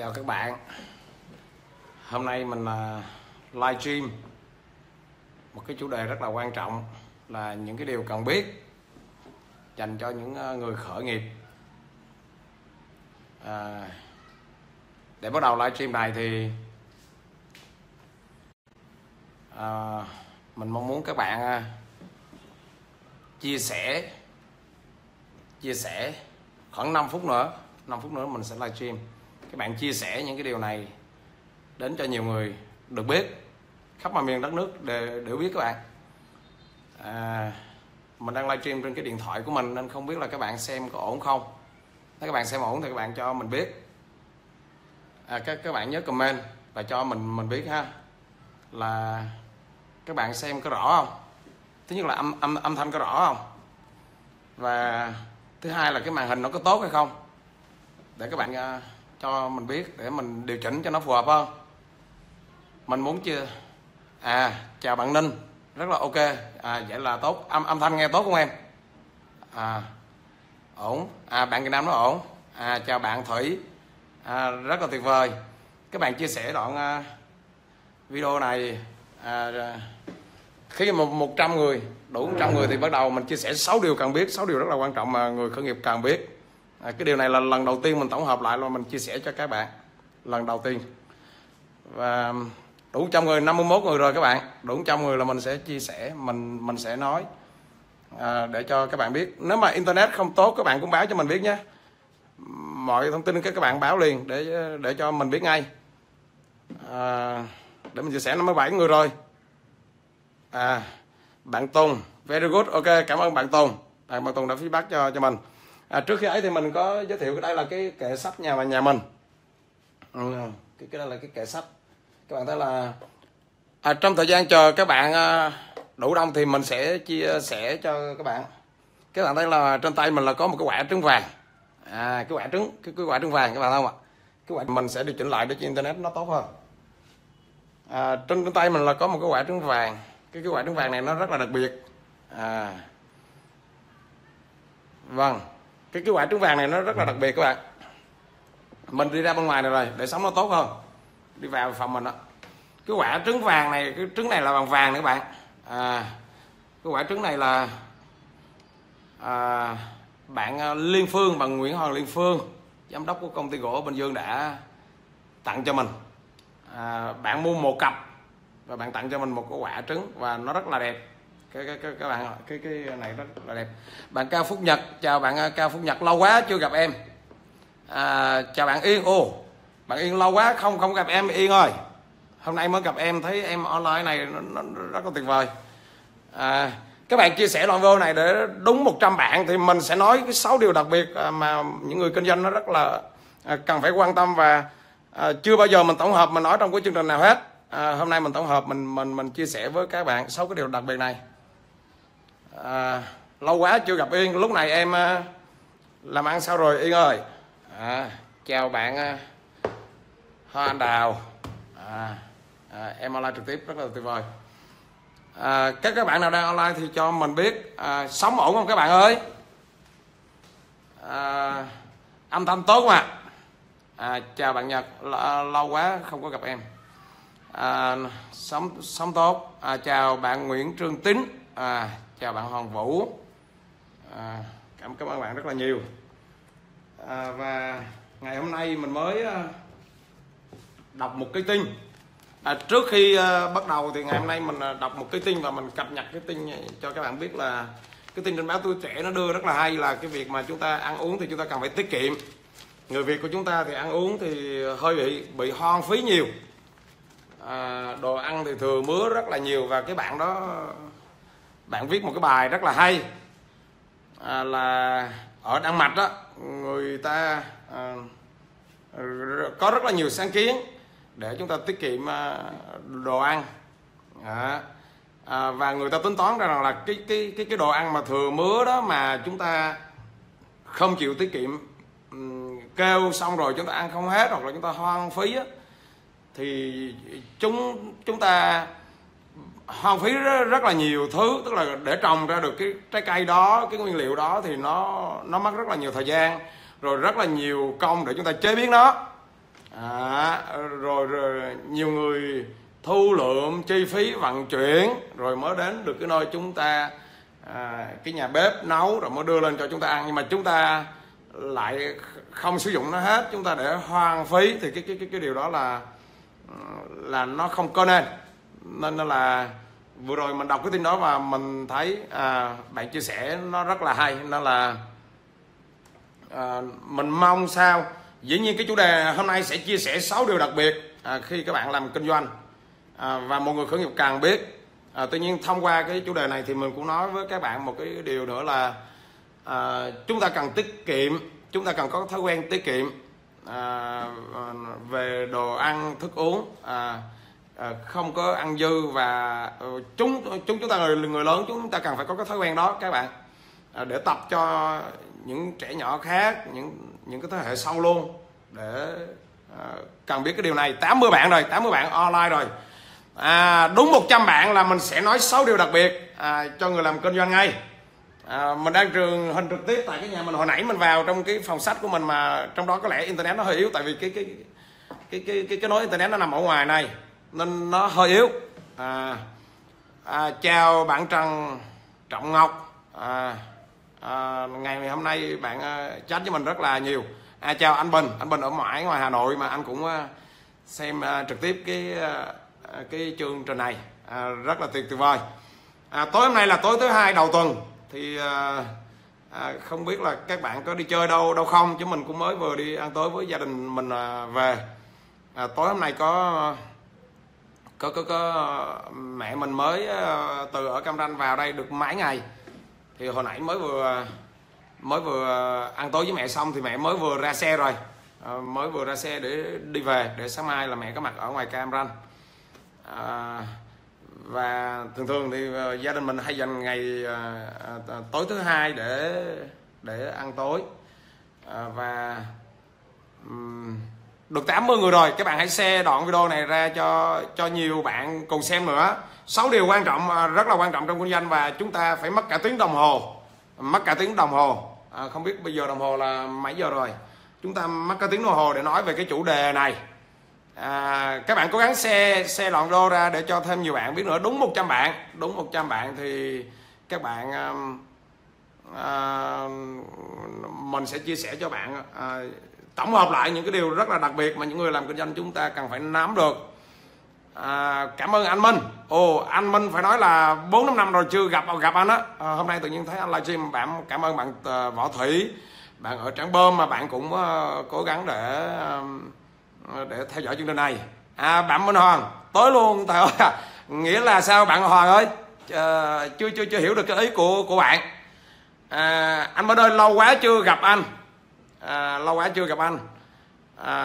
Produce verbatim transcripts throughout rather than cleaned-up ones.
Chào các bạn. Hôm nay mình live stream một cái chủ đề rất là quan trọng là những cái điều cần biết dành cho những người khởi nghiệp. À, để bắt đầu live stream này thì à, mình mong muốn các bạn chia sẻ chia sẻ khoảng năm phút nữa năm phút nữa mình sẽ live stream. Các bạn chia sẻ những cái điều này đến cho nhiều người được biết, khắp mọi miền đất nước đều, đều biết các bạn. À, mình đang live stream trên cái điện thoại của mình nên không biết là các bạn xem có ổn không. Nếu các bạn xem ổn thì các bạn cho mình biết. À, các các bạn nhớ comment và cho mình mình biết ha, là các bạn xem có rõ không. Thứ nhất là âm âm âm thanh có rõ không, và thứ hai là cái màn hình nó có tốt hay không, để các bạn uh, cho mình biết để mình điều chỉnh cho nó phù hợp hơn. Mình muốn chưa à chào bạn Ninh, rất là ok. À, vậy là tốt. Âm âm thanh nghe tốt không em? À, ổn. À, bạn Việt Nam nó ổn. À, chào bạn Thủy. À, rất là tuyệt vời. Các bạn chia sẻ đoạn uh, video này à, khi mà một trăm người đủ một trăm người thì bắt đầu mình chia sẻ sáu điều cần biết, sáu điều rất là quan trọng mà người khởi nghiệp cần biết. À, cái điều này là lần đầu tiên mình tổng hợp lại là mình chia sẻ cho các bạn lần đầu tiên. Và đủ một trăm người, năm mươi mốt người rồi các bạn, đủ một trăm người là mình sẽ chia sẻ, mình mình sẽ nói à, để cho các bạn biết. Nếu mà internet không tốt các bạn cũng báo cho mình biết nhé. Mọi thông tin các bạn báo liền để để cho mình biết ngay. À, để mình chia sẻ. Năm mươi bảy người rồi. À, bạn Tùng, very good, ok, cảm ơn bạn Tùng. Bạn, bạn Tùng đã feedback cho cho mình. À, trước khi ấy thì mình có giới thiệu cái đây là cái kệ sách nhà nhà mình. Ừ, cái cái đây là cái kệ sách. Các bạn thấy là à, trong thời gian chờ các bạn đủ đông thì mình sẽ chia sẻ cho các bạn. Các bạn thấy là trên tay mình là có một cái quả trứng vàng. À, cái quả trứng, cái, cái quả trứng vàng các bạn thấy không ạ? Cái quả mình sẽ điều chỉnh lại để cho internet nó tốt hơn. À, trên, trên tay mình là có một cái quả trứng vàng. Cái cái quả trứng vàng này nó rất là đặc biệt. À, vâng, cái cái quả trứng vàng này nó rất là đặc biệt các bạn. Mình đi ra bên ngoài này rồi để sống nó tốt hơn, đi vào phòng mình đó. Cái quả trứng vàng này, cái trứng này là bằng vàng nữa các bạn. À, cái quả trứng này là à, bạn Liên Phương, bạn Nguyễn Hoàng Liên Phương, giám đốc của công ty gỗ Bình Dương đã tặng cho mình. À, bạn mua một cặp và bạn tặng cho mình một cái quả trứng và nó rất là đẹp. Cái, cái, cái, các bạn cái cái này rất là đẹp. Bạn Cao Phúc Nhật, chào bạn Cao Phúc Nhật, lâu quá chưa gặp em. À, chào bạn Yên. Ồ, bạn Yên lâu quá không không gặp em. Yên ơi, hôm nay mới gặp em, thấy em online này nó, nó rất là tuyệt vời. À, các bạn chia sẻ đoạn video này để đúng một trăm bạn thì mình sẽ nói cái sáu điều đặc biệt mà những người kinh doanh nó rất là cần phải quan tâm, và à, chưa bao giờ mình tổng hợp mình nói trong cái chương trình nào hết. À, hôm nay mình tổng hợp mình mình mình chia sẻ với các bạn sáu cái điều đặc biệt này. À, lâu quá chưa gặp Yên, lúc này em uh, làm ăn sao rồi Yên ơi? À, chào bạn uh, Hoa Anh Đào. À, à, em online trực tiếp rất là tuyệt vời. À, các các bạn nào đang online thì cho mình biết à, sống ổn không các bạn ơi? À, âm thanh tốt mà. À, chào bạn Nhật, L lâu quá không có gặp em. À, sống sống tốt. À, chào bạn Nguyễn Trương Tín. À, chào bạn Hoàng Vũ. À, cảm cảm ơn bạn rất là nhiều. À, và ngày hôm nay mình mới uh, đọc một cái tin. À, trước khi uh, bắt đầu thì ngày hôm nay mình uh, đọc một cái tin và mình cập nhật cái tin cho các bạn biết là cái tin trên báo Tuổi Trẻ nó đưa rất là hay, là cái việc mà chúng ta ăn uống thì chúng ta cần phải tiết kiệm. Người Việt của chúng ta thì ăn uống thì hơi bị bị hoang phí nhiều. À, đồ ăn thì thừa mứa rất là nhiều, và cái bạn đó bạn viết một cái bài rất là hay. À, là ở Đan Mạch đó, người ta à, có rất là nhiều sáng kiến để chúng ta tiết kiệm à, đồ ăn. À, à, và người ta tính toán ra rằng là cái cái cái cái đồ ăn mà thừa mứa đó mà chúng ta không chịu tiết kiệm, um, kêu xong rồi chúng ta ăn không hết hoặc là chúng ta hoang phí á, thì chúng chúng ta hoang phí rất, rất là nhiều thứ. Tức là để trồng ra được cái trái cây đó, cái nguyên liệu đó thì nó nó mất rất là nhiều thời gian, rồi rất là nhiều công để chúng ta chế biến nó. à, rồi, rồi nhiều người thu lượm chi phí vận chuyển rồi mới đến được cái nơi chúng ta à, cái nhà bếp nấu rồi mới đưa lên cho chúng ta ăn, nhưng mà chúng ta lại không sử dụng nó hết, chúng ta để hoang phí thì cái cái cái cái điều đó là là nó không có nên. Nên là vừa rồi mình đọc cái tin đó và mình thấy à, bạn chia sẻ nó rất là hay. Nó là à, mình mong sao dĩ nhiên cái chủ đề hôm nay sẽ chia sẻ sáu điều đặc biệt à, khi các bạn làm kinh doanh à, và một người khởi nghiệp cần biết. à, tuy nhiên thông qua cái chủ đề này thì mình cũng nói với các bạn một cái điều nữa là à, chúng ta cần tiết kiệm, chúng ta cần có thói quen tiết kiệm à, về đồ ăn thức uống, à, à, không có ăn dư, và chúng chúng chúng ta người người lớn chúng ta cần phải có cái thói quen đó các bạn, à, để tập cho những trẻ nhỏ khác, những những cái thế hệ sau luôn để à, cần biết cái điều này. Tám mươi bạn rồi, tám mươi bạn online rồi, à, đúng một trăm bạn là mình sẽ nói sáu điều đặc biệt à, cho người làm kinh doanh ngay. À, mình đang truyền hình trực tiếp tại cái nhà mình. Hồi nãy mình vào trong cái phòng sách của mình mà trong đó có lẽ internet nó hơi yếu, tại vì cái cái cái cái cái, cái nối internet nó nằm ở ngoài này nên nó hơi yếu. à, à, chào bạn Trần Trọng Ngọc, à, à, ngày hôm nay bạn uh, chat với mình rất là nhiều. à, chào anh Bình, anh Bình ở mãi ngoài Hà Nội mà anh cũng uh, xem uh, trực tiếp cái uh, cái chương trình này, à, rất là tuyệt vời. à, tối hôm nay là tối thứ hai đầu tuần thì à, à, không biết là các bạn có đi chơi đâu đâu không, chứ mình cũng mới vừa đi ăn tối với gia đình mình à, về. à, tối hôm nay có có có có mẹ mình mới à, từ ở Cam Ranh vào đây được mấy ngày, thì hồi nãy mới vừa mới vừa ăn tối với mẹ xong thì mẹ mới vừa ra xe rồi, à, mới vừa ra xe để đi về, để sáng mai là mẹ có mặt ở ngoài Cam Ranh. à, Và thường thường thì uh, gia đình mình hay dành ngày uh, uh, tối thứ hai để để ăn tối. uh, và um, được tám mươi người rồi, các bạn hãy share đoạn video này ra cho cho nhiều bạn cùng xem nữa. Sáu điều quan trọng, uh, rất là quan trọng trong kinh doanh, và chúng ta phải mất cả tiếng đồng hồ, mất cả tiếng đồng hồ. uh, không biết bây giờ đồng hồ là mấy giờ rồi, chúng ta mất cả tiếng đồng hồ để nói về cái chủ đề này. À, các bạn cố gắng share share đoạn video ra để cho thêm nhiều bạn biết nữa. Đúng một trăm bạn, đúng một trăm bạn thì các bạn uh, uh, mình sẽ chia sẻ cho bạn uh, tổng hợp lại những cái điều rất là đặc biệt mà những người làm kinh doanh chúng ta cần phải nắm được. À, cảm ơn anh Minh. Ồ, anh Minh phải nói là bốn năm năm rồi chưa gặp gặp anh á. À, hôm nay tự nhiên thấy anh livestream. Bạn cảm ơn bạn uh, Võ Thủy, bạn ở Trảng Bom mà bạn cũng uh, cố gắng để uh, để theo dõi chương trình này. À, bạn Minh Hoàng tối luôn thầy ơi. Nghĩa là sao bạn Hoàng ơi? À, chưa chưa chưa hiểu được cái ý của của bạn. À, anh Minh ơi, lâu quá chưa gặp anh. À, lâu quá chưa gặp anh. À,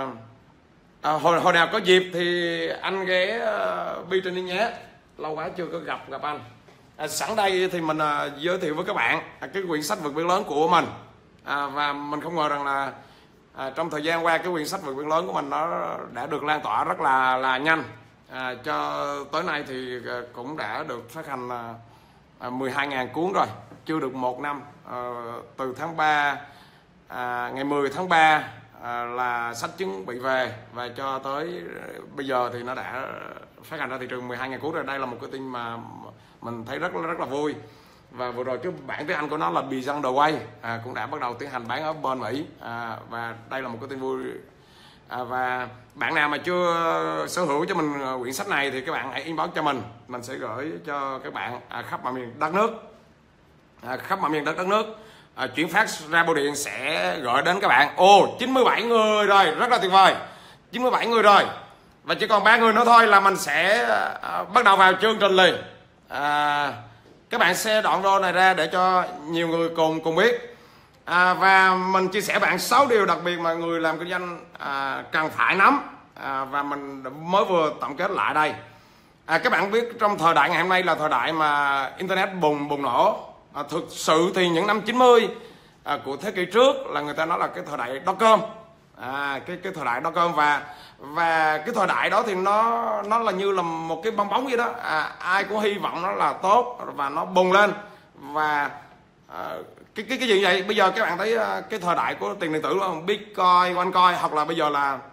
à, hồi hồi nào có dịp thì anh ghé uh, Bi Training nhé. Lâu quá chưa có gặp gặp anh. À, sẵn đây thì mình uh, giới thiệu với các bạn à, cái quyển sách vượt biển lớn của mình. À, và mình không ngờ rằng là À, trong thời gian qua cái quyển sách vượt biển lớn của mình nó đã được lan tỏa rất là là nhanh. À, cho tới nay thì cũng đã được phát hành à, mười hai nghìn cuốn rồi, chưa được một năm. À, từ tháng ba, à, ngày mười tháng ba à, là sách chuẩn bị về, và cho tới bây giờ thì nó đã phát hành ra thị trường mười hai nghìn cuốn rồi. Đây là một cái tin mà mình thấy rất rất là vui. Và vừa rồi cái bản tiếng Anh của nó là Beyond the Way, à, cũng đã bắt đầu tiến hành bán ở bên Mỹ, à, và đây là một cái tin vui. À, và bạn nào mà chưa sở hữu cho mình quyển sách này thì các bạn hãy inbox cho mình, mình sẽ gửi cho các bạn à, khắp mọi miền đất nước, à, khắp mọi miền đất đất nước. À, chuyển phát ra bưu điện sẽ gửi đến các bạn. Ồ, chín mươi bảy người rồi, rất là tuyệt vời, chín mươi bảy người rồi, và chỉ còn ba người nữa thôi là mình sẽ à, bắt đầu vào chương trình liền. À, các bạn share đoạn video này ra để cho nhiều người cùng cùng biết. À, và mình chia sẻ bạn sáu điều đặc biệt mà người làm kinh doanh à, cần phải nắm, à, và mình mới vừa tổng kết lại đây. À, các bạn biết trong thời đại ngày hôm nay là thời đại mà internet bùng bùng nổ. À, thực sự thì những năm chín mươi à, của thế kỷ trước là người ta nói là cái thời đại dot com, à, cái cái thời đại dot com, và và cái thời đại đó thì nó nó là như là một cái bong bóng vậy đó. À, ai cũng hy vọng nó là tốt và nó bùng lên. Và à, cái cái cái gì vậy? Bây giờ các bạn thấy cái thời đại của tiền điện tử luôn, Bitcoin, OneCoin, hoặc là bây giờ là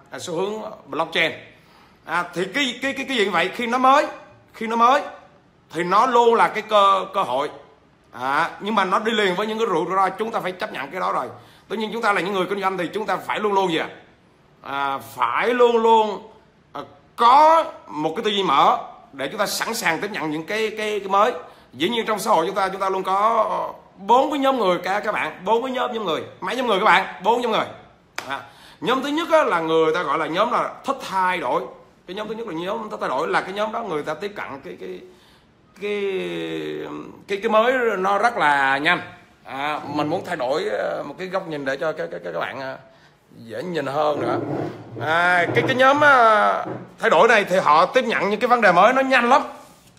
à, xu hướng blockchain. À, thì cái cái cái cái gì như vậy, khi nó mới khi nó mới thì nó luôn là cái cơ cơ hội. À, nhưng mà nó đi liền với những cái rủi ro, chúng ta phải chấp nhận cái đó rồi. Tất nhiên chúng ta là những người kinh doanh thì chúng ta phải luôn luôn gì ạ? À, phải luôn luôn à, có một cái tư duy mở để chúng ta sẵn sàng tiếp nhận những cái cái, cái mới. Dĩ nhiên trong xã hội chúng ta chúng ta luôn có bốn cái nhóm người cả các bạn, bốn cái nhóm nhóm người, mấy nhóm người các bạn, bốn nhóm người. À, nhóm thứ nhất là người ta gọi là nhóm là thích thay đổi. Cái nhóm thứ nhất là nhóm thích thay đổi, là cái nhóm đó người ta tiếp cận cái cái cái cái cái mới nó rất là nhanh. À, mình muốn thay đổi một cái góc nhìn để cho các các các bạn dễ nhìn hơn nữa. À, cái cái nhóm thay đổi này thì họ tiếp nhận những cái vấn đề mới nó nhanh lắm,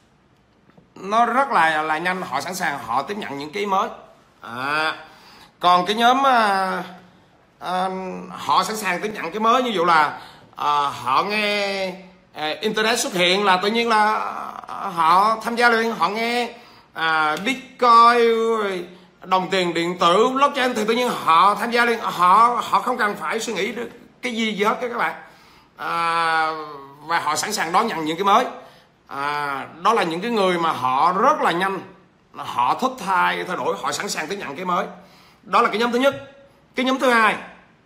nó rất là là nhanh, họ sẵn sàng họ tiếp nhận những cái mới. À, còn cái nhóm à, à, họ sẵn sàng tiếp nhận cái mới, như dụ là à, họ nghe à, internet xuất hiện là tự nhiên là họ tham gia liền. Họ nghe à, Bitcoin, đồng tiền điện tử, blockchain thì tự nhiên họ tham gia liền. Họ họ không cần phải suy nghĩ cái gì gì hết các bạn. À, và họ sẵn sàng đón nhận những cái mới. À, đó là những cái người mà họ rất là nhanh, họ thích thay thay đổi, họ sẵn sàng tiếp nhận cái mới. Đó là cái nhóm thứ nhất. Cái nhóm thứ hai,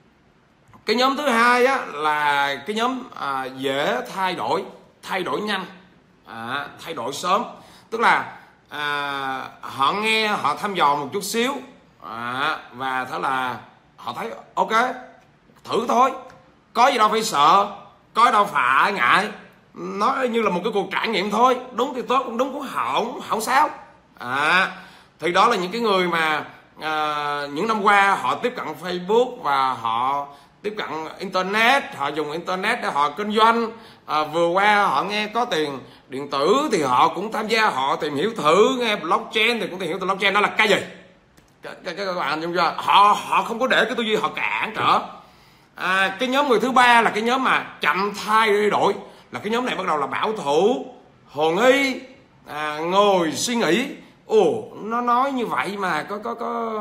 cái nhóm thứ hai á, là cái nhóm à, dễ thay đổi, thay đổi nhanh, à, thay đổi sớm. Tức là à, họ nghe, họ thăm dò một chút xíu, à, và thế là họ thấy ok, thử thôi, có gì đâu phải sợ, có gì đâu phải ngại, nó như là một cái cuộc trải nghiệm thôi, đúng thì tốt, cũng đúng cũng không không sao. À, thì đó là những cái người mà à, những năm qua họ tiếp cận Facebook và họ tiếp cận internet, họ dùng internet để họ kinh doanh. À, vừa qua họ nghe có tiền điện tử thì họ cũng tham gia, họ tìm hiểu thử, nghe blockchain thì cũng tìm hiểu từ blockchain đó là cái gì. Các, các, các bạn hiểu chưa? Họ họ không có để cái tư duy họ cản trở. À, cái nhóm người thứ ba là cái nhóm mà chậm thay đổi, là cái nhóm này bắt đầu là bảo thủ, hồ nghi, à, ngồi suy nghĩ, ồ nó nói như vậy mà có có có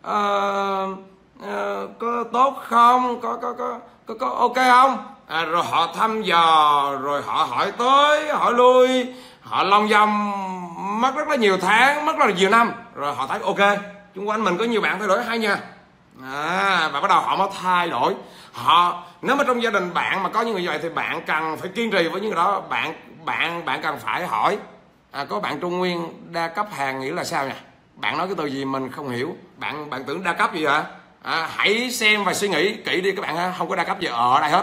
uh, uh, có tốt không, có có có có, có ok không? À, rồi họ thăm dò, rồi họ hỏi tới hỏi lui, họ lòng vòng mất rất là nhiều tháng, mất rất là nhiều năm, rồi họ thấy ok, xung quanh mình có nhiều bạn thay đổi hay nha. À, và bắt đầu họ mới thay đổi. Họ, nếu mà trong gia đình bạn mà có những người như vậy thì bạn cần phải kiên trì với những người đó. Bạn bạn bạn cần phải hỏi. À, có bạn Trung Nguyên đa cấp hàng nghĩa là sao nhỉ? Bạn nói cái từ gì mình không hiểu. Bạn bạn tưởng đa cấp gì hả? À, hãy xem và suy nghĩ kỹ đi các bạn ha. Không có đa cấp gì ở đây hết.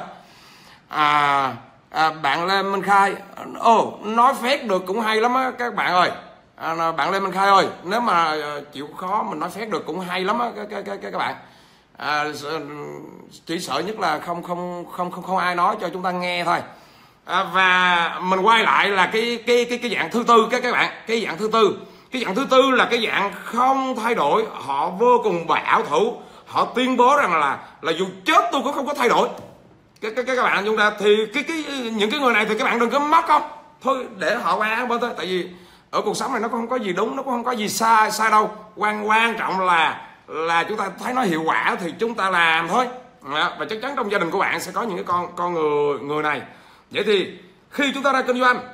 À, à, bạn Lê Minh Khai, ồ nói phét được cũng hay lắm á các bạn ơi. À, bạn Lê Minh Khai ơi, nếu mà chịu khó mình nói phét được cũng hay lắm á các, các, các, các bạn. À, chỉ sợ nhất là không không không không không ai nói cho chúng ta nghe thôi. À, và mình quay lại là cái cái cái cái dạng thứ tư các các bạn, cái dạng thứ tư, cái dạng thứ tư là cái dạng không thay đổi, họ vô cùng bảo thủ, họ tuyên bố rằng là là dù chết tôi cũng không có thay đổi. Các các các bạn chúng ta thì cái cái những cái người này thì các bạn đừng có mắc không, thôi để họ qua bên thôi, tại vì ở cuộc sống này nó cũng không có gì đúng, nó cũng không có gì sai sai đâu. Quan quan trọng là là chúng ta thấy nó hiệu quả thì chúng ta làm thôi. À, và chắc chắn trong gia đình của bạn sẽ có những cái con con người người này. Vậy thì khi chúng ta ra kinh doanh,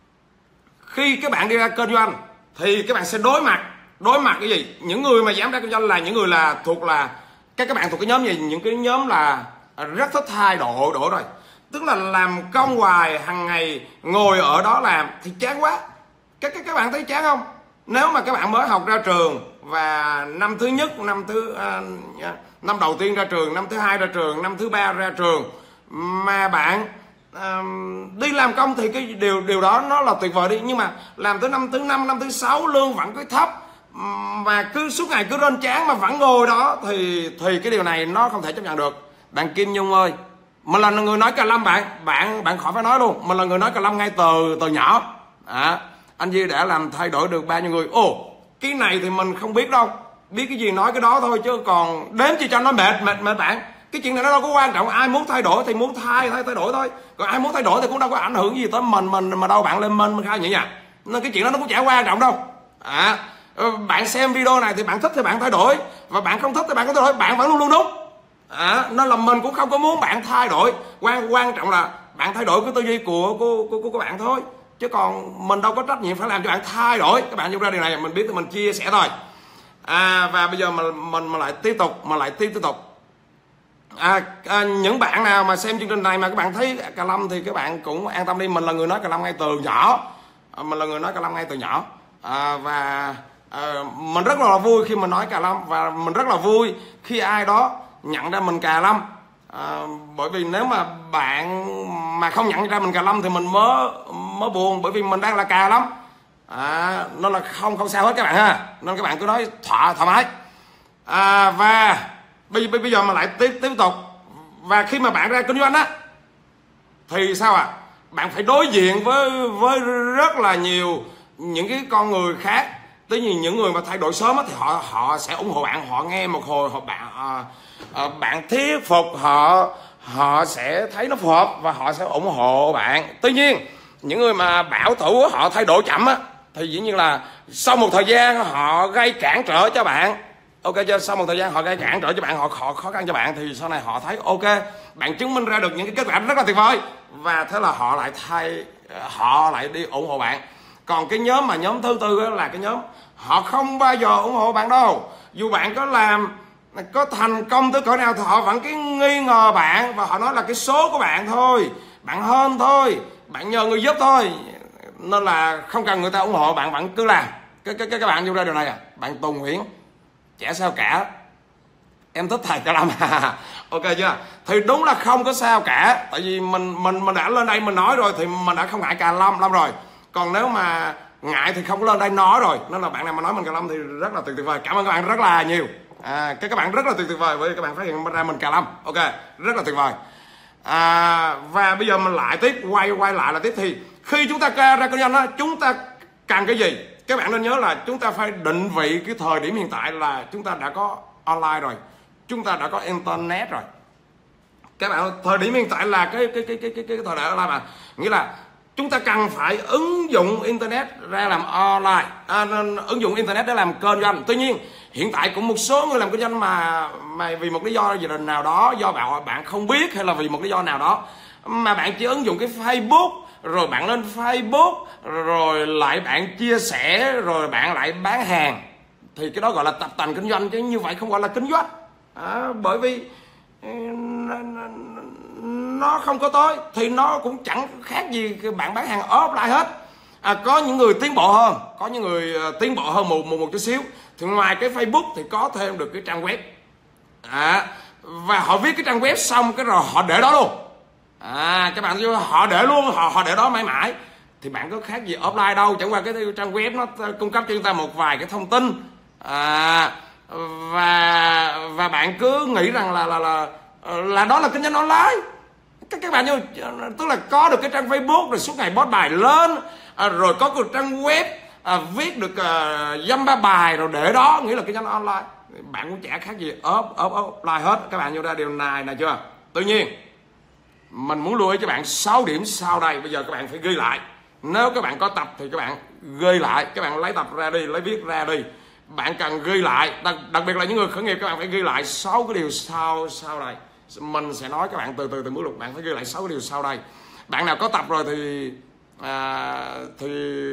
khi các bạn đi ra kinh doanh thì các bạn sẽ đối mặt đối mặt cái gì? Những người mà dám ra kinh doanh là những người là thuộc là các các bạn thuộc cái nhóm gì? Những cái nhóm là rất thích thay đổi đổi rồi, tức là làm công hoài hàng ngày ngồi ở đó làm thì chán quá. Các các các bạn thấy chán không? Nếu mà các bạn mới học ra trường và năm thứ nhất, năm thứ à, năm đầu tiên ra trường, năm thứ hai ra trường, năm thứ ba ra trường mà bạn à, đi làm công thì cái điều điều đó nó là tuyệt vời đi, nhưng mà làm tới năm thứ năm, năm thứ sáu lương vẫn cứ thấp mà cứ suốt ngày cứ lên chán mà vẫn ngồi đó thì thì cái điều này nó không thể chấp nhận được. Bạn Kim Nhung ơi, mình là người nói cà lâm, bạn bạn bạn khỏi phải nói luôn, mình là người nói cà lâm ngay từ từ nhỏ. À, anh Duy đã làm thay đổi được bao nhiêu người. Ồ, cái này thì mình không biết đâu, biết cái gì nói cái đó thôi, chứ còn đếm chi cho nó mệt mệt mệt bạn. Cái chuyện này nó đâu có quan trọng, ai muốn thay đổi thì muốn thay thay thay đổi thôi, còn ai muốn thay đổi thì cũng đâu có ảnh hưởng gì tới mình mình mà đâu bạn lên mình khai vậy nhỉ. Nên cái chuyện đó nó cũng chả quan trọng đâu. À, bạn xem video này thì bạn thích thì bạn thay đổi, và bạn không thích thì bạn không thay đổi, bạn vẫn luôn luôn đúng. à, nên là mình cũng không có muốn bạn thay đổi. Quan quan trọng là bạn thay đổi cái tư duy của của, của, của các bạn thôi, chứ còn mình đâu có trách nhiệm phải làm cho bạn thay đổi. Các bạn vô ra điều này mình biết thì mình chia sẻ thôi. À, và bây giờ mình mình mà lại tiếp tục mà lại tiếp tiếp tục à, à, những bạn nào mà xem chương trình này mà các bạn thấy Cà Lâm thì các bạn cũng an tâm đi. Mình là người nói Cà Lâm ngay từ nhỏ, à, mình là người nói Cà Lâm ngay từ nhỏ à, và à, mình rất là vui khi mình nói Cà Lâm, và mình rất là vui khi ai đó nhận ra mình Cà Lâm. À, bởi vì nếu mà bạn mà không nhận ra mình Cà Lâm thì mình mới mới buồn, bởi vì mình đang là Cà Lâm. À, nên là không không sao hết các bạn ha, nên các bạn cứ nói thoải thoải mái. À, và bây, bây giờ mà lại tiếp tiếp tục, và khi mà bạn ra kinh doanh á thì sao ạ? À? Bạn phải đối diện với với rất là nhiều những cái con người khác. Tuy nhiên những người mà thay đổi sớm á thì họ họ sẽ ủng hộ bạn, họ nghe một hồi họ bạn à, à, bạn thuyết phục họ, họ sẽ thấy nó phù hợp và họ sẽ ủng hộ bạn. Tuy nhiên những người mà bảo thủ họ thay đổi chậm á thì dĩ nhiên là sau một thời gian họ gây cản trở cho bạn. Ok chưa? Sau một thời gian họ gây cản trở cho bạn, họ, họ khó khăn cho bạn, thì sau này họ thấy ok, bạn chứng minh ra được những cái kết quả rất là tuyệt vời, và thế là họ lại thay họ lại đi ủng hộ bạn. Còn cái nhóm mà nhóm thứ tư là cái nhóm họ không bao giờ ủng hộ bạn đâu. Dù bạn có làm có thành công tới cỡ nào thì họ vẫn cái nghi ngờ bạn, và họ nói là cái số của bạn thôi, bạn hơn thôi, bạn nhờ người giúp thôi, nên là không cần người ta ủng hộ bạn vẫn cứ làm. Cái cái các bạn vô ra điều này à, bạn Tùng Nguyễn chả sao cả, em thích thầy Cà Lâm. Ok chưa? Thì đúng là không có sao cả, tại vì mình mình mình đã lên đây mình nói rồi thì mình đã không ngại Cà Lâm lắm rồi. Còn nếu mà ngại thì không có lên đây nói rồi. Nên là bạn nào mà nói mình Cà Lâm thì rất là tuyệt vời, cảm ơn các bạn rất là nhiều. À, cái các bạn rất là tuyệt vời bởi vì các bạn phát hiện ra mình Cà Lâm. Ok, rất là tuyệt vời. À, và bây giờ mình lại tiếp quay quay lại là tiếp, thì khi chúng ta ra kinh doanh đó, chúng ta cần cái gì? Các bạn nên nhớ là chúng ta phải định vị cái thời điểm hiện tại là chúng ta đã có online rồi, chúng ta đã có internet rồi. Các bạn, thời điểm hiện tại là cái cái cái cái cái, cái thời đại online mà, nghĩa là chúng ta cần phải ứng dụng internet ra làm online, à, ứng dụng internet để làm kinh doanh. Tuy nhiên hiện tại cũng một số người làm kinh doanh mà mà vì một lý do gì nào đó, do bạn bạn không biết hay là vì một lý do nào đó mà bạn chỉ ứng dụng cái Facebook, rồi bạn lên Facebook rồi lại bạn chia sẻ rồi bạn lại bán hàng, thì cái đó gọi là tập tành kinh doanh, chứ như vậy không gọi là kinh doanh. À, bởi vì nó không có tới thì nó cũng chẳng khác gì bạn bán hàng offline hết. À, có những người tiến bộ hơn, có những người tiến bộ hơn một một, một chút xíu thì ngoài cái Facebook thì có thêm được cái trang web. À, và họ viết cái trang web xong cái rồi họ để đó luôn. À, các bạn họ để luôn, họ họ để đó mãi mãi, thì bạn có khác gì offline đâu, chẳng qua cái trang web nó cung cấp cho chúng ta một vài cái thông tin. À, và và bạn cứ nghĩ rằng là là là là đó là kinh doanh online. Các các bạn như tức là có được cái trang Facebook rồi suốt ngày post bài lên, à, rồi có cái trang web à, viết được à, dăm ba bài rồi để đó, nghĩa là kinh doanh online. Bạn cũng chả khác gì off off offline hết. Các bạn vô ra điều này này chưa? Tuy nhiên mình muốn lưu ý cho bạn sáu điểm sau đây, bây giờ các bạn phải ghi lại. Nếu các bạn có tập thì các bạn ghi lại, các bạn lấy tập ra đi, lấy viết ra đi. Bạn cần ghi lại, đặc, đặc biệt là những người khởi nghiệp, các bạn phải ghi lại sáu cái điều sau sau đây. Mình sẽ nói các bạn từ từ từ bước lục, bạn phải ghi lại sáu cái điều sau đây. Bạn nào có tập rồi thì à, thì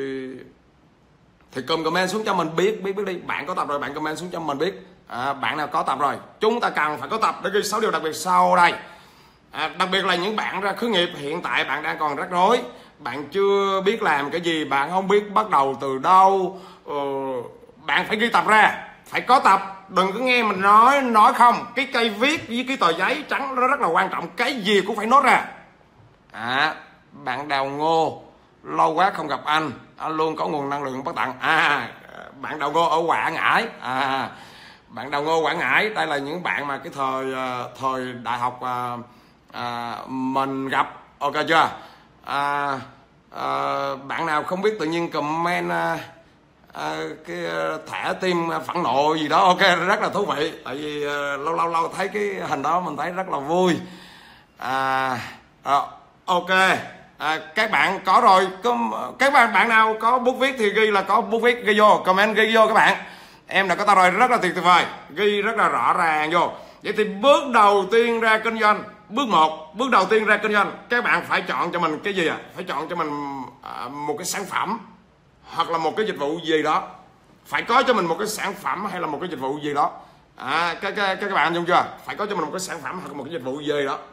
thì comment xuống cho mình biết biết biết đi. Bạn có tập rồi bạn comment xuống cho mình biết. À, bạn nào có tập rồi, chúng ta cần phải có tập để ghi sáu điều đặc biệt sau đây. À, đặc biệt là những bạn ra khởi nghiệp hiện tại bạn đang còn rắc rối, bạn chưa biết làm cái gì, bạn không biết bắt đầu từ đâu, ờ, bạn phải ghi tập ra, phải có tập. Đừng có nghe mình nói nói không. Cái cây viết với cái tờ giấy trắng nó rất là quan trọng, cái gì cũng phải nốt ra. À, bạn Đào Ngô lâu quá không gặp anh, anh luôn có nguồn năng lượng bất tận. À, bạn Đào Ngô ở Quảng Ngãi. À, bạn Đào Ngô Quảng Ngãi, đây là những bạn mà cái thời thời đại học à, à, mình gặp. Ok chưa? À, à, bạn nào không biết tự nhiên comment à, à, cái thẻ tim phẫn nộ gì đó, ok, rất là thú vị. Tại vì à, lâu lâu lâu thấy cái hình đó mình thấy rất là vui. À, à, ok. À, các bạn có rồi, có, các bạn bạn nào có bút viết thì ghi là có bút viết, ghi vô comment, ghi vô các bạn. Em đã có tao rồi, rất là tuyệt vời, ghi rất là rõ ràng vô. Vậy thì bước đầu tiên ra kinh doanh, bước một, bước đầu tiên ra kinh doanh, các bạn phải chọn cho mình cái gì ạ? À? Phải chọn cho mình à, một cái sản phẩm hoặc là một cái dịch vụ gì đó. Phải có cho mình một cái sản phẩm hay là một cái dịch vụ gì đó. À, các, các, các bạn dung chưa? Phải có cho mình một cái sản phẩm hoặc một cái dịch vụ gì đó.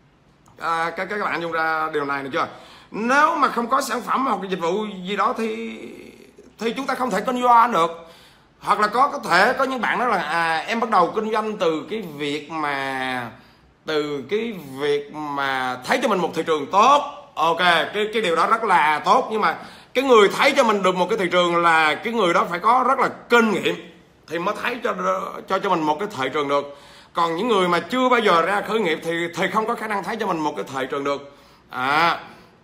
À, các, các bạn dung ra điều này được chưa? Nếu mà không có sản phẩm hoặc dịch vụ gì đó thì thì chúng ta không thể kinh doanh được. Hoặc là có có thể có những bạn nói là à, em bắt đầu kinh doanh từ cái việc mà từ cái việc mà thấy cho mình một thị trường tốt. Ok, cái cái điều đó rất là tốt, nhưng mà cái người thấy cho mình được một cái thị trường là cái người đó phải có rất là kinh nghiệm thì mới thấy cho cho cho mình một cái thị trường được. Còn những người mà chưa bao giờ ra khởi nghiệp thì thì không có khả năng thấy cho mình một cái thị trường được. À,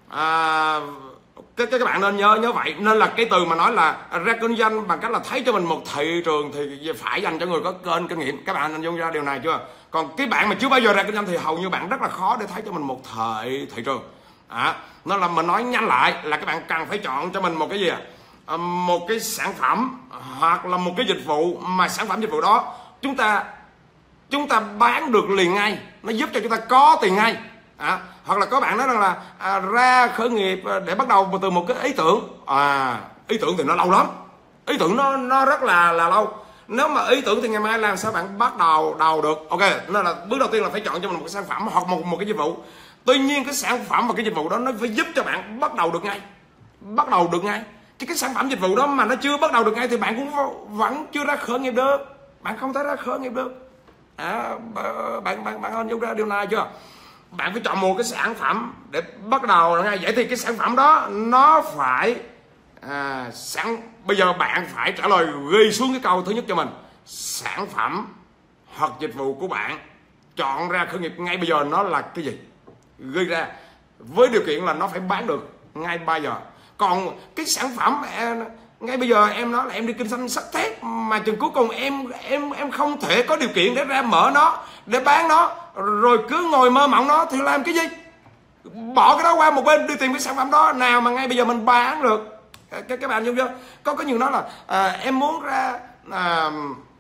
à các các bạn nên nhớ nhớ vậy. Nên là cái từ mà nói là ra kinh doanh bằng cách là thấy cho mình một thị trường thì phải dành cho người có kênh kinh nghiệm. Các bạn nên dung ra điều này chưa? Còn cái bạn mà chưa bao giờ ra kinh doanh thì hầu như bạn rất là khó để thấy cho mình một thị thị trường. À, nên là mình nói nhanh lại là các bạn cần phải chọn cho mình một cái gì ạ? À, một cái sản phẩm hoặc là một cái dịch vụ mà sản phẩm dịch vụ đó chúng ta chúng ta bán được liền ngay, nó giúp cho chúng ta có tiền ngay. À, hoặc là có bạn nói rằng là à, ra khởi nghiệp để bắt đầu từ một cái ý tưởng. À, ý tưởng thì nó lâu lắm, ý tưởng nó nó rất là là lâu. Nếu mà ý tưởng thì ngày mai làm sao bạn bắt đầu đầu được? Ok, nên là bước đầu tiên là phải chọn cho mình một cái sản phẩm hoặc một một cái dịch vụ. Tuy nhiên cái sản phẩm và cái dịch vụ đó nó phải giúp cho bạn bắt đầu được ngay, bắt đầu được ngay. Chứ cái sản phẩm dịch vụ đó mà nó chưa bắt đầu được ngay thì bạn cũng vẫn chưa ra khởi nghiệp được, bạn không thể ra khởi nghiệp được. À, bạn bạn bạn hình dung ra điều này chưa? Bạn phải chọn một cái sản phẩm để bắt đầu ngay. Vậy thì cái sản phẩm đó nó phải à, sản bây giờ bạn phải trả lời ghi xuống cái câu thứ nhất cho mình. Sản phẩm hoặc dịch vụ của bạn chọn ra khởi nghiệp ngay bây giờ nó là cái gì? Ghi ra, với điều kiện là nó phải bán được ngay bây giờ. Còn cái sản phẩm em, ngay bây giờ em nói là em đi kinh doanh sắt thép mà chừng cuối cùng em em em không thể có điều kiện để ra mở nó, để bán nó, rồi cứ ngồi mơ mộng nó thì làm cái gì? Bỏ cái đó qua một bên, đi tìm cái sản phẩm đó nào mà ngay bây giờ mình bán được. Các các bạn hiểu chưa? Có có nhiều nói là à, em muốn ra à,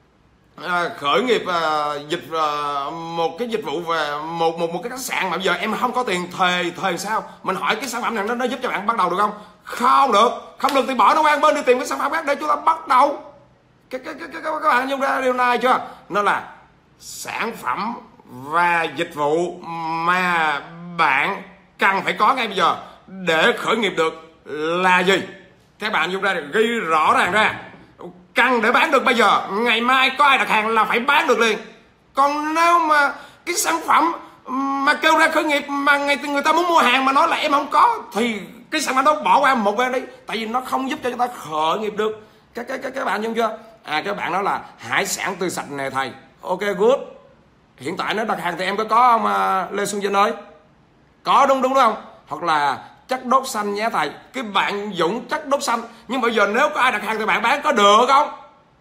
à, khởi nghiệp à, dịch à, một cái dịch vụ về một một một cái khách sạn mà bây giờ em không có tiền thuê thuê sao? Mình hỏi cái sản phẩm này nó, nó giúp cho bạn bắt đầu được không? Không được, không được thì bỏ nó qua bên, đi tìm cái sản phẩm khác để chúng ta bắt đầu. Các các các các bạn hiểu ra điều này chưa? Nó là sản phẩm và dịch vụ mà bạn cần phải có ngay bây giờ để khởi nghiệp được là gì? Các bạn dùng ra ghi rõ ràng ra. Cần để bán được bây giờ, ngày mai có ai đặt hàng là phải bán được liền. Còn nếu mà cái sản phẩm mà kêu ra khởi nghiệp mà người, người ta muốn mua hàng mà nói là em không có thì cái sản phẩm đó bỏ qua một bên đi, tại vì nó không giúp cho chúng ta khởi nghiệp được. Các các các, các bạn hiểu chưa? À, các bạn nói là hải sản tươi sạch nè thầy. Ok, good. Hiện tại nó đặt hàng thì em có có không à, Lê Xuân Vinh ơi? Có, đúng đúng không? Hoặc là chất đốt xanh nhé thầy. Cái bạn Dũng chất đốt xanh. Nhưng bây giờ nếu có ai đặt hàng thì bạn bán có được không?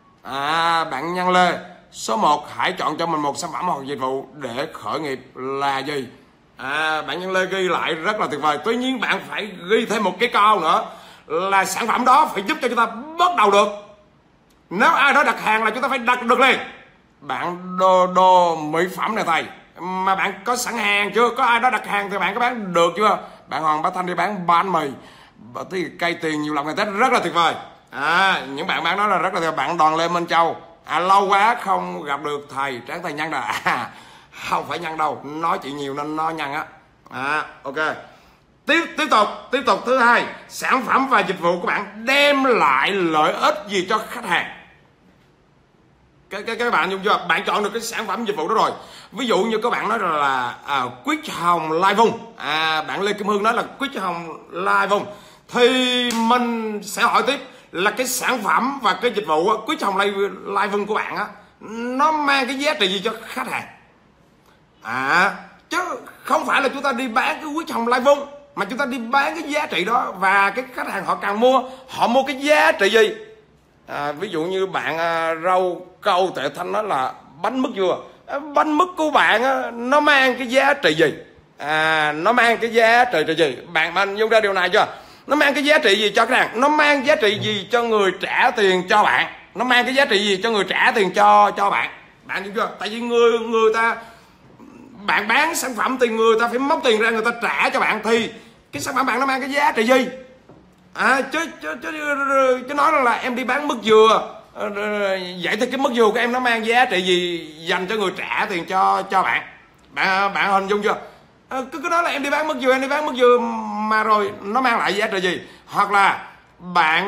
À, bạn Nhân Lê, số một hãy chọn cho mình một sản phẩm hoặc dịch vụ để khởi nghiệp là gì? À, bạn Nhân Lê ghi lại rất là tuyệt vời. Tuy nhiên bạn phải ghi thêm một cái câu nữa là sản phẩm đó phải giúp cho chúng ta bắt đầu được. Nếu ai đó đặt hàng là chúng ta phải đặt được liền. Bạn đồ đồ mỹ phẩm này thầy, mà bạn có sẵn hàng chưa? Có ai đó đặt hàng thì bạn có bán được chưa? Bạn Hoàng Bá Thanh đi bán bánh mì, cây tiền nhiều lòng ngày Tết rất là tuyệt vời. À, những bạn bán đó là rất là tuyệt vời. Bạn Đoàn Lê Minh Châu, à, lâu quá không gặp được thầy Tráng Thầy Nhân rồi. À, không phải Nhân đâu, nói chuyện nhiều nên nó Nhân á. À, ok. Tiếp tiếp tục, tiếp tục thứ hai, sản phẩm và dịch vụ của bạn đem lại lợi ích gì cho khách hàng? Các, các, các bạn dùng chưa? Bạn chọn được cái sản phẩm dịch vụ đó rồi. Ví dụ như các bạn nói là à, Quýt Hồng Lai Vung, à, bạn Lê Kim Hương nói là Quýt Hồng Lai Vung, thì mình sẽ hỏi tiếp là cái sản phẩm và cái dịch vụ Quýt Hồng Lai, Lai Vung của bạn á, nó mang cái giá trị gì cho khách hàng? À, chứ không phải là chúng ta đi bán cái Quýt Hồng Lai Vung, mà chúng ta đi bán cái giá trị đó, và cái khách hàng họ cần mua, họ mua cái giá trị gì? À, ví dụ như bạn à, rau câu Tệ Thanh nói là bánh mứt dừa, à, bánh mứt của bạn á, nó mang cái giá trị gì? À, nó mang cái giá trị gì? Bạn bạn vô ra điều này chưa? Nó mang cái giá trị gì cho khách hàng? Nó mang giá trị gì cho người trả tiền cho bạn? Nó mang cái giá trị gì cho người trả tiền cho cho bạn? Bạn hiểu chưa? Tại vì người người ta, bạn bán sản phẩm thì người ta phải móc tiền ra, người ta trả cho bạn thì cái sản phẩm bạn nó mang cái giá trị gì? À, chứ, chứ, chứ, chứ nói rằng là em đi bán mứt dừa, vậy thì cái mứt dừa của em nó mang giá trị gì dành cho người trả tiền cho cho bạn? Bạn bạn hình dung chưa? À, cứ cứ nói là em đi bán mứt dừa, em đi bán mứt dừa mà rồi nó mang lại giá trị gì? Hoặc là bạn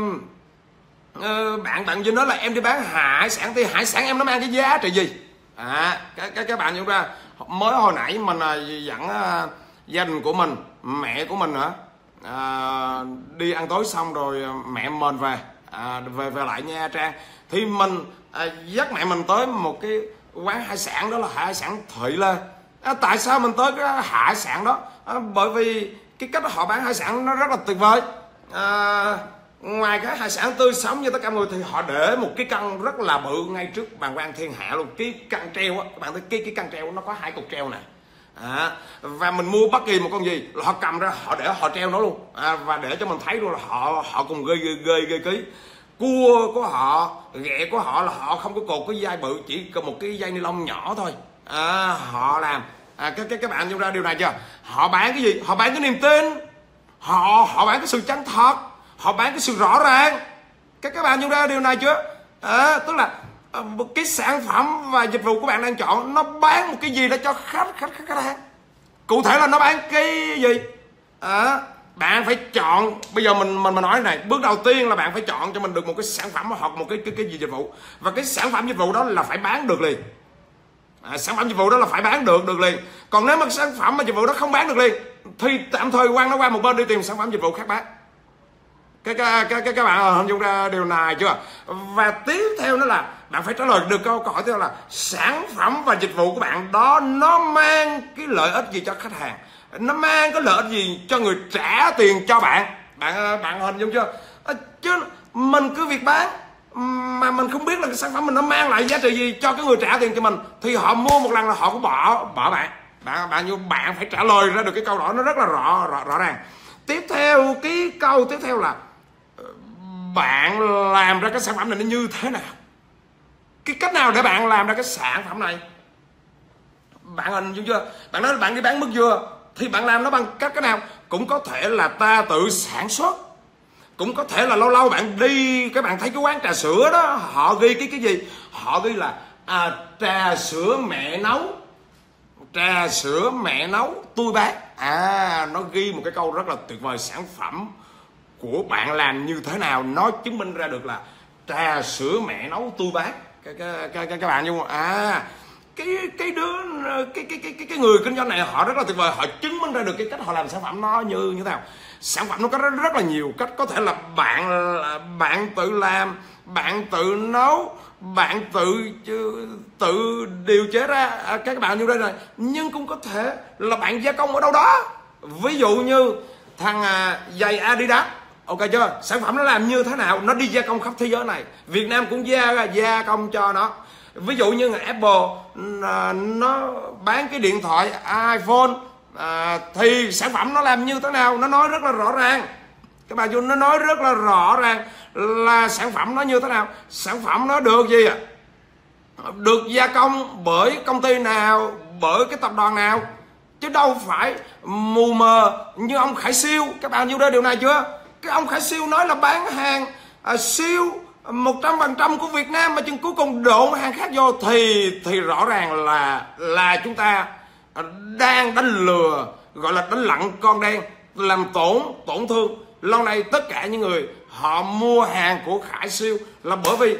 uh, bạn bạn vừa nói là em đi bán hải sản thì hải sản em nó mang cái giá trị gì? À, các các các bạn nhận ra mới hồi nãy mình dẫn uh, gia đình của mình, mẹ của mình nữa, à, đi ăn tối xong rồi mẹ mình về à, về về lại Nha Trang thì mình à, dắt mẹ mình tới một cái quán hải sản, đó là hải sản Thụy Lê. À, tại sao mình tới cái hải sản đó? À, bởi vì cái cách họ bán hải sản nó rất là tuyệt vời. À, ngoài cái hải sản tươi sống như tất cả mọi người thì họ để một cái căn rất là bự ngay trước bàn quan thiên hạ luôn. Cái căn treo á, các bạn thấy cái cái căn treo nó có hai cục treo này. À, và mình mua bất kỳ một con gì là họ cầm ra, họ để họ treo nó luôn. À, và để cho mình thấy luôn là họ họ cùng gây gây gây ký. Cua của họ, ghẹ của họ là họ không có cột cái dây bự, chỉ có một cái dây ni lông nhỏ thôi. À, họ làm à, các các các bạn nhận ra điều này chưa? Họ bán cái gì? Họ bán cái niềm tin, họ họ bán cái sự chân thật, họ bán cái sự rõ ràng. Các các bạn nhận ra điều này chưa? À, tức là một cái sản phẩm và dịch vụ của bạn đang chọn nó bán một cái gì đó cho khách khách khách khách hàng. Cụ thể là nó bán cái gì? À, bạn phải chọn. Bây giờ mình mình mình nói này, bước đầu tiên là bạn phải chọn cho mình được một cái sản phẩm hoặc một cái cái cái gì dịch vụ, và cái sản phẩm dịch vụ đó là phải bán được liền. À, sản phẩm dịch vụ đó là phải bán được được liền. Còn nếu mà sản phẩm mà dịch vụ đó không bán được liền thì tạm thời quăng nó qua một bên, đi tìm sản phẩm dịch vụ khác bán. Các, các, các, các bạn hình dung ra điều này chưa? Và tiếp theo nữa là bạn phải trả lời được câu câu hỏi tiếp theo là sản phẩm và dịch vụ của bạn đó nó mang cái lợi ích gì cho khách hàng, nó mang cái lợi ích gì cho người trả tiền cho bạn. Bạn bạn hình dung chưa? À, chứ mình cứ việc bán mà mình không biết là cái sản phẩm mình nó mang lại giá trị gì cho cái người trả tiền cho mình thì họ mua một lần là họ cũng bỏ bỏ bạn. Bạn bạn như bạn phải trả lời ra được cái câu đó nó rất là rõ rõ, rõ ràng. Tiếp theo cái câu tiếp theo là bạn làm ra cái sản phẩm này nó như thế nào? Cái cách nào để bạn làm ra cái sản phẩm này? Bạn hình dung chưa? Bạn nói là bạn đi bán mứt dừa thì bạn làm nó bằng cách cái nào? Cũng có thể là ta tự sản xuất, cũng có thể là lâu lâu bạn đi, các bạn thấy cái quán trà sữa đó họ ghi cái cái gì? Họ ghi là à, trà sữa mẹ nấu, trà sữa mẹ nấu tôi bán. À, nó ghi một cái câu rất là tuyệt vời. Sản phẩm của bạn làm như thế nào nó chứng minh ra được là trà sữa mẹ nấu tôi bán. Các, các, các, các bạn như à cái cái đứa cái cái cái cái người kinh doanh này họ rất là tuyệt vời, họ chứng minh ra được cái cách họ làm sản phẩm nó như như thế nào. Sản phẩm nó có rất, rất là nhiều cách, có thể là bạn bạn tự làm, bạn tự nấu, bạn tự tự điều chế ra các bạn như đây này, nhưng cũng có thể là bạn gia công ở đâu đó. Ví dụ như thằng à, giày Adidas, ok chưa? Sản phẩm nó làm như thế nào? Nó đi gia công khắp thế giới này, Việt Nam cũng gia gia công cho nó. Ví dụ như Apple à, nó bán cái điện thoại iPhone à, thì sản phẩm nó làm như thế nào? Nó nói rất là rõ ràng. Các bạn vô nó nói rất là rõ ràng là sản phẩm nó như thế nào. Sản phẩm nó được gì ạ? À? Được gia công bởi công ty nào, bởi cái tập đoàn nào, chứ đâu phải mù mờ như ông Khải Siêu. Các bạn vô đây điều này chưa? Cái ông Khải Siêu nói là bán hàng à, siêu một trăm phần trăm của Việt Nam mà chừng cuối cùng độn hàng khác vô thì thì rõ ràng là là chúng ta đang đánh lừa, gọi là đánh lặng con đen, làm tổn tổn thương. Lâu nay tất cả những người họ mua hàng của Khải Siêu là bởi vì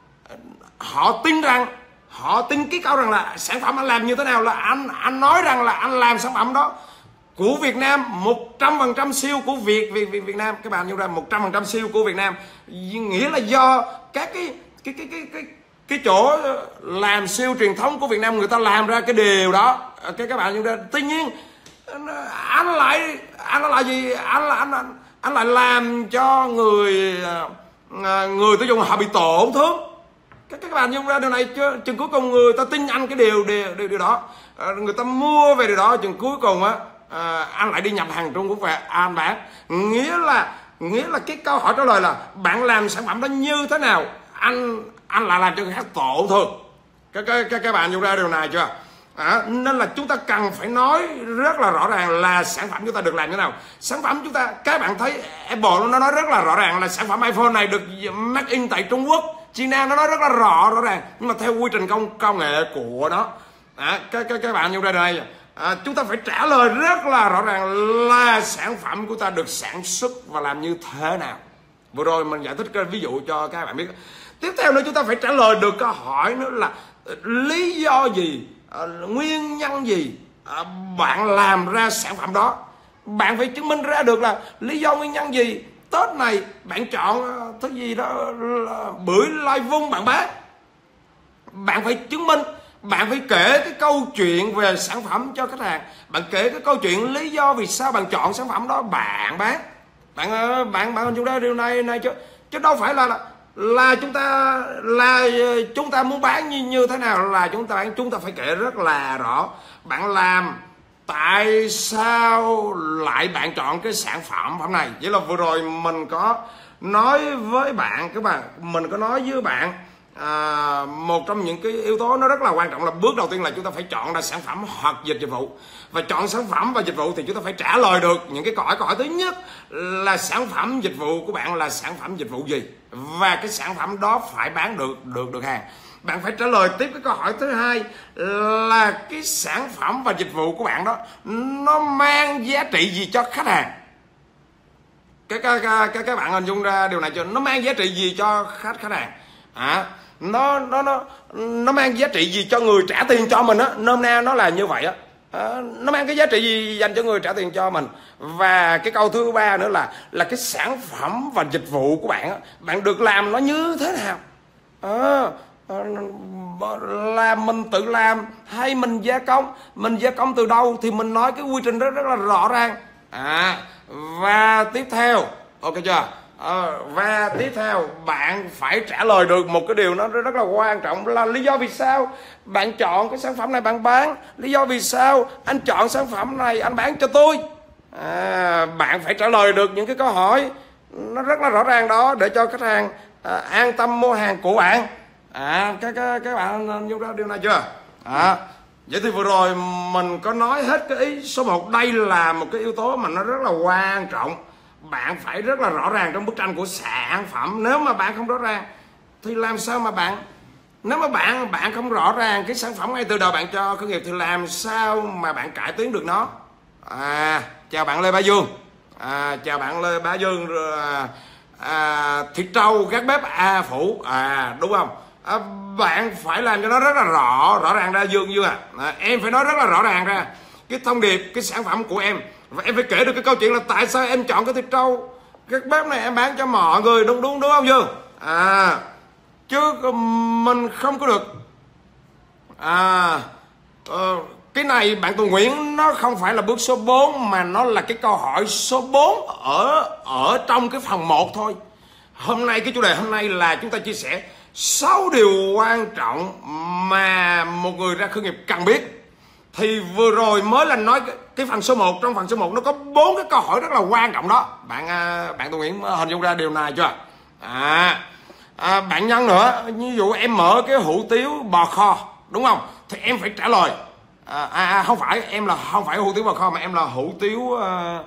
họ tin rằng, họ tin cái câu rằng là sản phẩm anh làm như thế nào, là anh anh nói rằng là anh làm sản phẩm đó của Việt Nam, một trăm phần trăm siêu của Việt Việt Việt Việt Nam. Các bạn nhớ ra một trăm phần trăm siêu của Việt Nam nghĩa là do các cái cái cái cái cái cái chỗ làm siêu truyền thống của Việt Nam người ta làm ra cái điều đó. Cái các bạn nhớ ra. Tuy nhiên anh lại anh lại gì? Anh là anh, anh anh lại làm cho người người tiêu dùng họ bị tổn thương. Các các bạn nhớ ra điều này chưa? Chừng cuối cùng người ta tin anh cái điều điều điều, điều đó, người ta mua về điều đó, chừng cuối cùng á À, anh lại đi nhập hàng Trung Quốc về anh bán. Nghĩa là nghĩa là cái câu hỏi trả lời là bạn làm sản phẩm đó như thế nào, anh anh lại làm cho người khác tổn thương. các các các, các bạn nhận ra điều này chưa? À, nên là chúng ta cần phải nói rất là rõ ràng là sản phẩm chúng ta được làm như thế nào. Sản phẩm chúng ta, các bạn thấy Apple nó nói rất là rõ ràng là sản phẩm iPhone này được made in tại Trung Quốc, China, nó nói rất là rõ rõ ràng, nhưng mà theo quy trình công công nghệ của nó. À, các, các các bạn nhận ra điều này, à, chúng ta phải trả lời rất là rõ ràng là sản phẩm của ta được sản xuất và làm như thế nào. Vừa rồi mình giải thích cái ví dụ cho các bạn biết. Tiếp theo nữa chúng ta phải trả lời được câu hỏi nữa là lý do gì, à, nguyên nhân gì à, bạn làm ra sản phẩm đó. Bạn phải chứng minh ra được là lý do nguyên nhân gì Tết này bạn chọn thứ gì đó là bưởi lai vung bạn bán. Bạn phải chứng minh, bạn phải kể cái câu chuyện về sản phẩm cho khách hàng. Bạn kể cái câu chuyện lý do vì sao bạn chọn sản phẩm đó bạn bán. Bạn bạn bạn chúng ta điều này này chứ chứ đâu phải là là, là chúng ta là chúng ta muốn bán như như thế nào là chúng ta chúng ta phải kể rất là rõ. Bạn làm tại sao lại bạn chọn cái sản phẩm phẩm này. Vậy là vừa rồi mình có nói với bạn, các bạn mình có nói với bạn à, một trong những cái yếu tố nó rất là quan trọng là bước đầu tiên là chúng ta phải chọn ra sản phẩm hoặc dịch dịch vụ. Và chọn sản phẩm và dịch vụ thì chúng ta phải trả lời được những cái câu hỏi. Câu hỏi thứ nhất là sản phẩm dịch vụ của bạn là sản phẩm dịch vụ gì, và cái sản phẩm đó phải bán được được được hàng. Bạn phải trả lời tiếp cái câu hỏi thứ hai là cái sản phẩm và dịch vụ của bạn đó nó mang giá trị gì cho khách hàng. Các các các, các bạn hình dung ra điều này chưa? Nó mang giá trị gì cho khách khách hàng? À, nó nó nó nó mang giá trị gì cho người trả tiền cho mình á, nôm na nó là như vậy á. À, nó mang cái giá trị gì dành cho người trả tiền cho mình. Và cái câu thứ ba nữa là là cái sản phẩm và dịch vụ của bạn á, bạn được làm nó như thế nào. À, là mình tự làm hay mình gia công, mình gia công từ đâu thì mình nói cái quy trình rất rất là rõ ràng. À, và tiếp theo, ok chưa? À, và tiếp theo bạn phải trả lời được một cái điều nó rất, rất là quan trọng là lý do vì sao bạn chọn cái sản phẩm này bạn bán, lý do vì sao anh chọn sản phẩm này anh bán cho tôi. À, bạn phải trả lời được những cái câu hỏi nó rất là rõ ràng đó để cho khách hàng à, an tâm mua hàng của bạn. À, các các, các bạn nhớ ra điều này chưa? À, vậy thì vừa rồi mình có nói hết cái ý số một. Đây là một cái yếu tố mà nó rất là quan trọng. Bạn phải rất là rõ ràng trong bức tranh của sản phẩm. Nếu mà bạn không rõ ràng thì làm sao mà bạn Nếu mà bạn bạn không rõ ràng cái sản phẩm ngay từ đầu bạn cho khởi nghiệp thì làm sao mà bạn cải tiến được nó. À, chào bạn Lê Bá Dương. À, chào bạn Lê Bá Dương. À, à, thịt trâu gác bếp A Phủ. À, đúng không? À, bạn phải làm cho nó rất là rõ rõ ràng ra Dương Dương à. À, em phải nói rất là rõ ràng ra cái thông điệp, cái sản phẩm của em. Và em phải kể được cái câu chuyện là tại sao em chọn cái thịt trâu gác bếp này em bán cho mọi người, đúng đúng đúng không Dương? À, chứ mình không có được à ờ, cái này bạn Tùng Nguyễn nó không phải là bước số bốn mà nó là cái câu hỏi số bốn ở ở trong cái phần một thôi. Hôm nay cái chủ đề hôm nay là chúng ta chia sẻ sáu điều quan trọng mà một người ra khởi nghiệp cần biết. Thì vừa rồi mới là nói cái, cái phần số một. Trong phần số một nó có bốn cái câu hỏi rất là quan trọng đó. Bạn bạn Tùng Nguyễn hình dung ra điều này chưa? À, à bạn Nhân nữa, ví dụ em mở cái hủ tiếu bò kho đúng không? Thì em phải trả lời à, à không phải em là không phải hủ tiếu bò kho mà em là hủ tiếu uh,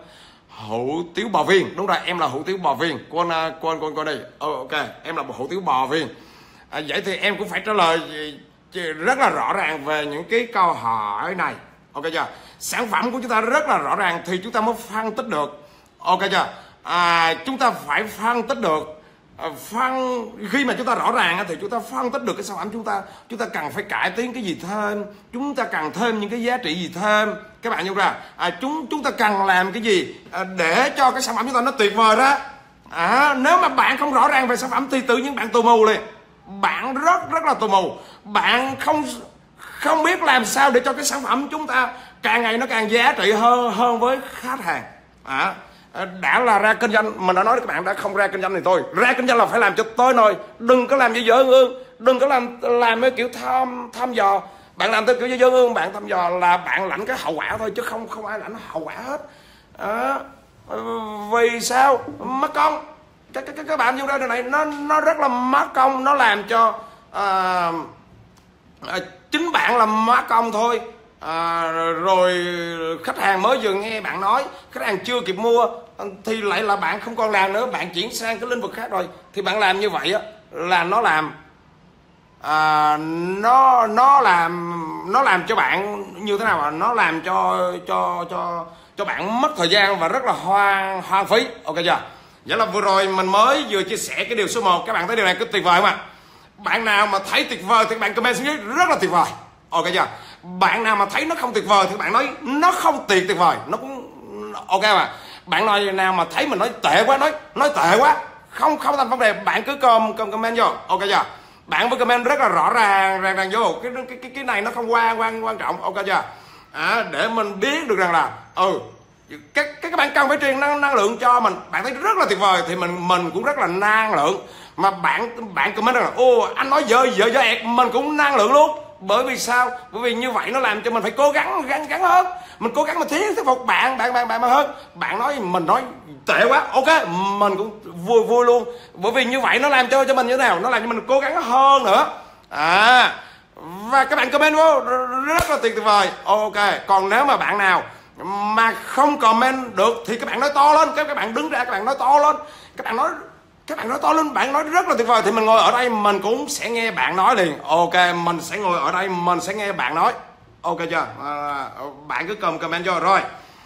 hủ tiếu bò viên. Đúng rồi, em là hủ tiếu bò viên. Con con con con đây. Oh, ok, em là hủ tiếu bò viên. À, vậy thì em cũng phải trả lời rất là rõ ràng về những cái câu hỏi này. Ok chưa? Sản phẩm của chúng ta rất là rõ ràng thì chúng ta mới phân tích được. Ok chưa? À, chúng ta phải phân tích được. À, phân khi mà chúng ta rõ ràng thì chúng ta phân tích được cái sản phẩm chúng ta chúng ta cần phải cải tiến cái gì thêm, chúng ta cần thêm những cái giá trị gì thêm. Các bạn nhớ ra à, chúng chúng ta cần làm cái gì à, để cho cái sản phẩm chúng ta nó tuyệt vời đó. À, nếu mà bạn không rõ ràng về sản phẩm thì tự nhiên bạn tù mù liền. Bạn rất rất là tù mù. Bạn không không biết làm sao để cho cái sản phẩm chúng ta càng ngày nó càng giá trị hơn hơn với khách hàng. À, đã là ra kinh doanh, mình đã nói với các bạn đã không ra kinh doanh thì thôi, ra kinh doanh là phải làm cho tới nơi, đừng có làm như dở ương, đừng có làm làm cái kiểu tham tham dò. Bạn làm theo kiểu dở ương, bạn thăm dò là bạn lãnh cái hậu quả thôi chứ không không ai lãnh hậu quả hết. À, vì sao mất công? Các các các bạn vô đây này nó nó rất là mất công, nó làm cho à, à, chính bạn là má công thôi. À, rồi khách hàng mới vừa nghe bạn nói, khách hàng chưa kịp mua thì lại là bạn không còn làm nữa, bạn chuyển sang cái lĩnh vực khác rồi. Thì bạn làm như vậy á là nó làm à, nó nó làm nó làm cho bạn như thế nào à? Nó làm cho cho cho cho bạn mất thời gian và rất là hoang hoang phí. Ok chưa? Vậy là vừa rồi mình mới vừa chia sẻ cái điều số một, các bạn thấy điều này có tuyệt vời không ạ? Bạn nào mà thấy tuyệt vời thì bạn comment xuống dưới rất là tuyệt vời. Ok chưa? Bạn nào mà thấy nó không tuyệt vời thì bạn nói nó không tuyệt tuyệt vời, nó cũng ok mà. Bạn nói nào mà thấy mình nói tệ quá, nói nói tệ quá, không không thành vấn đề, bạn cứ com, com comment vô. Ok chưa? Bạn với comment rất là rõ ràng ràng ràng vô, cái cái cái, cái này nó không quan quan quan trọng. Ok chưa? À, để mình biết được rằng là ừ các các bạn cần phải truyền năng, năng lượng cho mình. Bạn thấy rất là tuyệt vời thì mình mình cũng rất là năng lượng. Mà bạn bạn comment rằng là ô anh nói dở dở dở ẹt, mình cũng năng lượng luôn. Bởi vì sao? Bởi vì như vậy nó làm cho mình phải cố gắng gắng gắng hơn. Mình cố gắng mình thuyết thuyết phục bạn bạn bạn bạn hơn. Bạn nói mình nói tệ quá, ok, mình cũng vui vui luôn. Bởi vì như vậy nó làm cho cho mình như thế nào? Nó làm cho mình cố gắng hơn nữa. À, và các bạn comment vô rất là tuyệt vời. Ok, còn nếu mà bạn nào mà không comment được thì các bạn nói to lên, các các bạn đứng ra các bạn nói to lên, các bạn nói các bạn nói to lên, bạn nói rất là tuyệt vời thì mình ngồi ở đây mình cũng sẽ nghe bạn nói liền. Ok, mình sẽ ngồi ở đây mình sẽ nghe bạn nói. Ok chưa? À, bạn cứ cầm comment cho rồi.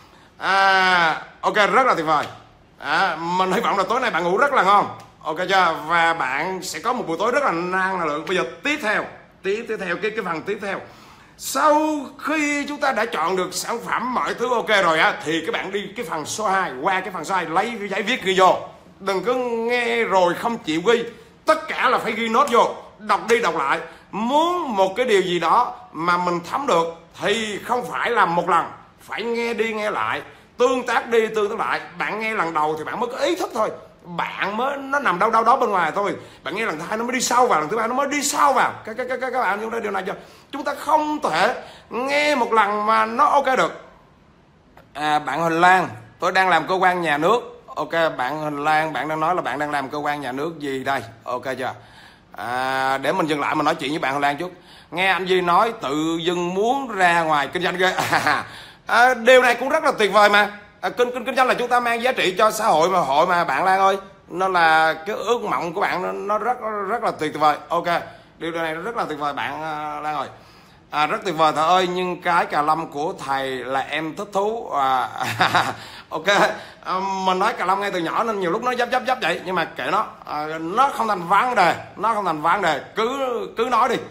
À, ok, rất là tuyệt vời. À, mình hy vọng là tối nay bạn ngủ rất là ngon. Ok chưa? Và bạn sẽ có một buổi tối rất là năng lượng. Bây giờ tiếp theo, tiếp tiếp theo cái cái phần tiếp theo. Sau khi chúng ta đã chọn được sản phẩm mọi thứ ok rồi á thì các bạn đi cái phần số hai, qua cái phần số hai lấy cái giấy viết ghi vô. Đừng cứ nghe rồi không chịu ghi, tất cả là phải ghi nốt vô, đọc đi đọc lại. Muốn một cái điều gì đó mà mình thấm được thì không phải là một lần, phải nghe đi nghe lại, tương tác đi tương tác lại. Bạn nghe lần đầu thì bạn mới có ý thức thôi, bạn mới nó nằm đâu đâu đó bên ngoài thôi. Bạn nghe lần thứ hai nó mới đi sâu vào, lần thứ ba nó mới đi sâu vào. Các các các các bạn chúng ta điều này chưa? Chúng ta không thể nghe một lần mà nó ok được. À, bạn Huỳnh Lan, tôi đang làm cơ quan nhà nước. Ok, bạn Huỳnh Lan, bạn đang nói là bạn đang làm cơ quan nhà nước gì đây? Ok chưa? À, để mình dừng lại mình nói chuyện với bạn Huỳnh Lan chút. Nghe anh Duy nói tự dưng muốn ra ngoài kinh doanh ghê. À, à, điều này cũng rất là tuyệt vời mà. À, kinh, kinh kinh doanh là chúng ta mang giá trị cho xã hội mà hội mà bạn Lan ơi. Nó là cái ước mộng của bạn nó, nó rất rất là tuyệt vời. Ok, điều này rất là tuyệt vời bạn uh, Lan ơi. À, rất tuyệt vời thầy ơi, nhưng cái cà lâm của thầy là em thích thú. À, ok, à, mình nói cà lâm ngay từ nhỏ nên nhiều lúc nó dấp dấp dấp vậy, nhưng mà kệ nó, à, nó không thành vấn đề, nó không thành vấn đề, cứ cứ nói đi.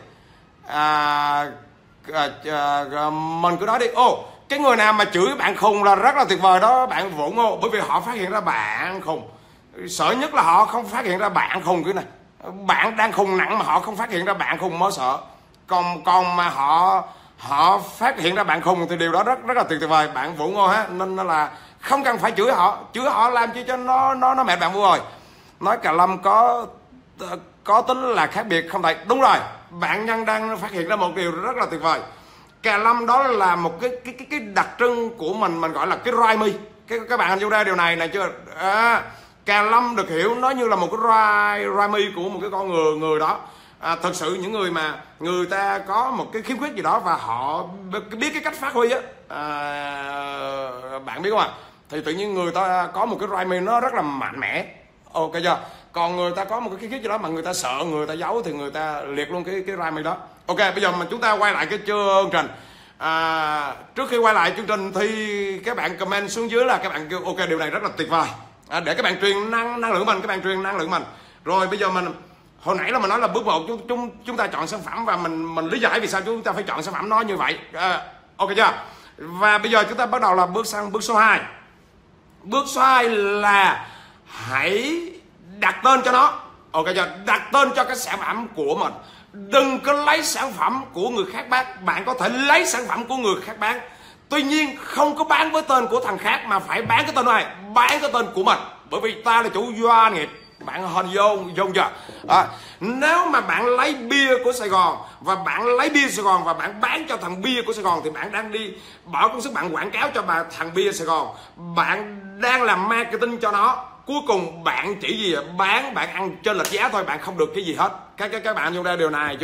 À, à, à, mình cứ nói đi. Ô, cái người nào mà chửi bạn khùng là rất là tuyệt vời đó bạn Vũ Ngô, bởi vì họ phát hiện ra bạn khùng. Sợ nhất là họ không phát hiện ra bạn khùng cái này. Bạn đang khùng nặng mà họ không phát hiện ra bạn khùng mới sợ. Còn còn mà họ họ phát hiện ra bạn khùng thì điều đó rất rất là tuyệt vời bạn Vũ Ngô ha. Nên nó là không cần phải chửi họ, chửi họ làm chi cho nó nó nó mệt bạn Vũ rồi. Nói cà lâm có có tính là khác biệt không thầy? Đúng rồi, bạn nhân đang phát hiện ra một điều rất là tuyệt vời. Cà lâm đó là một cái cái cái, cái đặc trưng của mình, mình gọi là cái roi mi. Cái các bạn hình dung ra điều này này chưa? À, cà lâm được hiểu nó như là một cái roi roi mi của một cái con người người đó. À, thật sự những người mà người ta có một cái khiếm khuyết gì đó và họ biết cái cách phát huy á, à, bạn biết không ạ? À? Thì tự nhiên người ta có một cái roi mi nó rất là mạnh mẽ. Ok chưa? Còn người ta có một cái khiếm khuyết gì đó mà người ta sợ, người ta giấu thì người ta liệt luôn cái cái roi mi đó. Ok, bây giờ mình chúng ta quay lại cái chương trình. À, trước khi quay lại chương trình thì các bạn comment xuống dưới là các bạn kêu ok điều này rất là tuyệt vời. À, để các bạn truyền năng năng lượng mình, các bạn truyền năng lượng mình. Rồi bây giờ mình hồi nãy là mình nói là bước một chúng chúng chúng ta chọn sản phẩm và mình mình lý giải vì sao chúng ta phải chọn sản phẩm nó như vậy. À, ok chưa? Và bây giờ chúng ta bắt đầu là bước sang bước số hai. Bước số hai là hãy đặt tên cho nó. Ok chưa? Đặt tên cho cái sản phẩm của mình. Đừng có lấy sản phẩm của người khác bán. Bạn có thể lấy sản phẩm của người khác bán, tuy nhiên không có bán với tên của thằng khác mà phải bán cái tên này, bán cái tên của mình. Bởi vì ta là chủ doanh nghiệp. Bạn hình dung dung chưa? À, nếu mà bạn lấy bia của Sài Gòn và bạn lấy bia Sài Gòn và bạn bán cho thằng bia của Sài Gòn thì bạn đang đi bỏ công sức bạn quảng cáo cho bà thằng bia Sài Gòn, bạn đang làm marketing cho nó. Cuối cùng bạn chỉ gì bán, bạn ăn trên lệch giá thôi, bạn không được cái gì hết. Các các các bạn dùng ra điều này chưa?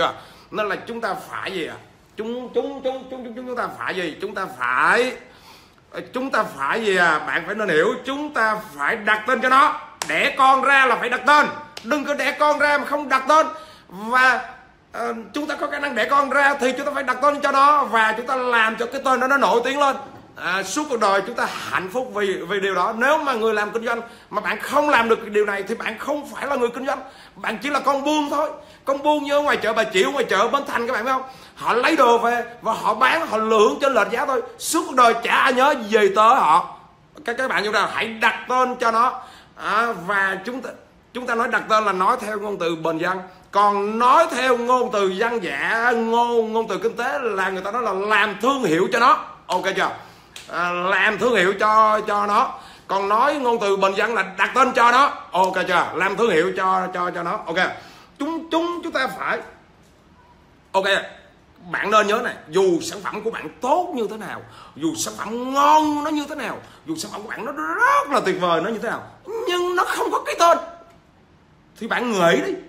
Nên là chúng ta phải gì ạ? À? Chúng, chúng, chúng, chúng, chúng, chúng ta phải gì? Chúng ta phải Chúng ta phải gì à? Bạn phải nên hiểu, chúng ta phải đặt tên cho nó. Đẻ con ra là phải đặt tên. Đừng có đẻ con ra mà không đặt tên. Và uh, chúng ta có khả năng đẻ con ra thì chúng ta phải đặt tên cho nó. Và chúng ta làm cho cái tên đó nó nổi tiếng lên. À, suốt cuộc đời chúng ta hạnh phúc vì vì điều đó. Nếu mà người làm kinh doanh mà bạn không làm được điều này thì bạn không phải là người kinh doanh, bạn chỉ là con buôn thôi. Con buôn như ở ngoài chợ Bà Chiểu, ngoài chợ Bến Thành các bạn biết không? Họ lấy đồ về và họ bán, họ lượn trên lệch giá thôi. Suốt cuộc đời chả ai nhớ về tới họ. Các các bạn chúng ta hãy đặt tên cho nó. À, và chúng ta chúng ta nói đặt tên là nói theo ngôn từ bình dân, còn nói theo ngôn từ dân dã, ngôn ngôn từ kinh tế là người ta nói là làm thương hiệu cho nó. Ok chưa? À, làm thương hiệu cho cho nó. Còn nói ngôn từ bình dân là đặt tên cho nó. Ok chưa? Làm thương hiệu cho cho cho nó. Ok. Chúng chúng chúng ta phải. Ok. Bạn nên nhớ này, dù sản phẩm của bạn tốt như thế nào, dù sản phẩm ngon nó như thế nào, dù sản phẩm của bạn nó rất là tuyệt vời nó như thế nào, nhưng nó không có cái tên thì bạn nghĩ đi.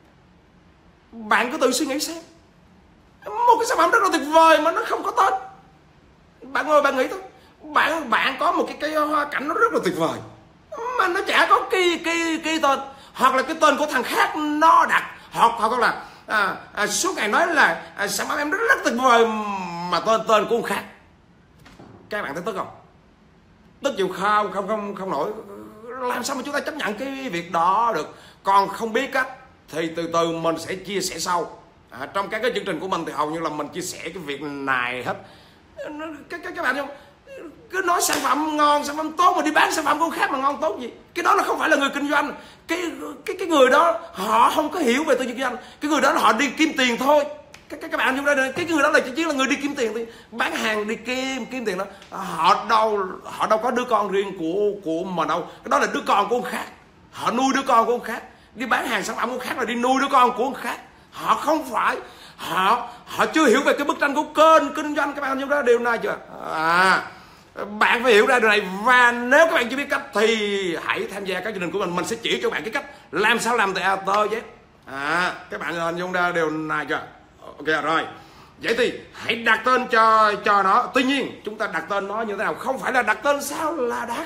Bạn cứ tự suy nghĩ xem. Một cái sản phẩm rất là tuyệt vời mà nó không có tên. Bạn ngồi bạn nghĩ thôi. Bạn bạn có một cái cây hoa cảnh nó rất là tuyệt vời mà nó chả có cái cái cái tên, hoặc là cái tên của thằng khác nó đặt, hoặc hoặc là à, à, suốt ngày nói là à, sản phẩm em rất, rất tuyệt vời mà tên tên của ông khác. Các bạn thấy tức không? Tức chịu không không không không nổi. Làm sao mà chúng ta chấp nhận cái việc đó được? Còn không biết cách thì từ từ mình sẽ chia sẻ sau. À, trong các cái chương trình của mình thì hầu như là mình chia sẻ cái việc này hết. Các các, các bạn không? Cứ nói sản phẩm ngon, sản phẩm tốt mà đi bán sản phẩm của khác mà ngon tốt gì? Cái đó là không phải là người kinh doanh. Cái cái cái người đó họ không có hiểu về tư duy kinh doanh. Cái người đó là họ đi kiếm tiền thôi. Các các, các bạn chúng ta cái người đó là chỉ là người đi kiếm tiền thôi. Bán hàng đi kiếm kiếm tiền đó. Họ đâu họ đâu có đứa con riêng của của mình đâu. Cái đó là đứa con của ông khác. Họ nuôi đứa con của ông khác. Đi bán hàng sản phẩm của khác là đi nuôi đứa con của ông khác. Họ không phải họ họ chưa hiểu về cái bức tranh của kênh kinh doanh. Các bạn chúng ta điều này chưa? À, bạn phải hiểu ra điều này. Và nếu các bạn chưa biết cách thì hãy tham gia các chương trình của mình. Mình sẽ chỉ cho bạn cái cách làm sao làm từ A tới Z. À, các bạn hình dung ra điều này chưa? Ok rồi. Vậy thì hãy đặt tên cho cho nó. Tuy nhiên chúng ta đặt tên nó như thế nào? Không phải là đặt tên sao là đắt.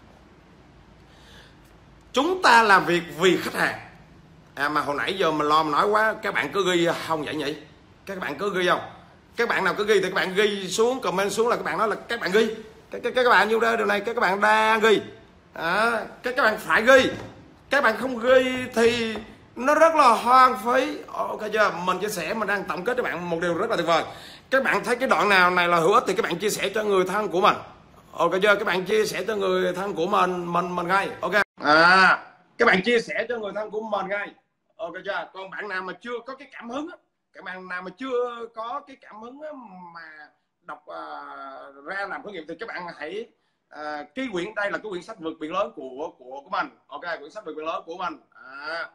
Chúng ta làm việc vì khách hàng. À, mà hồi nãy giờ mình lo mình nói quá, các bạn cứ ghi không vậy nhỉ? Các bạn cứ ghi không? Các bạn nào cứ ghi thì các bạn ghi xuống, comment xuống là các bạn nói là các bạn ghi. Các, các, các bạn như đây điều này các bạn đang ghi. À, các các bạn phải ghi. Các bạn không ghi thì nó rất là hoang phí. Ok chưa? Mình chia sẻ, mình đang tổng kết cho bạn một điều rất là tuyệt vời. Các bạn thấy cái đoạn nào này là hữu ích thì các bạn chia sẻ cho người thân của mình. Ok chưa? Các bạn chia sẻ cho người thân của mình mình mình ngay. Ok. À, các bạn chia sẻ cho người thân của mình ngay. Ok chưa? Còn bạn nào mà chưa có cái cảm hứng, các bạn nào mà chưa có cái cảm hứng mà đọc uh, ra làm thử nghiệm thì các bạn hãy uh, cái quyển đây là cái quyển sách vượt biển lớn của của của mình. Ok, quyển sách vượt biển lớn của mình. À,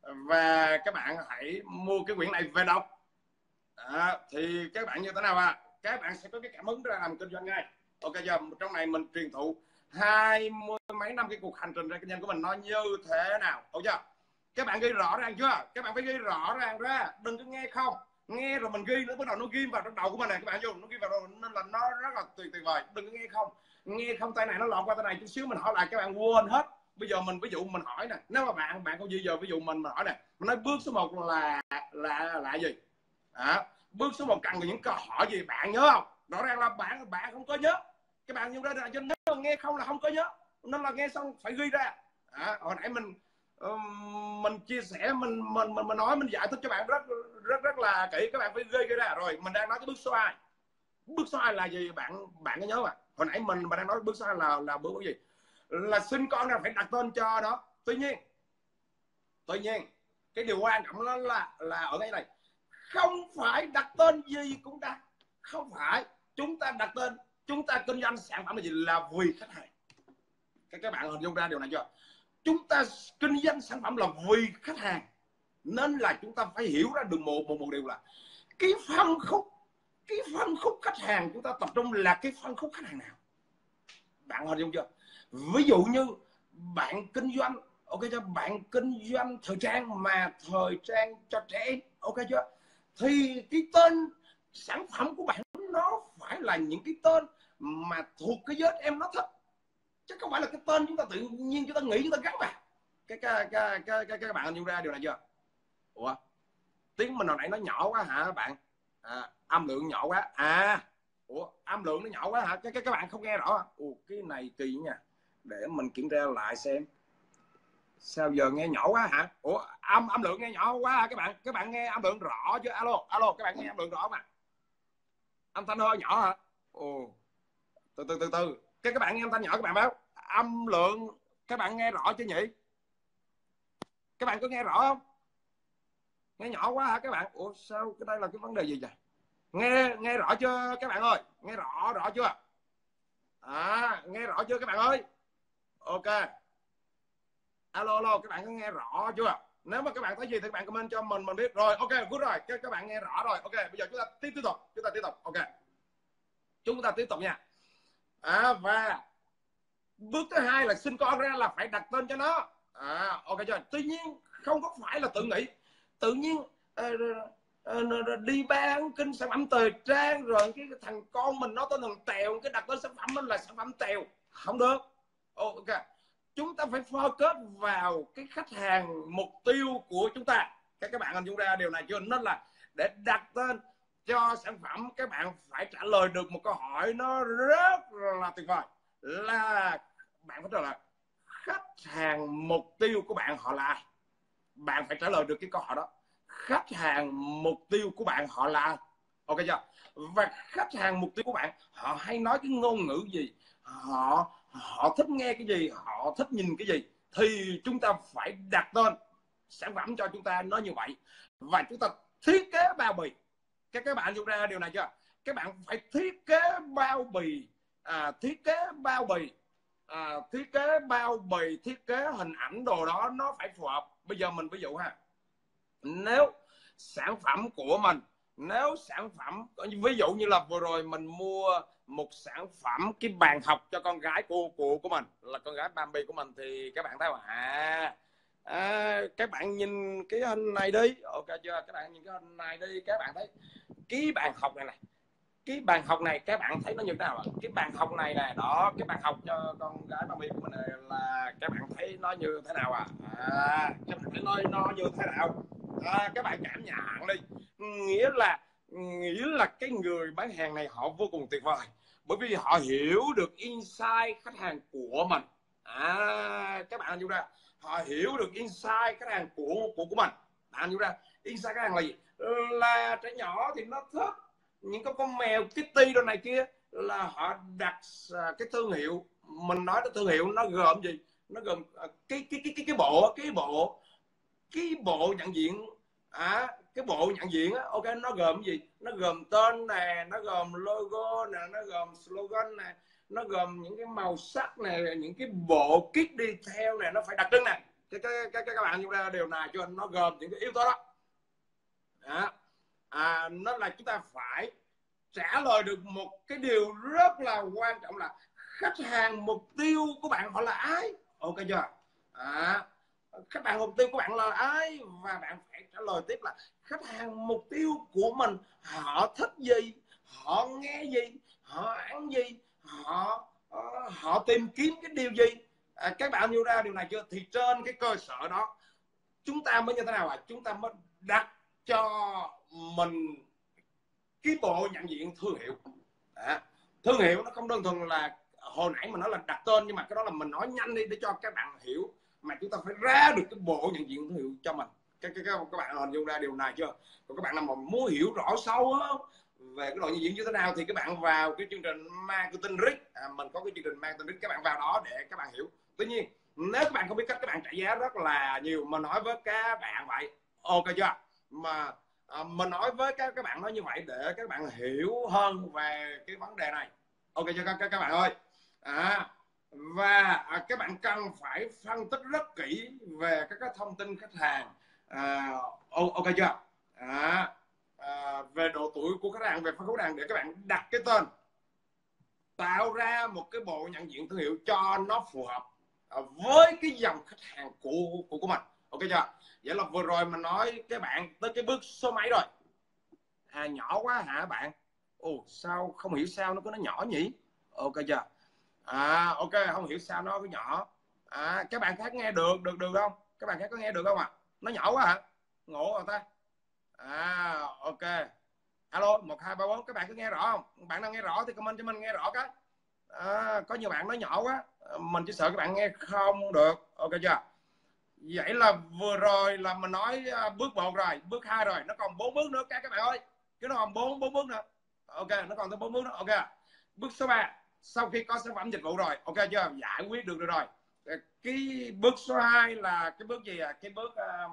và các bạn hãy mua cái quyển này về đọc. À, thì các bạn như thế nào à? Các bạn sẽ có cái cảm hứng ra làm kinh doanh ngay. Ok chưa? Trong này mình truyền thụ hai mươi mấy năm cái cuộc hành trình ra kinh doanh của mình nó như thế nào. Ok chưa? Các bạn ghi rõ ràng chưa? Các bạn phải ghi rõ ràng ra, đừng có nghe không. Nghe rồi mình ghi nó bắt đầu nó ghi vào trong đầu của mình này, các bạn vô nó ghi vào đầu nên là nó rất là tuyệt tuyệt vời. Đừng có nghe không. Nghe không tay này nó lọt qua tay này chút xíu mình hỏi lại các bạn quên hết. Bây giờ mình ví dụ mình hỏi nè, nếu mà bạn bạn không gì giờ ví dụ mình mình hỏi nè, mình nói bước số một là là là gì? À, bước số một cần những câu hỏi gì bạn nhớ không? Rõ ràng là bạn bạn không có nhớ. Các bạn như đây là cho nếu mà nghe không là không có nhớ. Nên là nghe xong phải ghi ra. À, hồi nãy mình Uh, mình chia sẻ mình mình mình mình nói mình giải thích cho bạn rất rất rất là kỹ, các bạn phải ghi cái ra. Rồi mình đang nói cái bước số hai. Bước số hai là gì bạn bạn có nhớ mà hồi nãy mình mà đang nói bước số hai là là bước gì? Là sinh con ra phải đặt tên cho nó. Tuy nhiên tuy nhiên cái điều quan trọng đó là là ở đây này, không phải đặt tên gì cũng đặt. Không phải chúng ta đặt tên, chúng ta kinh doanh sản phẩm là gì? Là vì khách hàng. Các các bạn hình dung ra điều này chưa? Chúng ta kinh doanh sản phẩm là vì khách hàng, nên là chúng ta phải hiểu ra được một một một điều là cái phân khúc cái phân khúc khách hàng chúng ta tập trung là cái phân khúc khách hàng nào. Bạn hình dung chưa? Ví dụ như bạn kinh doanh, ok chưa? Bạn kinh doanh thời trang mà thời trang cho trẻ em, ok chưa? thì cái tên sản phẩm của bạn nó phải là những cái tên mà thuộc cái giới em nó thích, chứ không phải là cái tên chúng ta tự nhiên chúng ta nghĩ chúng ta gắn vào. Cái cái cái cái cái các bạn nhận ra điều này chưa? Ủa, tiếng mình hồi nãy nó nhỏ quá hả các bạn? À, âm lượng nhỏ quá à? Ủa, âm lượng nó nhỏ quá hả? Cái, cái các bạn không nghe rõ? Ủa, cái này kỳ nha. Để mình kiểm tra lại xem. Sao giờ nghe nhỏ quá hả? Ủa, âm âm lượng nghe nhỏ quá hả các bạn? Các bạn nghe âm lượng rõ chưa? Alo, alo, các bạn nghe âm lượng rõ mà. Âm thanh hơi nhỏ hả? Ồ, từ từ từ từ. Cái các bạn nghe âm thanh nhỏ, các bạn báo âm lượng các bạn nghe rõ chưa nhỉ? Các bạn có nghe rõ không? Nghe nhỏ quá hả các bạn? Ủa sao cái đây là cái vấn đề gì vậy? Nghe nghe rõ chưa các bạn ơi? Nghe rõ rõ chưa? À, nghe rõ chưa các bạn ơi? Ok. Alo alo, các bạn có nghe rõ chưa? Nếu mà các bạn thấy gì thì các bạn comment cho mình mình biết. Rồi, ok, good rồi. Các các bạn nghe rõ rồi. Ok, bây giờ chúng ta tiếp tiếp tục. Chúng ta tiếp tục. Ok. Chúng ta tiếp tục nha. À, và bước thứ hai là sinh con ra là phải đặt tên cho nó. À, ok chưa? Tuy nhiên không có phải là tự nghĩ tự nhiên uh, uh, đi bán kinh sản phẩm thời trang rồi cái thằng con mình nó tên thằng Tèo, cái đặt tên sản phẩm mình là sản phẩm Tèo, không được. Ok, chúng ta phải focus vào cái khách hàng mục tiêu của chúng ta. Các các bạn hình dung ra điều này chưa? Nên là để đặt tên cho sản phẩm, các bạn phải trả lời được một câu hỏi nó rất là tuyệt vời, là bạn phải trả lời khách hàng mục tiêu của bạn họ là ai. Bạn phải trả lời được cái câu hỏi đó. Khách hàng mục tiêu của bạn họ là ai? Ok chưa? Và khách hàng mục tiêu của bạn họ hay nói cái ngôn ngữ gì, họ họ thích nghe cái gì, họ thích nhìn cái gì, thì chúng ta phải đặt tên sản phẩm cho chúng ta nó như vậy. Và chúng ta thiết kế bao bì. Các các bạn dùng ra điều này chưa? Các bạn phải thiết kế bao bì, à, thiết kế bao bì à, thiết kế bao bì, thiết kế hình ảnh đồ đó nó phải phù hợp. Bây giờ mình ví dụ ha, nếu sản phẩm của mình nếu sản phẩm ví dụ như là vừa rồi mình mua một sản phẩm cái bàn học cho con gái của của của mình, là con gái Bambi của mình, thì các bạn thấy là à, à các bạn nhìn cái hình này đi, ok chưa? Các bạn nhìn cái hình này đi, các bạn thấy cái bàn học này này, cái bàn học này các bạn thấy nó như thế nào ạ? Cái bàn học này nè, đó, cái bàn học cho con gái Bambi của mình này là các bạn thấy nó như thế nào ạ? À? À, các bạn thấy nó, nó như thế nào? À, các bạn cảm nhận đi. Nghĩa là nghĩa là cái người bán hàng này họ vô cùng tuyệt vời, bởi vì họ hiểu được insight khách hàng của mình. À, các bạn hiểu ra, họ hiểu được insight khách hàng của của của mình. Bạn hiểu ra, insight khách hàng là gì? Là trẻ nhỏ thì nó thích những cái con mèo Kitty đồ này kia, là họ đặt cái thương hiệu. Mình nói cái thương hiệu nó gồm gì? Nó gồm cái cái cái cái cái bộ cái bộ cái bộ nhận diện. À, cái bộ nhận diện á, ok, nó gồm gì? Nó gồm tên nè, nó gồm logo nè, nó gồm slogan nè, nó gồm những cái màu sắc nè, những cái bộ kit đi theo nè, nó phải đặc trưng nè. Cái cái cái các bạn chúng ta điều này cho nó gồm những cái yếu tố đó. À, à, nó là chúng ta phải trả lời được một cái điều rất là quan trọng là khách hàng mục tiêu của bạn họ là ai. Ok chưa? À, khách hàng mục tiêu của bạn là ai, và bạn phải trả lời tiếp là khách hàng mục tiêu của mình họ thích gì, họ nghe gì, họ ăn gì, họ uh, họ tìm kiếm cái điều gì. À, các bạn hiểu ra điều này chưa? Thì trên cái cơ sở đó chúng ta mới như thế nào ạ? À? Chúng ta mới đặt cho mình cái bộ nhận diện thương hiệu. À, thương hiệu nó không đơn thuần là hồi nãy mình nói là đặt tên, nhưng mà cái đó là mình nói nhanh đi để cho các bạn hiểu, mà chúng ta phải ra được cái bộ nhận diện thương hiệu cho mình. Các, các, các, các bạn hình dung ra điều này chưa? Còn các bạn nào mà muốn hiểu rõ sâu hơn về cái đội nhận diện như thế nào thì các bạn vào cái chương trình Marketing Risk. À, mình có cái chương trình Marketing Risk, các bạn vào đó để các bạn hiểu. Tuy nhiên nếu các bạn không biết cách, các bạn trả giá rất là nhiều. Mình nói với các bạn vậy, ok chưa? Mà à, mình nói với các các bạn nói như vậy để các bạn hiểu hơn về cái vấn đề này. Ok chưa các, các, các bạn ơi? À, và à, các bạn cần phải phân tích rất kỹ về các, các thông tin khách hàng. À, ok chưa? À, à, về độ tuổi của khách hàng, về phân khúc khách hàng, để các bạn đặt cái tên, tạo ra một cái bộ nhận diện thương hiệu cho nó phù hợp với cái dòng khách hàng của của của mình. Ok chưa? Vậy là vừa rồi mình nói các bạn tới cái bước số mấy rồi? À nhỏ quá hả bạn? Ồ sao không hiểu sao nó có nó nhỏ nhỉ? Ok chưa? À ok, không hiểu sao nó có nhỏ. À các bạn khác nghe được được được không? Các bạn khác có nghe được không ạ? À? Nó nhỏ quá hả? Ngộ rồi ta. À ok. Alo một hai ba bốn, các bạn có nghe rõ không? Bạn nào nghe rõ thì comment cho mình nghe rõ cái. À, có nhiều bạn nói nhỏ quá, mình chỉ sợ các bạn nghe không được. Ok chưa? Vậy là vừa rồi là mình nói bước một rồi, bước hai rồi, nó còn bốn bước nữa các các bạn ơi. Chứ nó còn bốn bốn bước nữa. Ok, nó còn tới bốn bước nữa. Ok. Bước số ba, sau khi có sản phẩm dịch vụ rồi, ok chưa? Giải quyết được rồi. Cái bước số hai là cái bước gì à? Cái bước uh,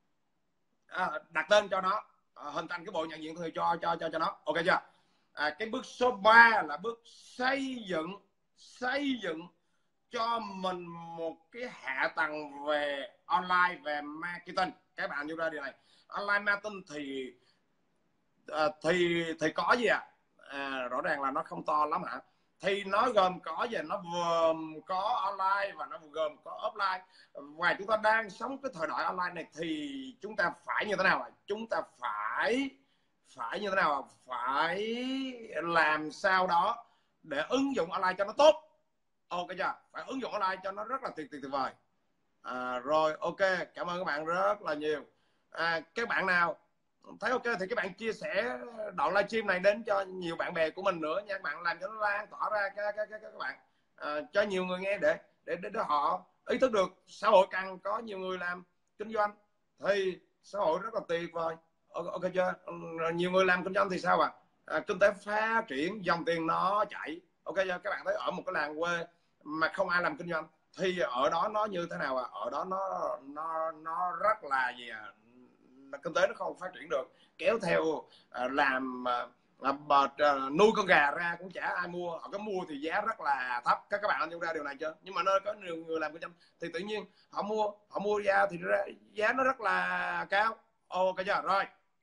à, đặt tên cho nó, à, hình thành cái bộ nhận diện thương hiệu cho cho cho cho nó. Ok chưa? À, cái bước số ba là bước xây dựng xây dựng cho mình một cái hạ tầng về online, về marketing. Các bạn vô ra điều này, online marketing thì à, thì thì có gì ạ? À? À, rõ ràng là nó không to lắm hả? Thì nó gồm có gì? Nó gồm có online và nó gồm có offline. Và chúng ta đang sống cái thời đại online này thì chúng ta phải như thế nào? Chúng ta phải phải như thế nào? Phải làm sao đó để ứng dụng online cho nó tốt. Ok chưa? Phải ứng dụng online cho nó rất là tuyệt tuyệt tuyệt vời. À, rồi ok, cảm ơn các bạn rất là nhiều. À, các bạn nào thấy ok thì các bạn chia sẻ đoạn livestream này đến cho nhiều bạn bè của mình nữa nha các bạn, làm cho nó lan tỏa ra các các các, các bạn, à, cho nhiều người nghe để, để để để họ ý thức được xã hội càng có nhiều người làm kinh doanh thì xã hội rất là tuyệt vời. Ok, ok chưa? Nhiều người làm kinh doanh thì sao ạ? À? À, kinh tế phát triển, dòng tiền nó chạy. Ok chưa? Các bạn thấy ở một cái làng quê mà không ai làm kinh doanh thì ở đó nó như thế nào ạ? À? Ở đó nó nó nó rất là gì à? Kinh tế nó không phát triển được, kéo theo à, làm à, bật, à, nuôi con gà ra cũng chả ai mua, họ có mua thì giá rất là thấp. Các các bạn nhận ra điều này chưa? Nhưng mà nơi có nhiều người làm kinh doanh thì tự nhiên họ mua họ mua ra thì ra, giá nó rất là cao. Ok chưa? Rồi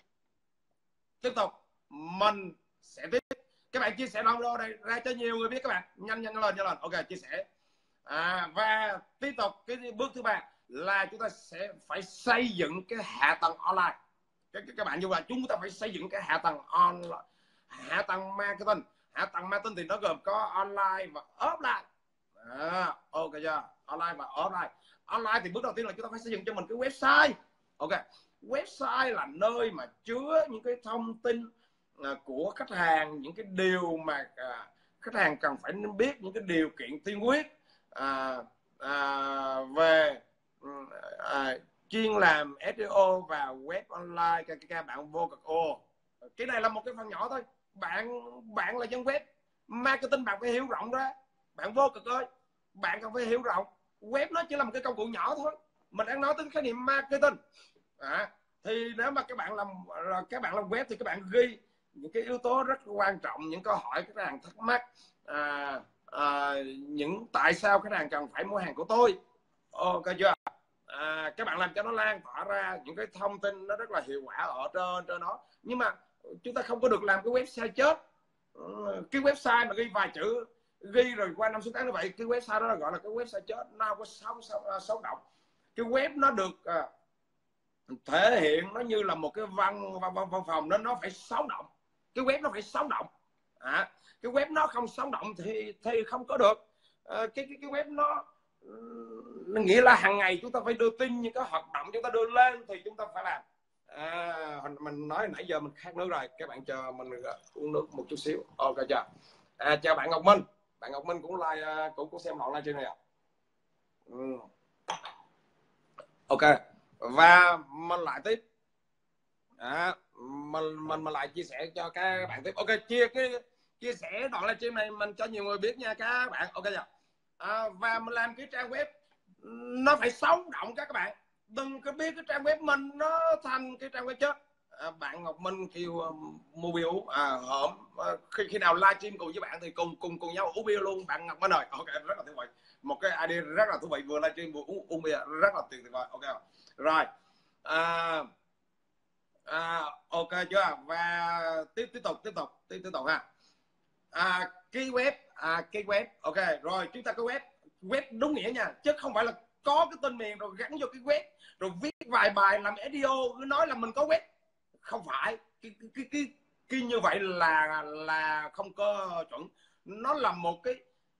tiếp tục mình sẽ tiếp. Các bạn chia sẻ đâu đâu đây ra cho nhiều người biết, các bạn nhanh nhanh lên nhanh lên. Ok, chia sẻ. À, và tiếp tục cái bước thứ ba là chúng ta sẽ phải xây dựng cái hạ tầng online. Các, các bạn dùng là chúng ta phải xây dựng cái hạ tầng online, hạ tầng marketing. Hạ tầng marketing thì nó gồm có online và offline. À, ok chưa? Online và offline. Online thì bước đầu tiên là chúng ta phải xây dựng cho mình cái website. Ok, website là nơi mà chứa những cái thông tin của khách hàng, những cái điều mà à, khách hàng cần phải biết, những cái điều kiện tiên quyết à, à, về à, chuyên làm ét e o và web online. Các, các bạn vô cực ô, cái này là một cái phần nhỏ thôi. Bạn bạn là dân web marketing, bạn phải hiểu rộng ra. Bạn vô cực ơi, bạn cần phải hiểu rộng. Web nó chỉ là một cái công cụ nhỏ thôi. Mình đang nói tới khái niệm marketing. À, thì nếu mà các bạn làm các bạn làm web thì các bạn ghi những cái yếu tố rất quan trọng, những câu hỏi khách hàng thắc mắc, à, à, những tại sao khách hàng cần phải mua hàng của tôi. Ok chưa? À, các bạn làm cho nó lan tỏa ra những cái thông tin nó rất là hiệu quả ở trên trên nó. Nhưng mà chúng ta không có được làm cái website chết. Cái website mà ghi vài chữ, ghi rồi qua năm số tháng như vậy, cái website đó là gọi là cái website chết, nó không có sống sống động. Cái web nó được à, thể hiện nó như là một cái văn văn văn, văn phòng, nên nó phải sống động. Cái web nó phải sống động. À, cái web nó không sống động thì thì không có được. À, cái, cái cái web nó nghĩa là hàng ngày chúng ta phải đưa tin những cái hoạt động chúng ta đưa lên thì chúng ta phải làm. À, mình nói nãy giờ mình khát nước rồi, các bạn chờ mình uống nước một chút xíu. Ok chưa? À, chào bạn Ngọc Minh. Bạn Ngọc Minh cũng like cũng cũng xem đoạn live trên này ạ. À? Ừ. Ok, và mình lại tiếp. À, mình mình mình lại chia sẻ cho các bạn tiếp. Ok, chia cái chia sẻ đoạn livestream này mình cho nhiều người biết nha các bạn. Ok chưa? À, và mình làm cái trang web nó phải sống động các bạn. Đừng có biết cái trang web mình nó thành cái trang web chết. À, bạn Ngọc Minh kêu uh, mua bia uống à, hổm uh, khi khi nào livestream cùng với bạn thì cùng cùng cùng nhau uống bia luôn bạn Ngọc Minh ơi. Ok, rất là thú vị, một cái idea rất là thú vị, vừa livestream vừa uống, uống bia rất là tuyệt vời. Ok rồi. À, à, ok chưa? Và tiếp tiếp tục tiếp tục tiếp tiếp tục ha. À, cái web à, cái web ok rồi, chúng ta có web web đúng nghĩa nha, chứ không phải là có cái tên miền rồi gắn vô cái web rồi viết vài bài làm ét e o nói là mình có web. Không phải, cái cái cái Cái như vậy là là không có chuẩn. Nó là một cái,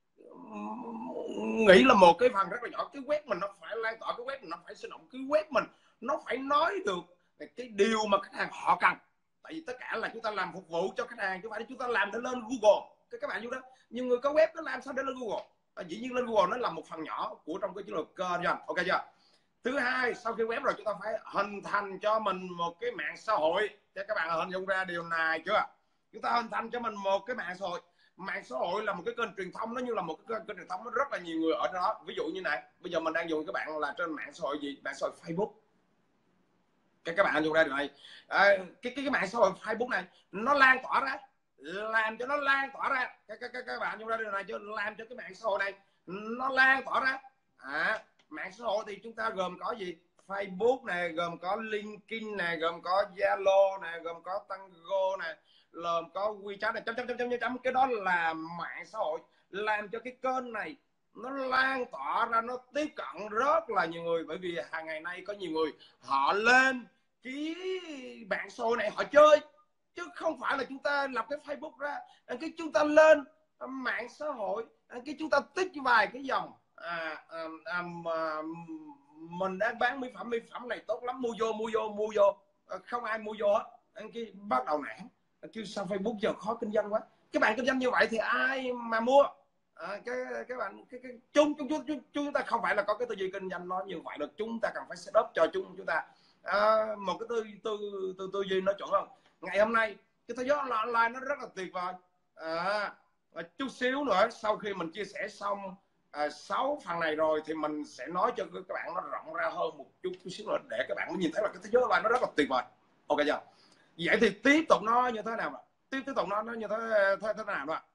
nghĩ là một cái phần rất là nhỏ. Cái web mình nó phải lan tỏa, cái web mình nó phải sinh động, cái web mình nó phải nói được cái điều mà khách hàng họ cần. Tại vì tất cả là chúng ta làm phục vụ cho khách hàng, chứ không phải chúng ta làm để lên Google. Cái các bạn vô đó, nhiều người có web nó làm sao để lên Google? À, dĩ nhiên lên Google nó là một phần nhỏ của trong cái chiến lược kênh rồi, ok chưa? Thứ hai, sau khi web rồi chúng ta phải hình thành cho mình một cái mạng xã hội. Cho các bạn hình dung ra điều này chưa? Chúng ta hình thành cho mình một cái mạng xã hội. Mạng xã hội là một cái kênh truyền thông, nó như là một cái kênh, kênh truyền thông, nó rất là nhiều người ở đó. Ví dụ như này, bây giờ mình đang dùng các bạn là trên mạng xã hội gì? Mạng xã hội Facebook. Các các bạn dùng ra điều này, à, cái, cái cái mạng xã hội Facebook này nó lan tỏa ra, làm cho nó lan tỏa ra. Các các các bạn dùng ra điều này cho làm cho cái mạng xã hội này nó lan tỏa ra. À, mạng xã hội thì chúng ta gồm có gì? Facebook này, gồm có LinkedIn này, gồm có Zalo này, gồm có Tango này, gồm có WeChat này, chấm chấm chấm chấm chấm. Cái đó là mạng xã hội, làm cho cái kênh này nó lan tỏa ra, nó tiếp cận rất là nhiều người. Bởi vì hàng ngày nay có nhiều người họ lên cái mạng xã hội này họ chơi, chứ không phải là chúng ta lập cái Facebook ra, cái chúng ta lên mạng xã hội, cái chúng ta tích vài cái dòng à, à, à, à, mình đang bán mỹ phẩm, mỹ phẩm này tốt lắm, mua vô mua vô mua vô, không ai mua vô hết. Cái bắt đầu nản, kêu sao Facebook giờ khó kinh doanh quá. Các bạn kinh doanh như vậy thì ai mà mua? À, cái các bạn cái, cái chúng chúng chúng chúng ta không phải là có cái tư duy kinh doanh nó như vậy được. Chúng ta cần phải set up cho chúng chúng ta à, một cái tư tư tư tư duy nó chuẩn hơn. Ngày hôm nay cái thế giới online nó rất là tuyệt vời. À, chút xíu nữa sau khi mình chia sẻ xong à, sáu phần này rồi thì mình sẽ nói cho các bạn nó rộng ra hơn một chút chút xíu nữa, để các bạn mới nhìn thấy là cái thế giới online nó rất là tuyệt vời. Ok chưa? Vậy thì tiếp tục nó như thế nào mà tiếp tiếp tục nó nó như thế thế, thế nào đó.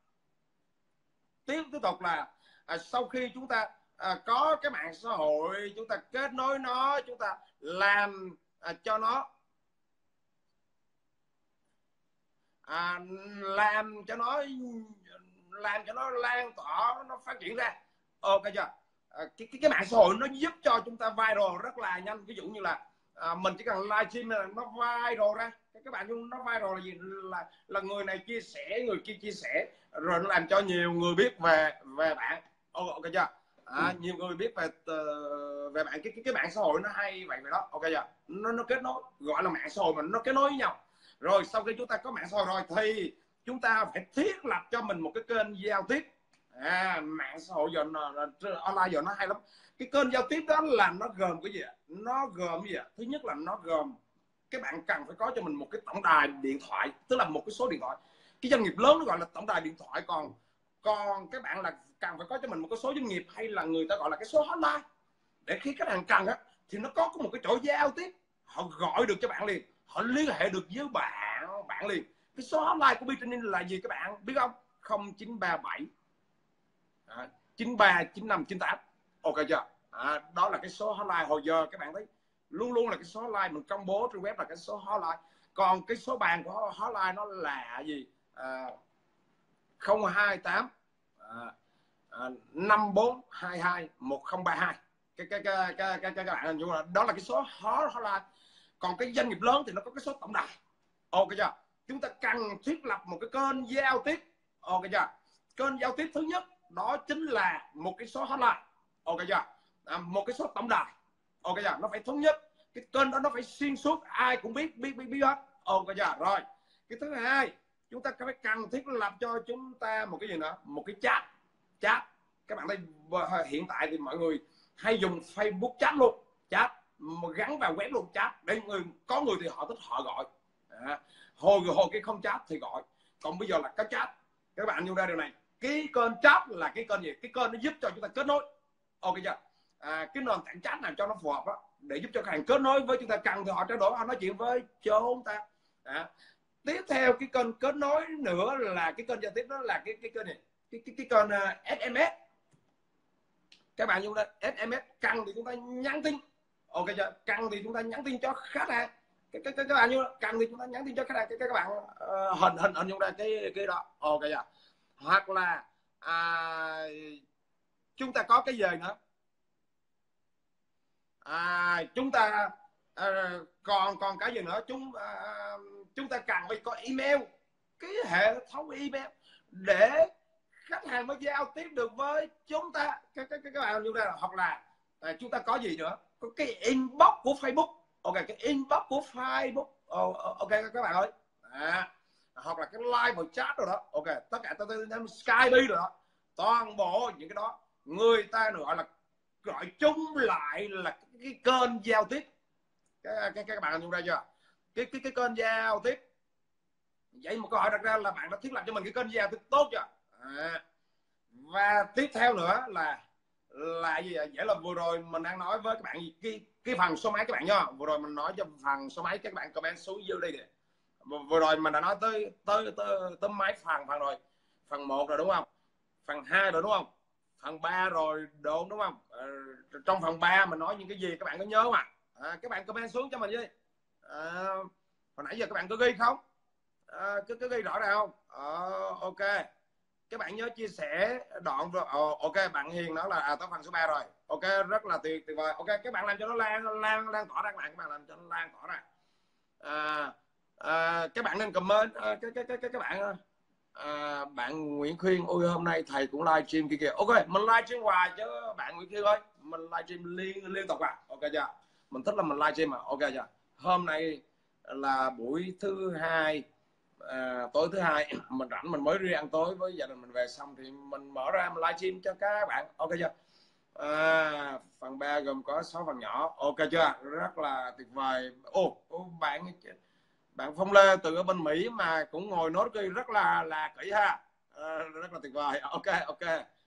Tiếp tiếp tục là à, sau khi chúng ta à, có cái mạng xã hội, chúng ta kết nối nó, chúng ta làm à, cho nó à, làm cho nó làm cho nó lan tỏa, nó phát triển ra. Ok chưa? À, cái, cái cái mạng xã hội nó giúp cho chúng ta viral rất là nhanh. Ví dụ như là à, mình chỉ cần livestream là nó viral ra. Các bạn, nó viral là gì? Là là người này chia sẻ, người kia chia sẻ, rồi nó làm cho nhiều người biết về về bạn. Ok chưa? À, nhiều người biết về về bạn. Cái cái cái mạng xã hội nó hay vậy vậy đó. Ok chưa? Nó nó kết nối, gọi là mạng xã hội mà nó kết nối với nhau. Rồi sau khi chúng ta có mạng xã hội rồi thì chúng ta phải thiết lập cho mình một cái kênh giao tiếp. À, mạng xã hội giờ nó, online giờ nó hay lắm. Cái kênh giao tiếp đó là nó gồm cái gì ạ? Nó gồm gì ạ? Thứ nhất là nó gồm các bạn cần phải có cho mình một cái tổng đài điện thoại, tức là một cái số điện thoại. Cái doanh nghiệp lớn nó gọi là tổng đài điện thoại, còn còn các bạn là cần phải có cho mình một cái số doanh nghiệp, hay là người ta gọi là cái số hotline, để khi khách hàng cần á thì nó có một cái chỗ giao tiếp, họ gọi được cho bạn liền, họ liên hệ được với bạn bạn liền. Cái số hotline của Business là gì các bạn biết không? không chín ba bảy à, chín ba chín năm chín tám. Ok chưa? À, đó là cái số hotline. Hồi giờ các bạn thấy luôn luôn là cái số hotline mình công bố trên web là cái số hotline. Còn cái số bàn của hotline nó là gì? À, không hai tám à, à, năm bốn hai hai một không ba hai. Cái cái cái cái cái các bạn hình dung là đó là cái số hotline. Còn cái doanh nghiệp lớn thì nó có cái số tổng đài. Ok chưa? Chúng ta cần thiết lập một cái kênh giao tiếp. Ok chưa? Kênh giao tiếp thứ nhất đó chính là một cái số hotline. Ok chưa? À, một cái số tổng đài. Ok chưa? Nó phải thống nhất, cái kênh đó nó phải xuyên suốt, ai cũng biết biết biết biết hết. Ok chưa? Rồi cái thứ hai, chúng ta phải cần thiết lập cho chúng ta một cái gì nữa, một cái chat. Chat các bạn thấy hiện tại thì mọi người hay dùng Facebook chat luôn, chat gắn vào web luôn, chat để người có người thì họ thích họ gọi à, hồi hồi cái không chat thì gọi. Còn bây giờ là có chat. Các bạn nhận ra điều này, cái kênh chat là cái kênh gì? Cái kênh nó giúp cho chúng ta kết nối. Ok chưa? À, cái nền tảng chat nào cho nó phù hợp đó, để giúp cho khách hàng kết nối với chúng ta, cần thì họ trao đổi, họ nói chuyện với chúng ta à. Tiếp theo cái kênh kết nối nữa là cái kênh giao tiếp, đó là cái cái kênh này, cái cái, cái kênh uh, ét em ét. Các bạn dùng đây ét em ét, cần thì chúng ta nhắn tin. Ok chưa? Cần thì chúng ta nhắn tin cho khách hàng. Cái cái các bạn như cần thì chúng ta nhắn tin cho khách hàng. Cái các bạn uh, hình hình hình dung ra cái cái đó. Ok chưa? Hoặc là à, chúng ta có cái gì nữa à, chúng ta à, còn còn cái gì nữa chúng à, chúng ta cần phải có email. cái hệ thống email để khách hàng mới giao tiếp được với chúng ta. Các các các bạn như là hoặc là à, chúng ta có gì nữa, có cái inbox của Facebook. Ok, cái inbox của Facebook. Oh, ok các bạn ơi, à, hoặc là cái live và chat rồi đó. Ok, tất cả tôi Skype rồi đó, toàn bộ những cái đó người ta gọi là gọi chung lại là cái kênh giao tiếp. Các các, các bạn nhìn ra chưa, cái cái cái kênh giao tiếp. Vậy một câu hỏi đặt ra là bạn đã thiết lập cho mình cái kênh giao tiếp tốt chưa? À, và tiếp theo nữa là là gì vậy? Vậy là vừa rồi mình đang nói với các bạn cái cái phần số máy các bạn nhá. Vừa rồi mình nói cho phần số máy, các bạn comment xuống dưới đây nè. Vừa rồi mình đã nói tới tới tới, tới mấy phần phần rồi. Phần một rồi đúng không? Phần hai rồi đúng không? Phần ba rồi đúng đúng không? Ờ, trong phần ba mình nói những cái gì các bạn có nhớ mà? À, các bạn comment xuống cho mình đi. À, hồi nãy giờ các bạn có ghi không? À, cứ cứ ghi rõ ràng không? Ờ, ok. Các bạn nhớ chia sẻ đoạn rồi. Ờ, ok, bạn Hiền nói là à, tới phần số ba rồi. Ok, rất là tuyệt tuyệt vời. Ok, các bạn làm cho nó lan lan lan tỏa ra, các bạn các bạn làm cho nó lan tỏa ra. À, à, các bạn nên comment. À, các các các các bạn à, bạn Nguyễn Khuyên, ôi hôm nay thầy cũng live stream kia kìa. Ok, mình live stream hoài chứ bạn Nguyễn Khuyên ơi, mình live stream liên liên tục à. Ok chưa? Mình thích là mình live stream mà. Ok chưa? Hôm nay là buổi thứ hai, à, tối thứ hai mình rảnh, mình mới đi ăn tối với gia đình mình về xong thì mình mở ra mình livestream cho các bạn. Ok chưa? À, phần ba gồm có sáu phần nhỏ. Ok chưa? Rất là tuyệt vời. Ô, ô bạn bạn Phong Lê từ ở bên Mỹ mà cũng ngồi nốt ghi rất là là kỹ ha. À, rất là tuyệt vời. Ok ok.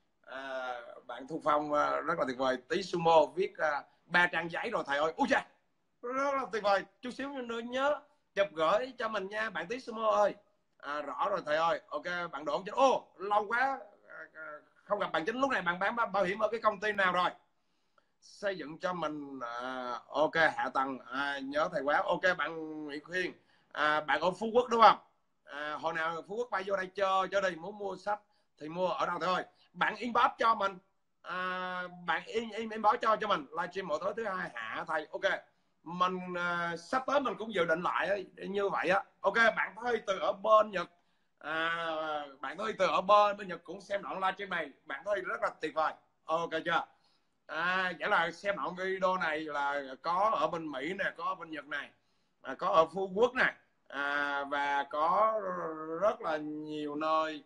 À, bạn Thu Phong rất là tuyệt vời. Tí sumo viết ba uh, trang giấy rồi thầy ơi. Ui da, rất là tuyệt vời. Chút xíu nữa nhớ chụp gửi cho mình nha bạn Tí sumo ơi. À, rõ rồi thầy ơi. Ok, bạn Đỗ Chính. Ô, lâu quá không gặp bạn Chính. Lúc này bạn bán bảo hiểm ở cái công ty nào rồi? Xây dựng cho mình. À, ok, hạ tầng. À, nhớ thầy quá. Ok, bạn Nguyễn Khuyên. À, bạn ở Phú Quốc đúng không? À, hồi nào Phú Quốc bay vô đây chơi cho đây, muốn mua sách thì mua ở đâu thôi. Bạn inbox cho mình. À, bạn in, in inbox cho cho mình livestream mỗi tối thứ hai hạ thầy. Ok, mình uh, sắp tới mình cũng dự định lại như vậy á. Ok, bạn Thôi từ ở bên Nhật. À, bạn Thôi từ ở bên bên Nhật cũng xem đoạn livestream này. Bạn Thôi rất là tuyệt vời. Ok chưa? À, vậy là xem đoạn video này là có ở bên Mỹ nè, có ở bên Nhật này, à, có ở Phú Quốc này, à, và có rất là nhiều nơi.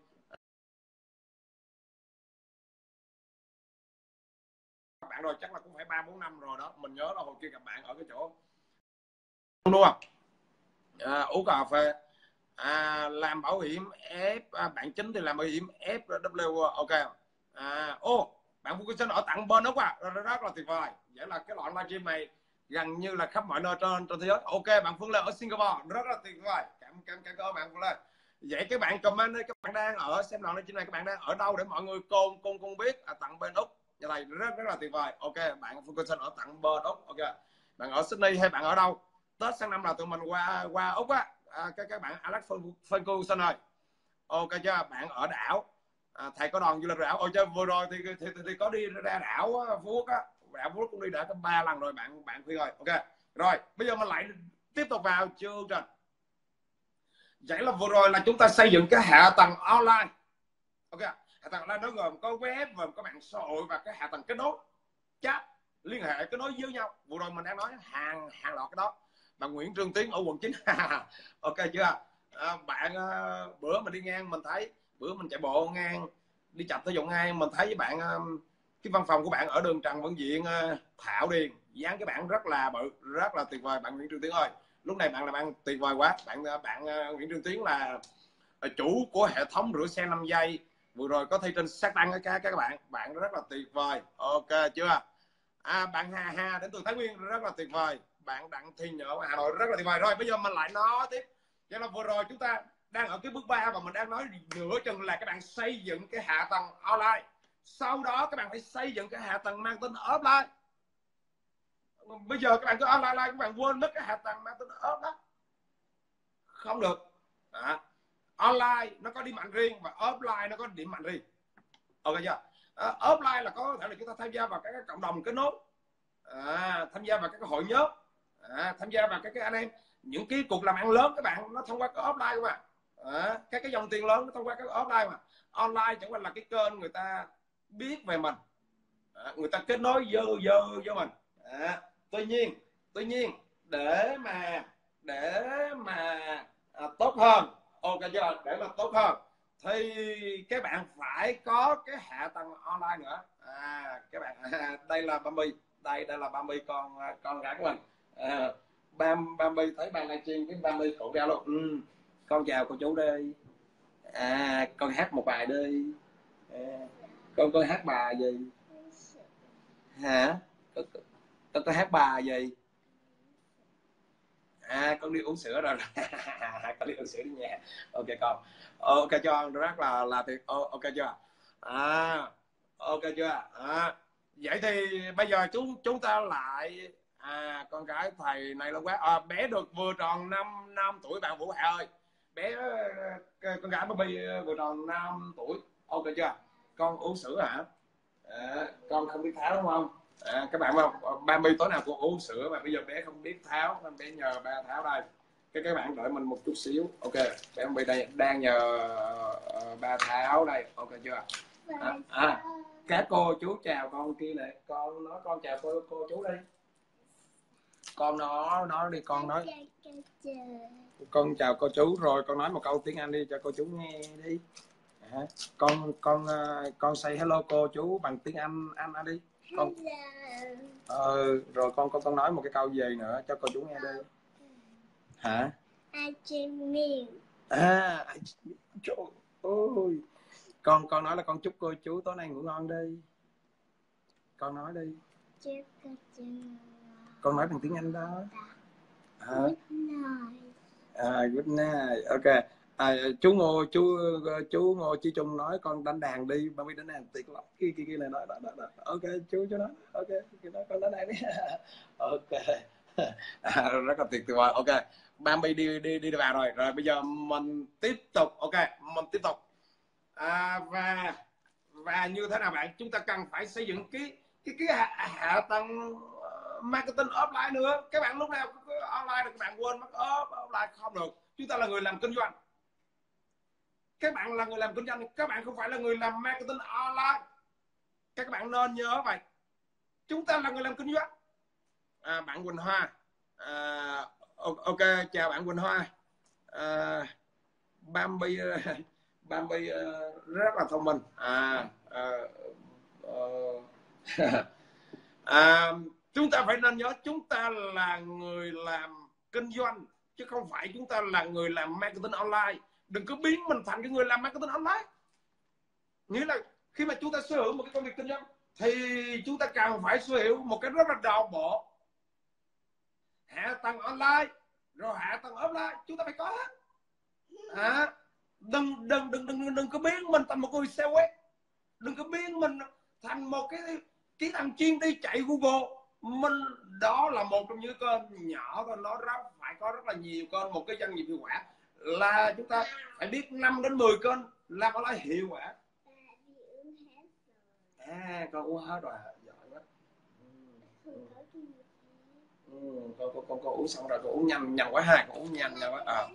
Các bạn rồi chắc là cũng phải ba bốn năm rồi đó. Mình nhớ là hồi kia gặp bạn ở cái chỗ đúng không? À, uống cà phê. À, làm bảo hiểm F, à, bạn Chính thì làm bảo hiểm ép vê kép. Ok. À, ô, bạn Ferguson ở tặng bên đó quá, rất, rất là tuyệt vời. Vậy là cái đoạn livestream này gần như là khắp mọi nơi trên trên thế giới. Ok, bạn Phương Lê ở Singapore rất là tuyệt vời. Cảm cảm cảm ơn bạn Phương Lê. Vậy các bạn comment đi, các bạn đang ở xem đoạn livestream này, các bạn đang ở đâu để mọi người cùng cùng cùng biết. À, tặng bên Úc như này rất rất là tuyệt vời. Ok, bạn Ferguson ở tặng bên Úc. Ok, bạn ở Sydney hay bạn ở đâu? Tết sang năm là tụi mình qua qua Úc á. À, các các bạn Alex Ferguson ơi. Ok chưa? Bạn ở đảo. À, thầy có đoàn du lịch đảo. Ôi chơi vừa rồi thì, thì, thì, thì có đi ra đảo Phú Quốc á. Đảo Phú Quốc cũng đi đã tới ba lần rồi bạn bạn Khuyên ơi. Ok. Rồi, bây giờ mình lại tiếp tục vào chương trình. Vậy là vừa rồi là chúng ta xây dựng cái hạ tầng online. Ok. Hạ tầng online nó gồm có web, gồm có mạng xã hội và cái hạ tầng kết nối chat, liên hệ kết nối với nhau. Vừa rồi mình đang nói hàng hàng loạt cái đó. Bạn Nguyễn Trương Tiến ở quận chín. Ok chưa? À, bạn uh, bữa mình đi ngang mình thấy, bữa mình chạy bộ ngang đi chập tới dụng ngang mình thấy với bạn uh, cái văn phòng của bạn ở đường Trần Văn Diện, uh, Thảo Điền, dán cái bảng rất là bự, rất là tuyệt vời. Bạn Nguyễn Trương Tiến ơi, lúc này bạn là bạn tuyệt vời quá. Bạn bạn uh, Nguyễn Trương Tiến là uh, chủ của hệ thống rửa xe năm giây vừa rồi có thi trên Shark Tank các các bạn. Bạn rất là tuyệt vời. Ok chưa? À, bạn Hà Hà đến từ Thái Nguyên rất là tuyệt vời. Bạn Đặng Thi Nhở ở Hà Nội rất là tuyệt vời. Rồi bây giờ mình lại nói tiếp. Cho nên vừa rồi chúng ta đang ở cái bước ba và mình đang nói nửa chừng là các bạn xây dựng cái hạ tầng online. Sau đó các bạn phải xây dựng cái hạ tầng mang tính offline. Bây giờ các bạn cứ online các bạn quên mất cái hạ tầng mang tính off đó. Không được. À, online nó có điểm mạnh riêng và offline nó có điểm mạnh riêng. Ok chưa? À, offline là có thể là chúng ta tham gia vào các cộng đồng kết nối, à, tham gia vào các hội nhóm, à, tham gia vào các cái anh em những cái cuộc làm ăn lớn các bạn nó thông qua cái offline các bạn. à, các cái dòng tiền lớn nó thông qua các offline mà. Online chẳng qua là cái kênh người ta biết về mình, à, người ta kết nối vô vô vô mình. À, tuy nhiên tuy nhiên để mà để mà à, tốt hơn, ok chưa, để mà tốt hơn thì các bạn phải có cái hạ tầng online nữa. À, các bạn à, đây là Bambi, đây đây là Bambi, con con gái của mình. À, Bam Bambi thấy bạn livestream cái Bambi cổ ra luôn. Ừ. Con chào cô chú đây. À, con hát một bài đi. À, con con hát bài gì hả? Con, con, con hát bài gì? À, con đi uống sữa rồi. Con đi uống sữa đi nha. Ok con. Ok cho con rất là là tuyệt. Ok chưa? À, ok chưa? À, vậy thì bây giờ chúng chúng ta lại à, con gái thầy này là quá. À, bé được vừa tròn năm năm tuổi bạn Vũ Hạ ơi. Bé con gái Bobby vừa tròn năm tuổi. Ok chưa? Con uống sữa hả? À, con không biết tháo đúng không? À, các bạn không, ba mươi tối nào cũng uống sữa mà bây giờ bé không biết tháo nên bé nhờ ba tháo đây. Cái các bạn đợi mình một chút xíu. Ok, bé bây đây đang nhờ uh, ba tháo đây. Ok chưa? À, à, các cô chú chào con kia này, con nói con chào cô cô chú đi. Con nó nói đi, con nói con chào cô chú rồi con nói một câu tiếng Anh đi cho cô chú nghe đi. À, con con con say hello cô chú bằng tiếng Anh anh anh đi con. Ờ, rồi con con con nói một cái câu gì nữa cho cô chú nghe đi. Hả? À, trời ơi, con con nói là con chúc cô chú tối nay ngủ ngon đi, con nói đi. Con nói bằng tiếng Anh đó. À, à, good night. Ok. À, chú Ngô chú chú Ngô Chí Trung nói con đánh đàn đi, ba mươi đánh đàn tuyệt lắm. Kia kia kia này nói đó, đó, đó. Ok chú chú nói. Ok, kia nói con đánh đàn đi. Ok. À, rất là tuyệt vời. Ok. Bambi đi đi đi vào rồi. Rồi bây giờ mình tiếp tục. Ok, mình tiếp tục. À, và và như thế nào bạn? Chúng ta cần phải xây dựng cái cái cái hạ, hạ tầng marketing offline nữa. Các bạn lúc nào online thì các bạn quên mất offline không được. Chúng ta là người làm kinh doanh. Các bạn là người làm kinh doanh, các bạn không phải là người làm marketing online. Các bạn nên nhớ vậy. Chúng ta là người làm kinh doanh. À, bạn Quỳnh Hoa. À, ok, chào bạn Quỳnh Hoa. À, Bambi Bambi rất là thông minh. À, à, à, à, chúng ta phải nên nhớ chúng ta là người làm kinh doanh chứ không phải chúng ta là người làm marketing online. Đừng có biến mình thành cái người làm marketing online. Nghĩa là khi mà chúng ta sở hữu một cái công việc kinh doanh thì chúng ta cần phải sở hữu một cái rất là đồng bộ, hạ tầng online rồi hạ tầng offline chúng ta phải có hết. À, đừng đừng đừng đừng đừng có biến mình thành một người sale web, đừng có biến mình thành một cái cái thằng chuyên đi chạy Google. Mình đó là một trong những kênh nhỏ thôi, nó rất phải có rất là nhiều kênh. Một cái doanh nghiệp hiệu quả là chúng ta phải biết năm đến mười kênh làm online hiệu quả. À, con uống hết rồi, giỏi quá. Ừ. Ừ, con, con, con, con uống xong rồi, con uống nhanh nhanh quá ha, con uống nhanh nhanh quá. À.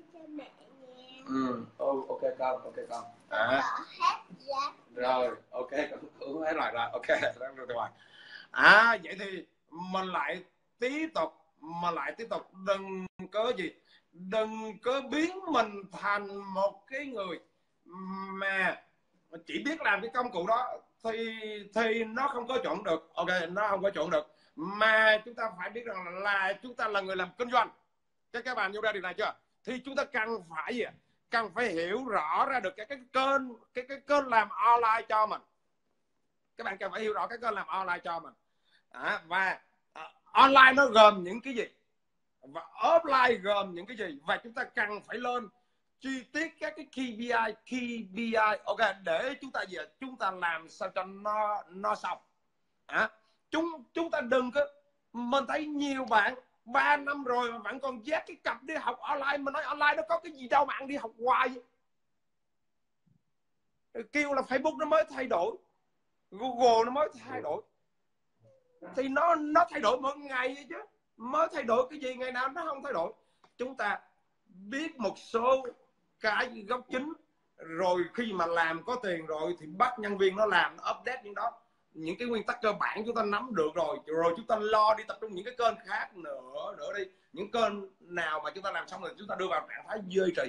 Ừ, oh, ok con, ok con. À. Rồi, ok, con uống hết rồi rồi, ok, rồi rồi. À, vậy thì mình lại tiếp tục, mà lại tiếp tục đừng có gì, đừng có biến mình thành một cái người mà chỉ biết làm cái công cụ đó thì thì nó không có chuẩn được. Ok, nó không có chuẩn được, mà chúng ta phải biết rằng là chúng ta là người làm kinh doanh. Các các bạn hiểu ra điều này chưa? Thì chúng ta cần phải gì? Cần phải hiểu rõ ra được cái cái kênh cái cái kênh làm online cho mình. Các bạn cần phải hiểu rõ cái kênh làm online cho mình. À, và uh, online nó gồm những cái gì và offline gồm những cái gì, và chúng ta cần phải lên chi tiết các cái kê pê i kê pê i ok, để chúng ta gì chúng ta làm sao cho nó nó xong. À, chúng chúng ta đừng có, mình thấy nhiều bạn ba năm rồi mà vẫn còn dắt cái cặp đi học online. Mình nói online nó có cái gì đâu mà ăn đi học hoài vậy? Kêu là Facebook nó mới thay đổi, Google nó mới thay đổi, thì nó nó thay đổi mỗi ngày vậy chứ. Mới thay đổi cái gì ngày nào nó không thay đổi. Chúng ta biết một số cái gốc chính, rồi khi mà làm có tiền rồi thì bắt nhân viên nó làm, nó update những đó, những cái nguyên tắc cơ bản chúng ta nắm được rồi, rồi chúng ta lo đi tập trung những cái kênh khác nữa nữa đi, những kênh nào mà chúng ta làm xong rồi chúng ta đưa vào trạng thái duy trì.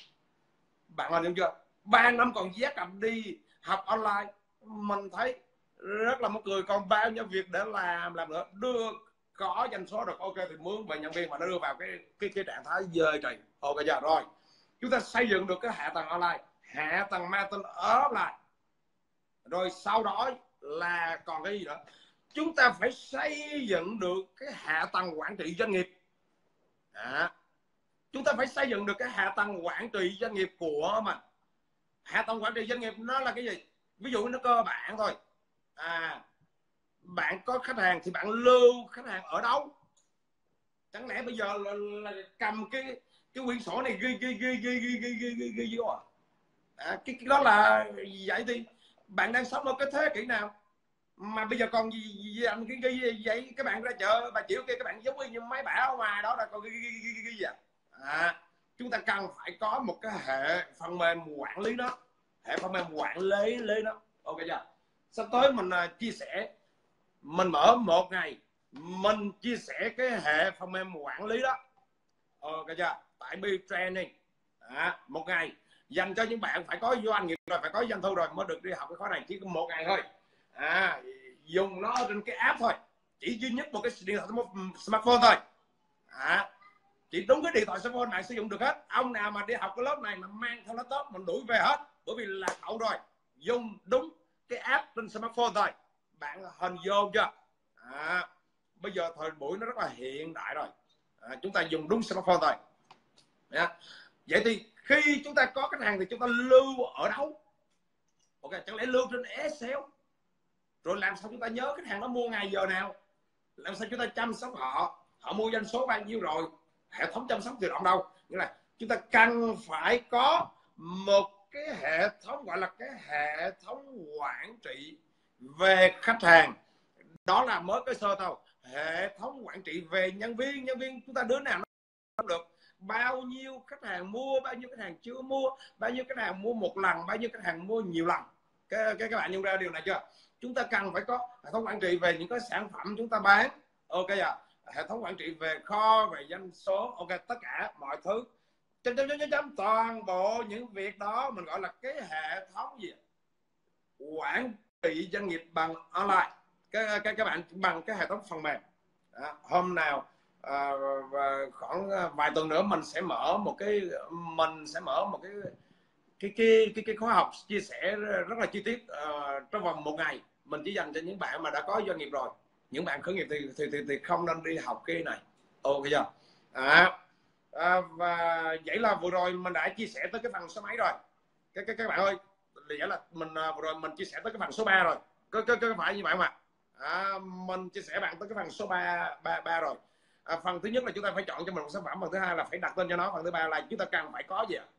Bạn làm được chưa? Ba năm còn dắt cầm đi học online, mình thấy rất là mắc cười. Còn bao nhiêu việc để làm làm nữa, đưa có doanh số được, ok thì mướn về nhân viên mà nó đưa vào cái cái cái trạng thái duy trì. Ok giờ rồi chúng ta xây dựng được cái hạ tầng online, hạ tầng marketing offline, rồi sau đó là còn cái gì nữa? Chúng ta phải xây dựng được cái hạ tầng quản trị doanh nghiệp. À, chúng ta phải xây dựng được cái hạ tầng quản trị doanh nghiệp của mình. Hạ tầng quản trị doanh nghiệp nó là cái gì? Ví dụ nó cơ bản thôi. À, bạn có khách hàng thì bạn lưu khách hàng ở đâu? Chẳng lẽ bây giờ là, là cầm cái cái quyển sổ này ghi ghi ghi ghi ghi ghi ghi ghi ghi vô à? À, cái, cái đó là vậy thì bạn đang sống ở cái thế kỷ nào mà bây giờ còn gì, gì anh cái ghi vậy? Các bạn ra chợ bà chịu kia các bạn giống như mấy bả ở ngoài đó là còn ghi ghi ghi ghi gì à? À, chúng ta cần phải có một cái hệ phần mềm quản lý đó, hệ phần mềm quản lý lý đó. Ok chưa? Sắp tới mình uh, chia sẻ, mình mở một ngày mình chia sẻ cái hệ phần mềm quản lý đó. Ok chưa? Tại B Training à, một ngày dành cho những bạn phải có doanh nghiệp rồi, phải có doanh thu rồi mới được đi học cái khóa này, chỉ có một ngày thôi. À, dùng nó trên cái app thôi, chỉ duy nhất một cái điện thoại smartphone thôi. À, chỉ đúng cái điện thoại smartphone bạn sử dụng được hết. Ông nào mà đi học cái lớp này mà mang theo laptop mình đuổi về hết, bởi vì là hậu rồi. Dùng đúng cái app trên smartphone thôi. Bạn hình vô chưa? À, bây giờ thời buổi nó rất là hiện đại rồi. À, chúng ta dùng đúng smartphone thôi. À, vậy thì khi chúng ta có khách hàng thì chúng ta lưu ở đâu? Ok, chẳng lẽ lưu trên Excel? Rồi làm sao chúng ta nhớ khách hàng nó mua ngày giờ nào? Làm sao chúng ta chăm sóc họ? Họ mua doanh số bao nhiêu rồi? Hệ thống chăm sóc tự động đâu? Nghĩa là chúng ta cần phải có một cái hệ thống gọi là cái hệ thống quản trị về khách hàng. Đó là mới cái sơ thôi. Hệ thống quản trị về nhân viên, nhân viên chúng ta đứa nào nó được, bao nhiêu khách hàng mua, bao nhiêu khách hàng chưa mua, bao nhiêu khách hàng mua một lần, bao nhiêu khách hàng mua nhiều lần. Cái, cái các bạn nhận ra điều này chưa? Chúng ta cần phải có hệ thống quản trị về những cái sản phẩm chúng ta bán. Ok à? Hệ thống quản trị về kho, về doanh số, ok, tất cả mọi thứ, chấm chấm chấm chấm toàn bộ những việc đó mình gọi là cái hệ thống gì? Quản trị doanh nghiệp bằng online. Các các các bạn bằng cái hệ thống phần mềm. Đó, hôm nào à, và khoảng vài tuần nữa mình sẽ mở một cái mình sẽ mở một cái cái cái cái, cái khóa học chia sẻ rất là chi tiết uh, trong vòng một ngày. Mình chỉ dành cho những bạn mà đã có doanh nghiệp rồi. Những bạn khởi nghiệp thì thì thì, thì không nên đi học cái này. Ok chưa? À, à, và vậy là vừa rồi mình đã chia sẻ tới cái phần số mấy rồi. Các các các bạn ơi, vậy là mình vừa rồi mình chia sẻ tới cái phần số ba rồi. Có có, có phải như vậy mà? À, mình chia sẻ bạn tới cái phần số ba ba ba rồi. À, phần thứ nhất là chúng ta phải chọn cho mình một sản phẩm, phần thứ hai là phải đặt tên cho nó, phần thứ ba là chúng ta cần phải có gì ạ?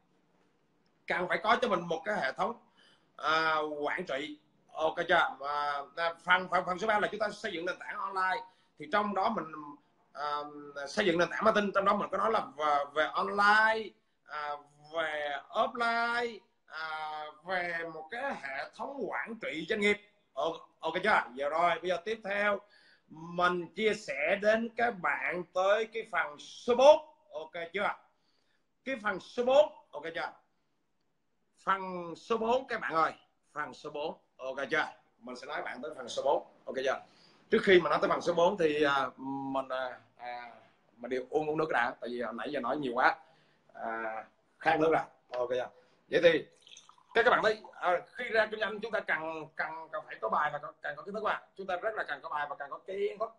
Cần phải có cho mình một cái hệ thống à, quản trị. Ok chưa? À, phần phần phần số ba là chúng ta xây dựng nền tảng online. Thì trong đó mình à, xây dựng nền tảng marketing, trong đó mình có nói là về, về online, à, về offline, à, về một cái hệ thống quản trị doanh nghiệp. Ok chưa? Giờ rồi bây giờ tiếp theo mình chia sẻ đến các bạn tới cái phần số bốn. Ok chưa? Cái phần số bốn. Ok chưa? Phần số bốn các bạn ơi, phần số bốn. Ok chưa? Mình sẽ nói bạn tới phần số bốn. Ok chưa? Trước khi mà nói tới phần số bốn thì uh, mình uh, à, mình đều uống uống nước đã, tại vì hồi nãy giờ nói nhiều quá. À, khát nước ra. Ok chưa? Vậy thì các các bạn thấy à, khi ra kinh doanh chúng ta cần cần cần phải có bài và cần, cần có kiến thức mà chúng ta rất là cần có bài và cần có kiến thức.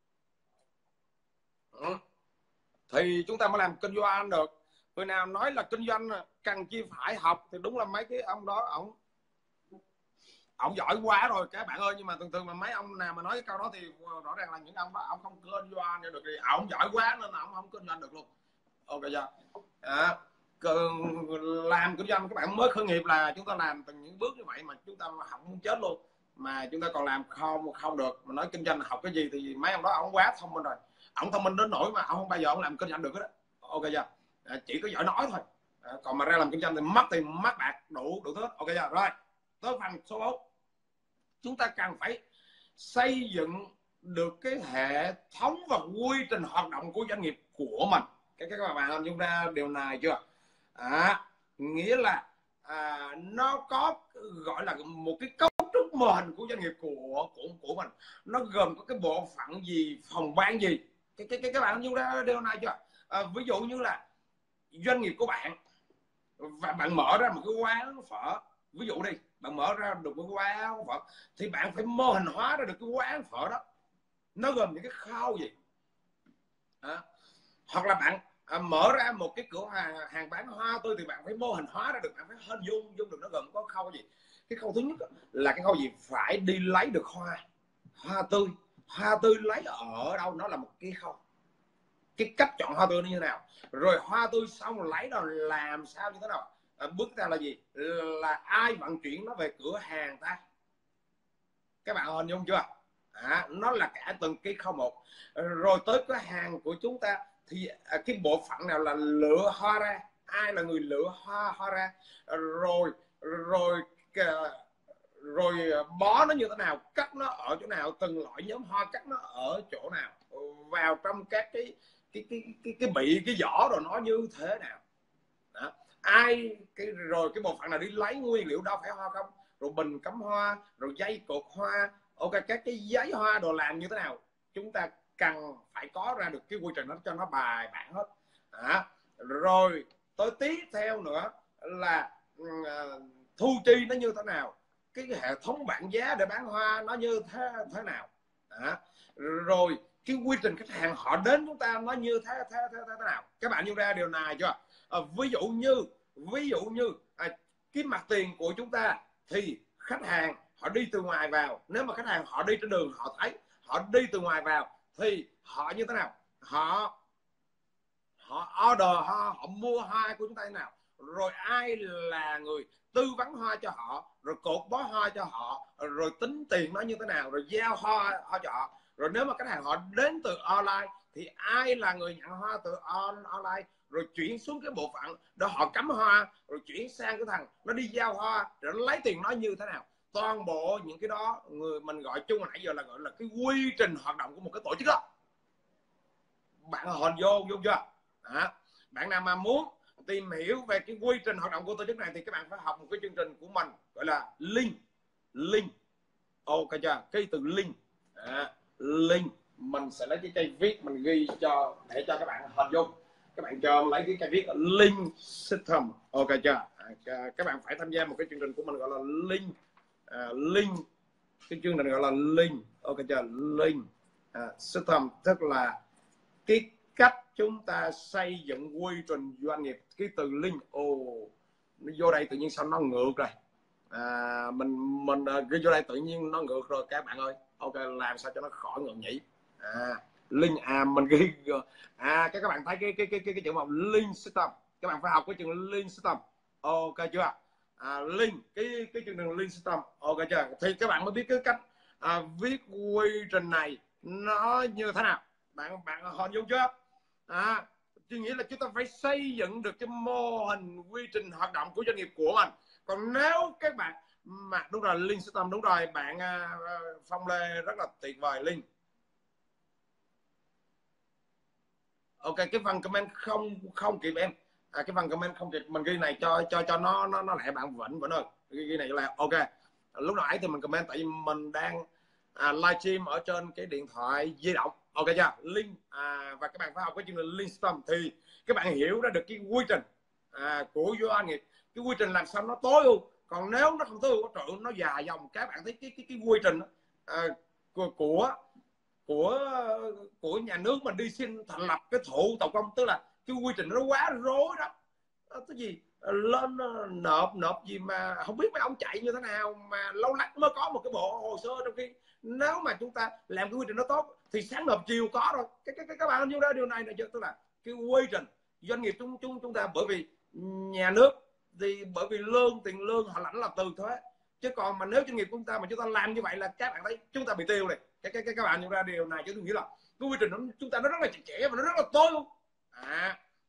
Ừ. Thì chúng ta mới làm kinh doanh được. Người nào nói là kinh doanh cần chi phải học thì đúng là mấy cái ông đó ổng ổng giỏi quá rồi các bạn ơi. Nhưng mà thường thường mà mấy ông nào mà nói cái câu đó thì rõ ràng là những ông đó ông không kinh doanh được, thì ổng giỏi quá nên là ông không kinh doanh được luôn. Ok chưa? À, làm kinh doanh các bạn mới khởi nghiệp là chúng ta làm từng những bước như vậy mà chúng ta học muốn chết luôn, mà chúng ta còn làm không không được. Mà nói kinh doanh học cái gì thì mấy ông đó ông quá thông minh rồi, ông thông minh đến nỗi mà ông không bao giờ ông làm kinh doanh được hết đó. Ok chưa? À, chỉ có giỏi nói thôi. À, còn mà ra làm kinh doanh thì mất tiền mất bạc đủ đủ thứ. Ok chưa? Rồi tới phần số bốn, chúng ta cần phải xây dựng được cái hệ thống và quy trình hoạt động của doanh nghiệp của mình. Các các bạn làm chúng ta điều này chưa? À, nghĩa là à, nó có gọi là một cái cấu trúc mô hình của doanh nghiệp của của của mình, nó gồm có cái bộ phận gì, phòng ban gì. Cái cái, cái các bạn chúng ta điều này chưa? À, ví dụ như là doanh nghiệp của bạn và bạn mở ra một cái quán phở, ví dụ đi, bạn mở ra được một cái quán phở thì bạn phải mô hình hóa ra được cái quán phở đó nó gồm những cái khâu gì. À, hoặc là bạn à, mở ra một cái cửa hàng hàng bán hoa tươi thì bạn phải mô hình hóa ra được, bạn phải hình dung dung được nó gồm có khâu gì. Cái khâu thứ nhất là cái khâu gì, phải đi lấy được hoa hoa tươi. Hoa tươi lấy ở đâu, nó là một cái khâu. Cái cách chọn hoa tươi nó như thế nào, rồi hoa tươi xong rồi lấy đâu làm sao như thế nào. À, bước tiếp theo là gì, là ai vận chuyển nó về cửa hàng ta. Các bạn hình dung chưa? À, nó là cả từng cái khâu một. Rồi tới cửa hàng của chúng ta thì à, cái bộ phận nào là lựa hoa ra, ai là người lựa hoa hoa ra, rồi rồi rồi bó nó như thế nào, cắt nó ở chỗ nào, từng loại nhóm hoa cắt nó ở chỗ nào, vào trong các cái cái cái cái cái bị cái vỏ rồi nó như thế nào. Đó. Ai cái rồi cái bộ phận nào đi lấy nguyên liệu đâu phải hoa không, rồi bình cắm hoa, rồi dây cột hoa, ok, các cái giấy hoa đồ làm như thế nào. Chúng ta cần phải có ra được cái quy trình đó cho nó bài bản hết. À, rồi tới tiếp theo nữa là uh, thu chi nó như thế nào, cái hệ thống bảng giá để bán hoa nó như thế thế nào. À, rồi cái quy trình khách hàng họ đến chúng ta nó như thế thế thế, thế, thế nào. Các bạn nhận ra điều này chưa? À, ví dụ như ví dụ như à, cái mặt tiền của chúng ta thì khách hàng họ đi từ ngoài vào, nếu mà khách hàng họ đi trên đường họ thấy họ đi từ ngoài vào thì họ như thế nào, họ họ order họ, họ mua hoa của chúng ta thế nào, rồi ai là người tư vấn hoa cho họ, rồi cột bó hoa cho họ, rồi tính tiền nó như thế nào, rồi giao hoa, hoa cho họ. Rồi nếu mà khách hàng họ đến từ online thì ai là người nhận hoa từ on, online, rồi chuyển xuống cái bộ phận đó họ cắm hoa, rồi chuyển sang cái thằng nó đi giao hoa, rồi nó lấy tiền nó như thế nào. Toàn bộ những cái đó người mình gọi chung nãy giờ là gọi là cái quy trình hoạt động của một cái tổ chức đó. Bạn hình vô vô chưa? À, bạn nào mà muốn tìm hiểu về cái quy trình hoạt động của tổ chức này thì các bạn phải học một cái chương trình của mình gọi là link link ok chưa, cái từ link. À, link mình sẽ lấy cái cây viết mình ghi cho để cho các bạn hình dung. Các bạn cho lấy cái cây viết link system, ok chưa? À, các bạn phải tham gia một cái chương trình của mình gọi là link à, link cái chương trình gọi là link, ok chưa? Link à, system tức là cái cách chúng ta xây dựng quy trình doanh nghiệp. Cái từ link, ồ oh, nó vô đây tự nhiên sao nó ngược rồi. À, mình mình cái vô đây tự nhiên nó ngược rồi các bạn ơi. Ok, làm sao cho nó khỏi ngược nhỉ? À, link à mình ghi à các các bạn thấy cái cái cái cái, cái chữ màu link system, các bạn phải học cái chữ link system, ok chưa? À, link cái cái chương trình link system, ok chưa? Thì các bạn mới biết cái cách à, viết quy trình này nó như thế nào. Bạn bạn hình dung chưa? À, chứ nghĩa là chúng ta phải xây dựng được cái mô hình quy trình hoạt động của doanh nghiệp của mình. Còn nếu các bạn mà đúng rồi, link system đúng rồi, bạn uh, Phong Lê rất là tuyệt vời. Link, ok, cái phần comment không không kịp em. À, cái phần comment không kịp, mình ghi này cho cho cho nó nó nó lại bạn Vĩnh Vĩnh ơi, ghi, ghi này là ok. Lúc nãy thì mình comment tại vì mình đang à, livestream ở trên cái điện thoại di động, ok chưa? Link à, và các bạn phải học cái chương trình link system thì các bạn hiểu ra được cái quy trình à, của doanh nghiệp, cái quy trình làm sao nó tối ưu. Còn nếu nó không tối ưu, trời nó dài dòng. Các bạn thấy cái cái cái quy trình à, của của của của nhà nước mình đi xin thành lập cái thủ tục công, tức là cái quy trình nó quá rối đó. Cái gì lên nộp nộp gì mà không biết mấy ông chạy như thế nào mà lâu lắc mới có một cái bộ hồ sơ, trong khi nếu mà chúng ta làm cái quy trình nó tốt thì sáng nộp chiều có rồi. Cái cái, cái các bạn như đó điều này là tức là cái quy trình doanh nghiệp chúng chúng chúng ta, bởi vì nhà nước thì bởi vì lương tiền lương họ lãnh là từ thuế, chứ còn mà nếu doanh nghiệp chúng ta mà chúng ta làm như vậy là các bạn thấy chúng ta bị tiêu này. Cái cái, cái các bạn nhận ra điều này, chứ tôi nghĩ là cái quy trình nó chúng ta nó rất là chặt chẽ và nó rất là tốt luôn. À,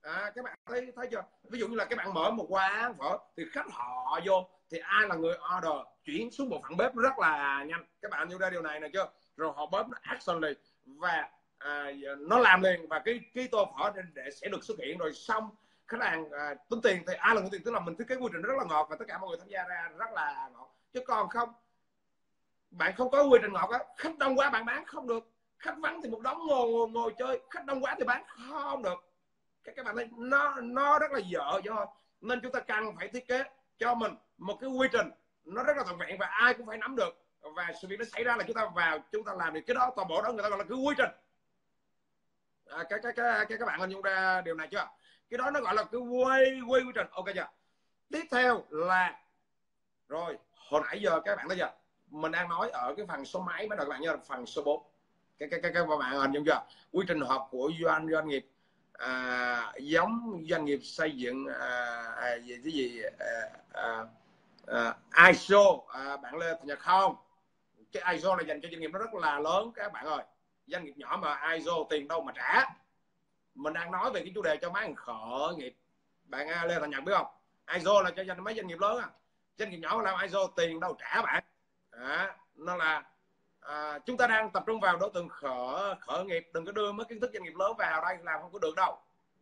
À, các bạn thấy thấy chưa? Ví dụ như là các bạn mở một quán phở thì khách họ vô thì ai là người order, chuyển xuống bộ phận bếp rất là nhanh. Các bạn nhận ra điều này này chưa? Rồi họ bấm action liền và à, nó làm liền, và cái cái tô phở để, để sẽ được xuất hiện. Rồi xong khách hàng à, tính tiền thì ai là người tiền, tức là mình thiết kế quy trình rất là ngọt và tất cả mọi người tham gia ra rất là ngọt. Chứ còn không, bạn không có quy trình ngọt á, khách đông quá bạn bán không được, khách vắng thì một đống ngồi ngồi, ngồi chơi, khách đông quá thì bán không được. Các các bạn thấy nó nó rất là dở thôi. Nên chúng ta cần phải thiết kế cho mình một cái quy trình nó rất là trọn vẹn và ai cũng phải nắm được, và sự việc nó xảy ra là chúng ta vào chúng ta làm thì cái đó toàn bộ đó người ta gọi là cái quy trình. À, các, các, các, các bạn hình dung ra điều này chưa? Cái đó nó gọi là cái quy quy quy trình. Ok chưa? Tiếp theo là rồi hồi nãy giờ các bạn thấy chưa, mình đang nói ở cái phần số máy mới được, các bạn nhớ là phần số bốn. Các các các bạn hình dung chưa? Quy trình họp của doanh doanh nghiệp à, giống doanh nghiệp xây dựng à, à, gì cái gì à, à, à, i ét o à, bạn lên Nhật không? Cái i ét o là dành cho doanh nghiệp nó rất là lớn các bạn ơi. Doanh nghiệp nhỏ mà i ét o tiền đâu mà trả. Mình đang nói về cái chủ đề cho mấy thằng khởi nghiệp. Bạn lên thành Nhật biết không? i ét o là cho dành mấy doanh nghiệp lớn á. Doanh nghiệp nhỏ làm i ét o tiền đâu trả bạn. À, nó là à, chúng ta đang tập trung vào đối tượng khởi khởi nghiệp, đừng có đưa mấy kiến thức doanh nghiệp lớn vào đây làm không có được đâu.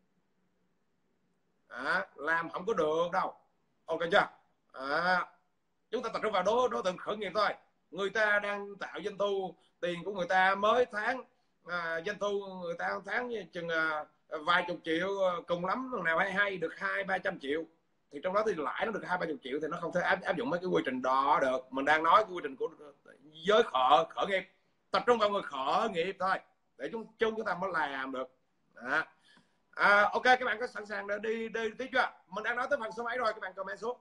À, làm không có được đâu. Ok chưa? À, chúng ta tập trung vào đối đối tượng khởi nghiệp thôi. Người ta đang tạo doanh thu, tiền của người ta mới tháng à, doanh thu người ta tháng chừng à, vài chục triệu, cùng lắm lần nào hay hay được hai ba trăm triệu, thì trong đó thì lãi nó được hai ba chục triệu thì nó không thể áp, áp dụng mấy cái quy trình đó được. Mình đang nói cái quy trình của giới khởi khởi nghiệp, tập trung vào người khởi nghiệp thôi để chúng chúng chúng ta mới làm được. À. À, ok các bạn có sẵn sàng để đi đi tiếp chưa? Mình đang nói tới phần số mấy rồi, các bạn comment xuống.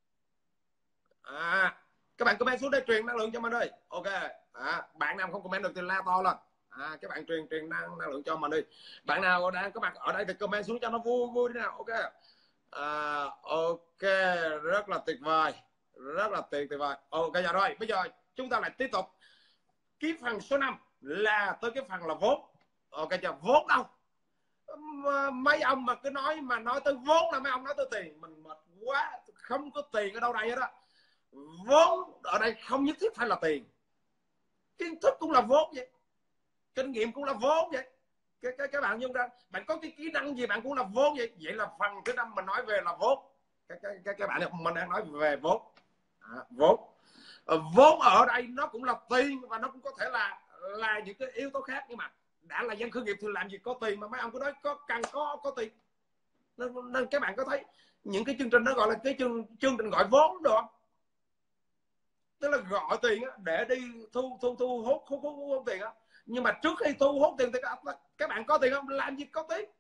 À, các bạn comment xuống để truyền năng lượng cho mình đi. Ok. À, bạn nào không comment được thì la to lên. À, các bạn truyền truyền năng, năng lượng cho mình đi. Bạn nào đang có mặt ở đây thì comment xuống cho nó vui vui thế nào. Ok. À, ok, rất là tuyệt vời, rất là tuyệt vời. Ok giờ rồi, bây giờ chúng ta lại tiếp tục cái phần số năm là tới cái phần là vốn. Ok chưa? Vốn đâu? Mấy ông mà cứ nói mà nói tới vốn là mấy ông nói tới tiền, mình mệt quá. Không có tiền ở đâu đây hết đó. Vốn ở đây không nhất thiết phải là tiền, kiến thức cũng là vốn vậy, kinh nghiệm cũng là vốn vậy. Các, các, các bạn nhung ra, bạn có cái kỹ năng gì bạn cũng là vốn vậy. Vậy là phần thứ năm mình nói về là vốn. Các, các, các, các bạn mình đang nói về vốn. À, vốn vốn ở đây nó cũng là tiền và nó cũng có thể là là những cái yếu tố khác, nhưng mà đã là dân khởi nghiệp thì làm gì có tiền mà mấy ông cứ nói có cần có có tiền. Nên, nên các bạn có thấy những cái chương trình đó gọi là cái chương chương trình gọi vốn được không? Tức là gọi tiền để đi thu thu thu hút hút hút, hút tiền á. Nhưng mà trước khi thu hút tiền thì các, các bạn có tiền không? Làm gì có tiền.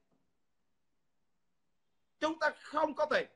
Chúng ta không có tiền.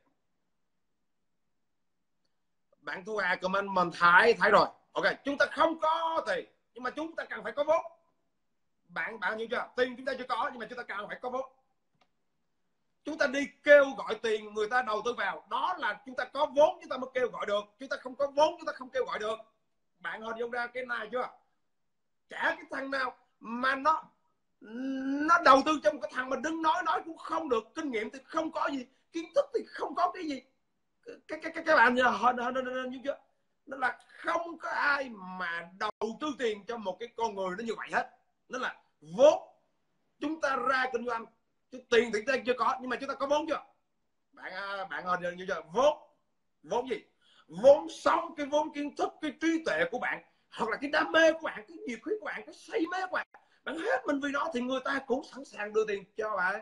Bạn thu à comment mình thấy thấy rồi. Ok, chúng ta không có tiền nhưng mà chúng ta cần phải có vốn. Bạn bạn hiểu chưa? Tiền chúng ta chưa có nhưng mà chúng ta cần phải có vốn. Chúng ta đi kêu gọi tiền người ta đầu tư vào, đó là chúng ta có vốn chúng ta mới kêu gọi được. Chúng ta không có vốn chúng ta không kêu gọi được. Bạn hình dung ra cái này chưa? Chả cái thằng nào mà nó nó đầu tư trong cái thằng mà đứng nói nói cũng không được, kinh nghiệm thì không có gì, kiến thức thì không có cái gì. Các các các bạn nhớ hình hình chưa? Nó là không có ai mà đầu tư tiền cho một cái con người nó như vậy hết. Nó là vốn. Chúng ta ra kinh doanh, tiền thì chúng ta chưa có nhưng mà chúng ta có vốn chưa? Bạn bạn hình như chưa? Vốn. Vốn gì? Vốn sống, cái vốn kiến thức, cái trí tuệ của bạn, hoặc là cái đam mê của bạn, cái nhiệt huyết của bạn, cái say mê của bạn, bạn hết mình vì nó thì người ta cũng sẵn sàng đưa tiền cho bạn.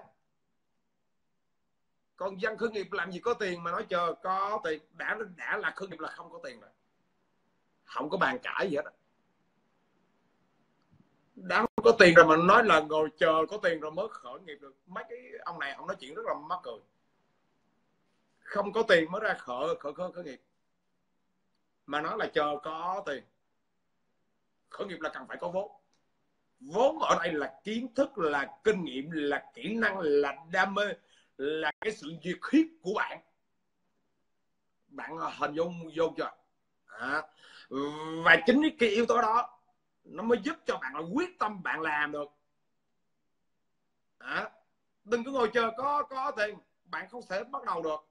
Còn dân khởi nghiệp làm gì có tiền mà nói chờ có tiền. Đã đã là khởi nghiệp là không có tiền rồi, không có bàn cãi gì hết. Đã không có tiền rồi mà nói là ngồi chờ có tiền rồi mới khởi nghiệp được. Mấy cái ông này ông nói chuyện rất là mắc cười. Không có tiền mới ra khởi khởi khởi, khởi nghiệp mà nói là chờ có tiền. Khởi nghiệp là cần phải có vốn. Vốn ở đây là kiến thức, là kinh nghiệm, là kỹ năng, là đam mê, là cái sự nhiệt huyết của bạn. Bạn hình dung vô chưa? À, và chính cái yếu tố đó nó mới giúp cho bạn là quyết tâm bạn làm được. À, đừng cứ ngồi chờ có có tiền, bạn không thể bắt đầu được,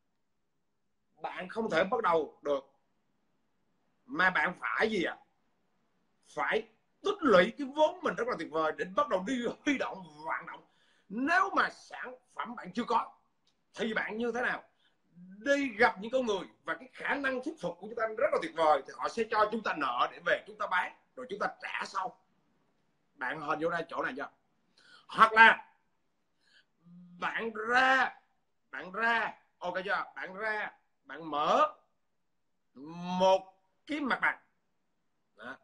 bạn không thể bắt đầu được, mà bạn phải gì ạ? À? Phải tích lũy cái vốn mình rất là tuyệt vời để bắt đầu đi huy động vận động. Nếu mà sản phẩm bạn chưa có thì bạn như thế nào? Đi gặp những con người và cái khả năng thuyết phục của chúng ta rất là tuyệt vời, thì họ sẽ cho chúng ta nợ để về chúng ta bán rồi chúng ta trả sau. Bạn hình vô ra chỗ này chưa? Hoặc là bạn ra bạn ra ok chưa, bạn ra bạn mở một cái mặt bằng đó,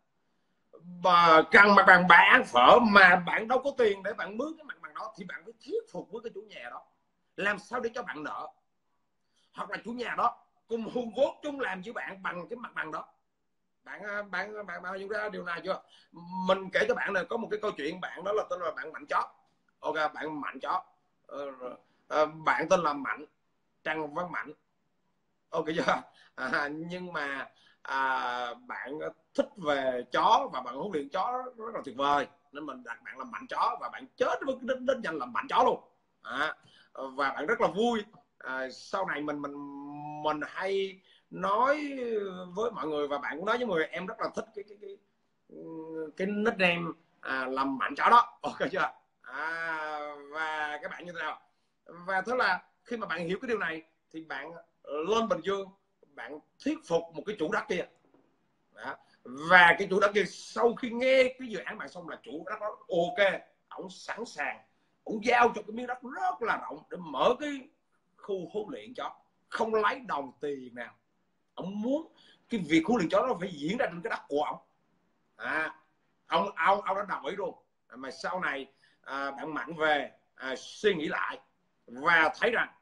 và cần mặt bằng bán phở mà bạn đâu có tiền để bạn mướn cái mặt bằng đó, thì bạn phải thuyết phục với cái chủ nhà đó làm sao để cho bạn nợ, hoặc là chủ nhà đó cùng hùng vốn chung làm với bạn bằng cái mặt bằng đó. Bạn bạn bạn bao nhiêu ra điều này chưa? Mình kể cho bạn là có một cái câu chuyện, bạn đó là tên là bạn Mạnh Chó. Ok, bạn Mạnh Chó, ờ, ờ, bạn tên là Mạnh Trần Văn Mạnh, ok chưa? À, nhưng mà à, bạn thích về chó và bạn huấn luyện chó rất là tuyệt vời, nên mình đặt bạn là Mạnh Chó, và bạn chết với cái đến, đến danh là Mạnh Chó luôn. À, và bạn rất là vui. À, sau này mình mình mình hay nói với mọi người, và bạn cũng nói với mọi người, em rất là thích cái cái cái cái nickname à, làm Mạnh Chó đó, ok chưa? À, và các bạn như thế nào? Và thế là khi mà bạn hiểu cái điều này thì bạn lên Bình Dương, bạn thuyết phục một cái chủ đất kia đó. Và cái chủ đất kia sau khi nghe cái dự án bạn xong là chủ đất đó ok, ông sẵn sàng, ông giao cho cái miếng đất rất là rộng để mở cái khu huấn luyện chó, không lấy đồng tiền nào. Ông muốn cái việc huấn luyện chó nó phải diễn ra trên cái đất của ông. À, ông ông ông đã đồng ý luôn. Mà sau này à, bạn Mạnh về à, suy nghĩ lại và thấy rằng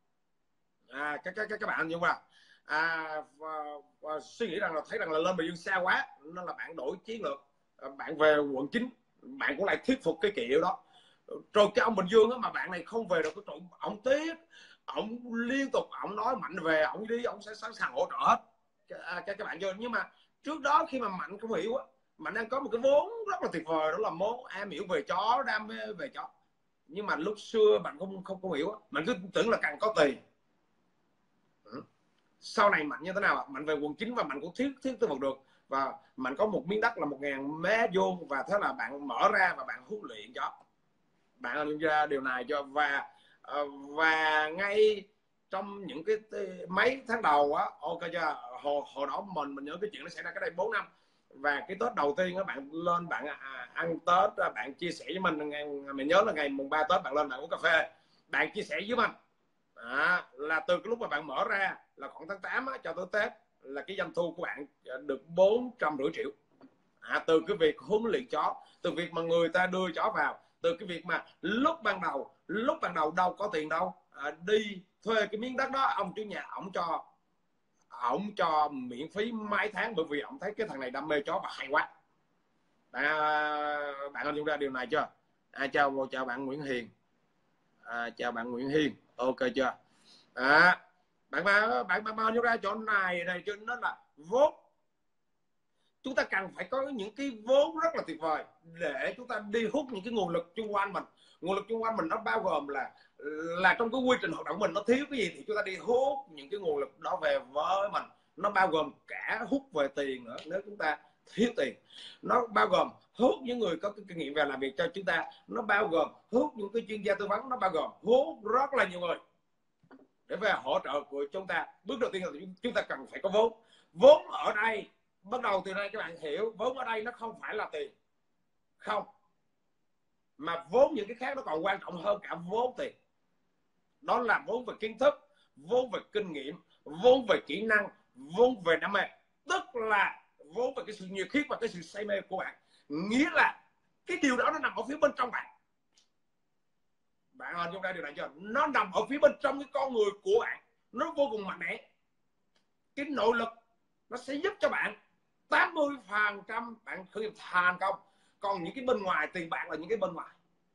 à, các các các bạn nhưng mà à, và, và suy nghĩ rằng là thấy rằng là lên Bình Dương xa quá, nên là bạn đổi chiến lược, à, bạn về quận chín, bạn cũng lại thuyết phục cái kiểu đó. Rồi cái ông Bình Dương đó, mà bạn này không về được cái trụ, ông tiếc, ông liên tục ông nói Mạnh về, ông đi, ông sẽ sẵn sàng hỗ trợ hết các, các bạn chưa. Nhưng mà trước đó khi mà Mạnh không hiểu á, Mạnh đang có một cái vốn rất là tuyệt vời, đó là món am hiểu về chó, đam mê về chó. Nhưng mà lúc xưa bạn không không không hiểu á, Mạnh cứ tưởng là càng có tiền. Sau này Mạnh như thế nào? Mạnh về quận chín và Mạnh cũng thiết thiết tư vật được, và Mạnh có một miếng đất là một ngàn mét vuông, và thế là bạn mở ra và bạn huấn luyện cho bạn làm ra điều này cho. Và và ngay trong những cái mấy tháng đầu á, ok chưa, hồi, hồi đó mình mình nhớ cái chuyện nó xảy ra cái đây bốn năm, và cái Tết đầu tiên á, bạn lên bạn à, ăn Tết, bạn chia sẻ với mình, ngày, mình nhớ là ngày mùng ba Tết bạn lên bạn uống cà phê, bạn chia sẻ với mình à, là từ cái lúc mà bạn mở ra là khoảng tháng tám á, cho tới Tết là cái doanh thu của bạn được bốn trăm rưỡi triệu. À, từ cái việc huấn luyện chó, từ việc mà người ta đưa chó vào, từ cái việc mà lúc ban đầu lúc ban đầu đâu có tiền đâu, à, đi thuê cái miếng đất đó, ông chủ nhà ổng cho ổng cho miễn phí mấy tháng, bởi vì ổng thấy cái thằng này đam mê chó và hay quá. Bạn bạn hình dung ra điều này chưa? À, chào chào bạn Nguyễn Hiền, à, chào bạn Nguyễn Hiền, ok chưa? À, bạn bạn bạn bạn bao nhiêu ra chỗ này này, cho nên là vốn chúng ta cần phải có những cái vốn rất là tuyệt vời để chúng ta đi hút những cái nguồn lực xung quanh mình. Nguồn lực xung quanh mình nó bao gồm là là trong cái quy trình hoạt động mình nó thiếu cái gì thì chúng ta đi hút những cái nguồn lực đó về với mình. Nó bao gồm cả hút về tiền nữa, nếu chúng ta thiếu tiền. Nó bao gồm hút những người có cái kinh nghiệm về làm việc cho chúng ta, nó bao gồm hút những cái chuyên gia tư vấn, nó bao gồm hút rất là nhiều người để về hỗ trợ của chúng ta. Bước đầu tiên là chúng ta cần phải có vốn. Vốn ở đây bắt đầu từ đây các bạn hiểu, vốn ở đây nó không phải là tiền không, mà vốn những cái khác nó còn quan trọng hơn cả vốn tiền. Đó là vốn về kiến thức, vốn về kinh nghiệm, vốn về kỹ năng, vốn về đam mê, tức là vốn về cái sự nhiệt huyết và cái sự say mê của bạn. Nghĩa là cái điều đó nó nằm ở phía bên trong bạn. Bạn hình dung ra điều này chưa? Nó nằm ở phía bên trong cái con người của bạn, nó vô cùng mạnh mẽ. Cái nội lực nó sẽ giúp cho bạn tám mươi phần trăm bạn khởi nghiệp thành công, còn những cái bên ngoài, tiền bạc là những cái bên ngoài.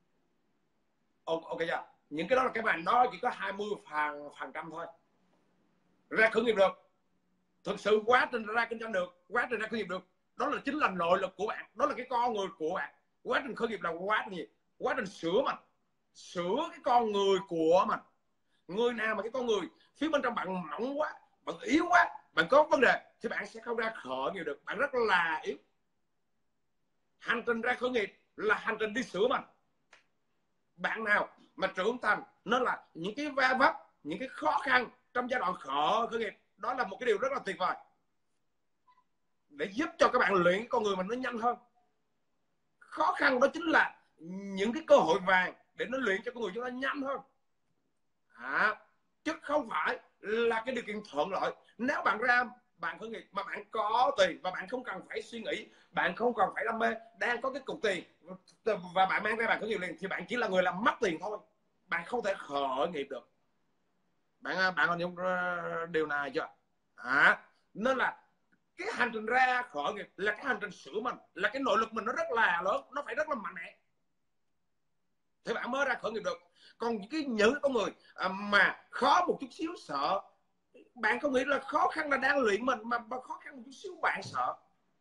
Ok chưa? Những cái đó là cái bạn nói chỉ có hai mươi phần trăm thôi. Ra khởi nghiệp được, thực sự quá trình ra kinh doanh được, quá trình ra khởi nghiệp được, đó là chính là nội lực của bạn, đó là cái con người của bạn. Quá trình khởi nghiệp là quá trình gì? Quá trình sửa mình, sửa cái con người của mình. Người nào mà cái con người phía bên trong bạn mỏng quá, bạn yếu quá, bạn có vấn đề thì bạn sẽ không ra khởi nghiệp được, bạn rất là yếu. Hành trình ra khởi nghiệp là hành trình đi sửa mình. Bạn nào mà trưởng thành nó là những cái va vấp, những cái khó khăn trong giai đoạn khởi khởi nghiệp, đó là một cái điều rất là tuyệt vời để giúp cho các bạn luyện con người mình nó nhanh hơn. Khó khăn đó chính là những cái cơ hội vàng để nó luyện cho con người chúng ta nhanh hơn, à, chứ không phải là cái điều kiện thuận lợi. Nếu bạn ra bạn khởi nghiệp mà bạn có tiền và bạn không cần phải suy nghĩ, bạn không cần phải đam mê, đang có cái cục tiền và bạn mang ra bạn khởi nghiệp liền, thì bạn chỉ là người làm mất tiền thôi, bạn không thể khởi nghiệp được. Bạn bạn còn những điều này chưa? À, nên là cái hành trình ra khởi nghiệp là cái hành trình sửa mình, là cái nội lực mình nó rất là lớn, nó phải rất là mạnh mẽ thì bạn mới ra khởi nghiệp được. Còn những cái những con người mà khó một chút xíu sợ, bạn không nghĩ là khó khăn là đang luyện mình, mà khó khăn một chút xíu bạn sợ,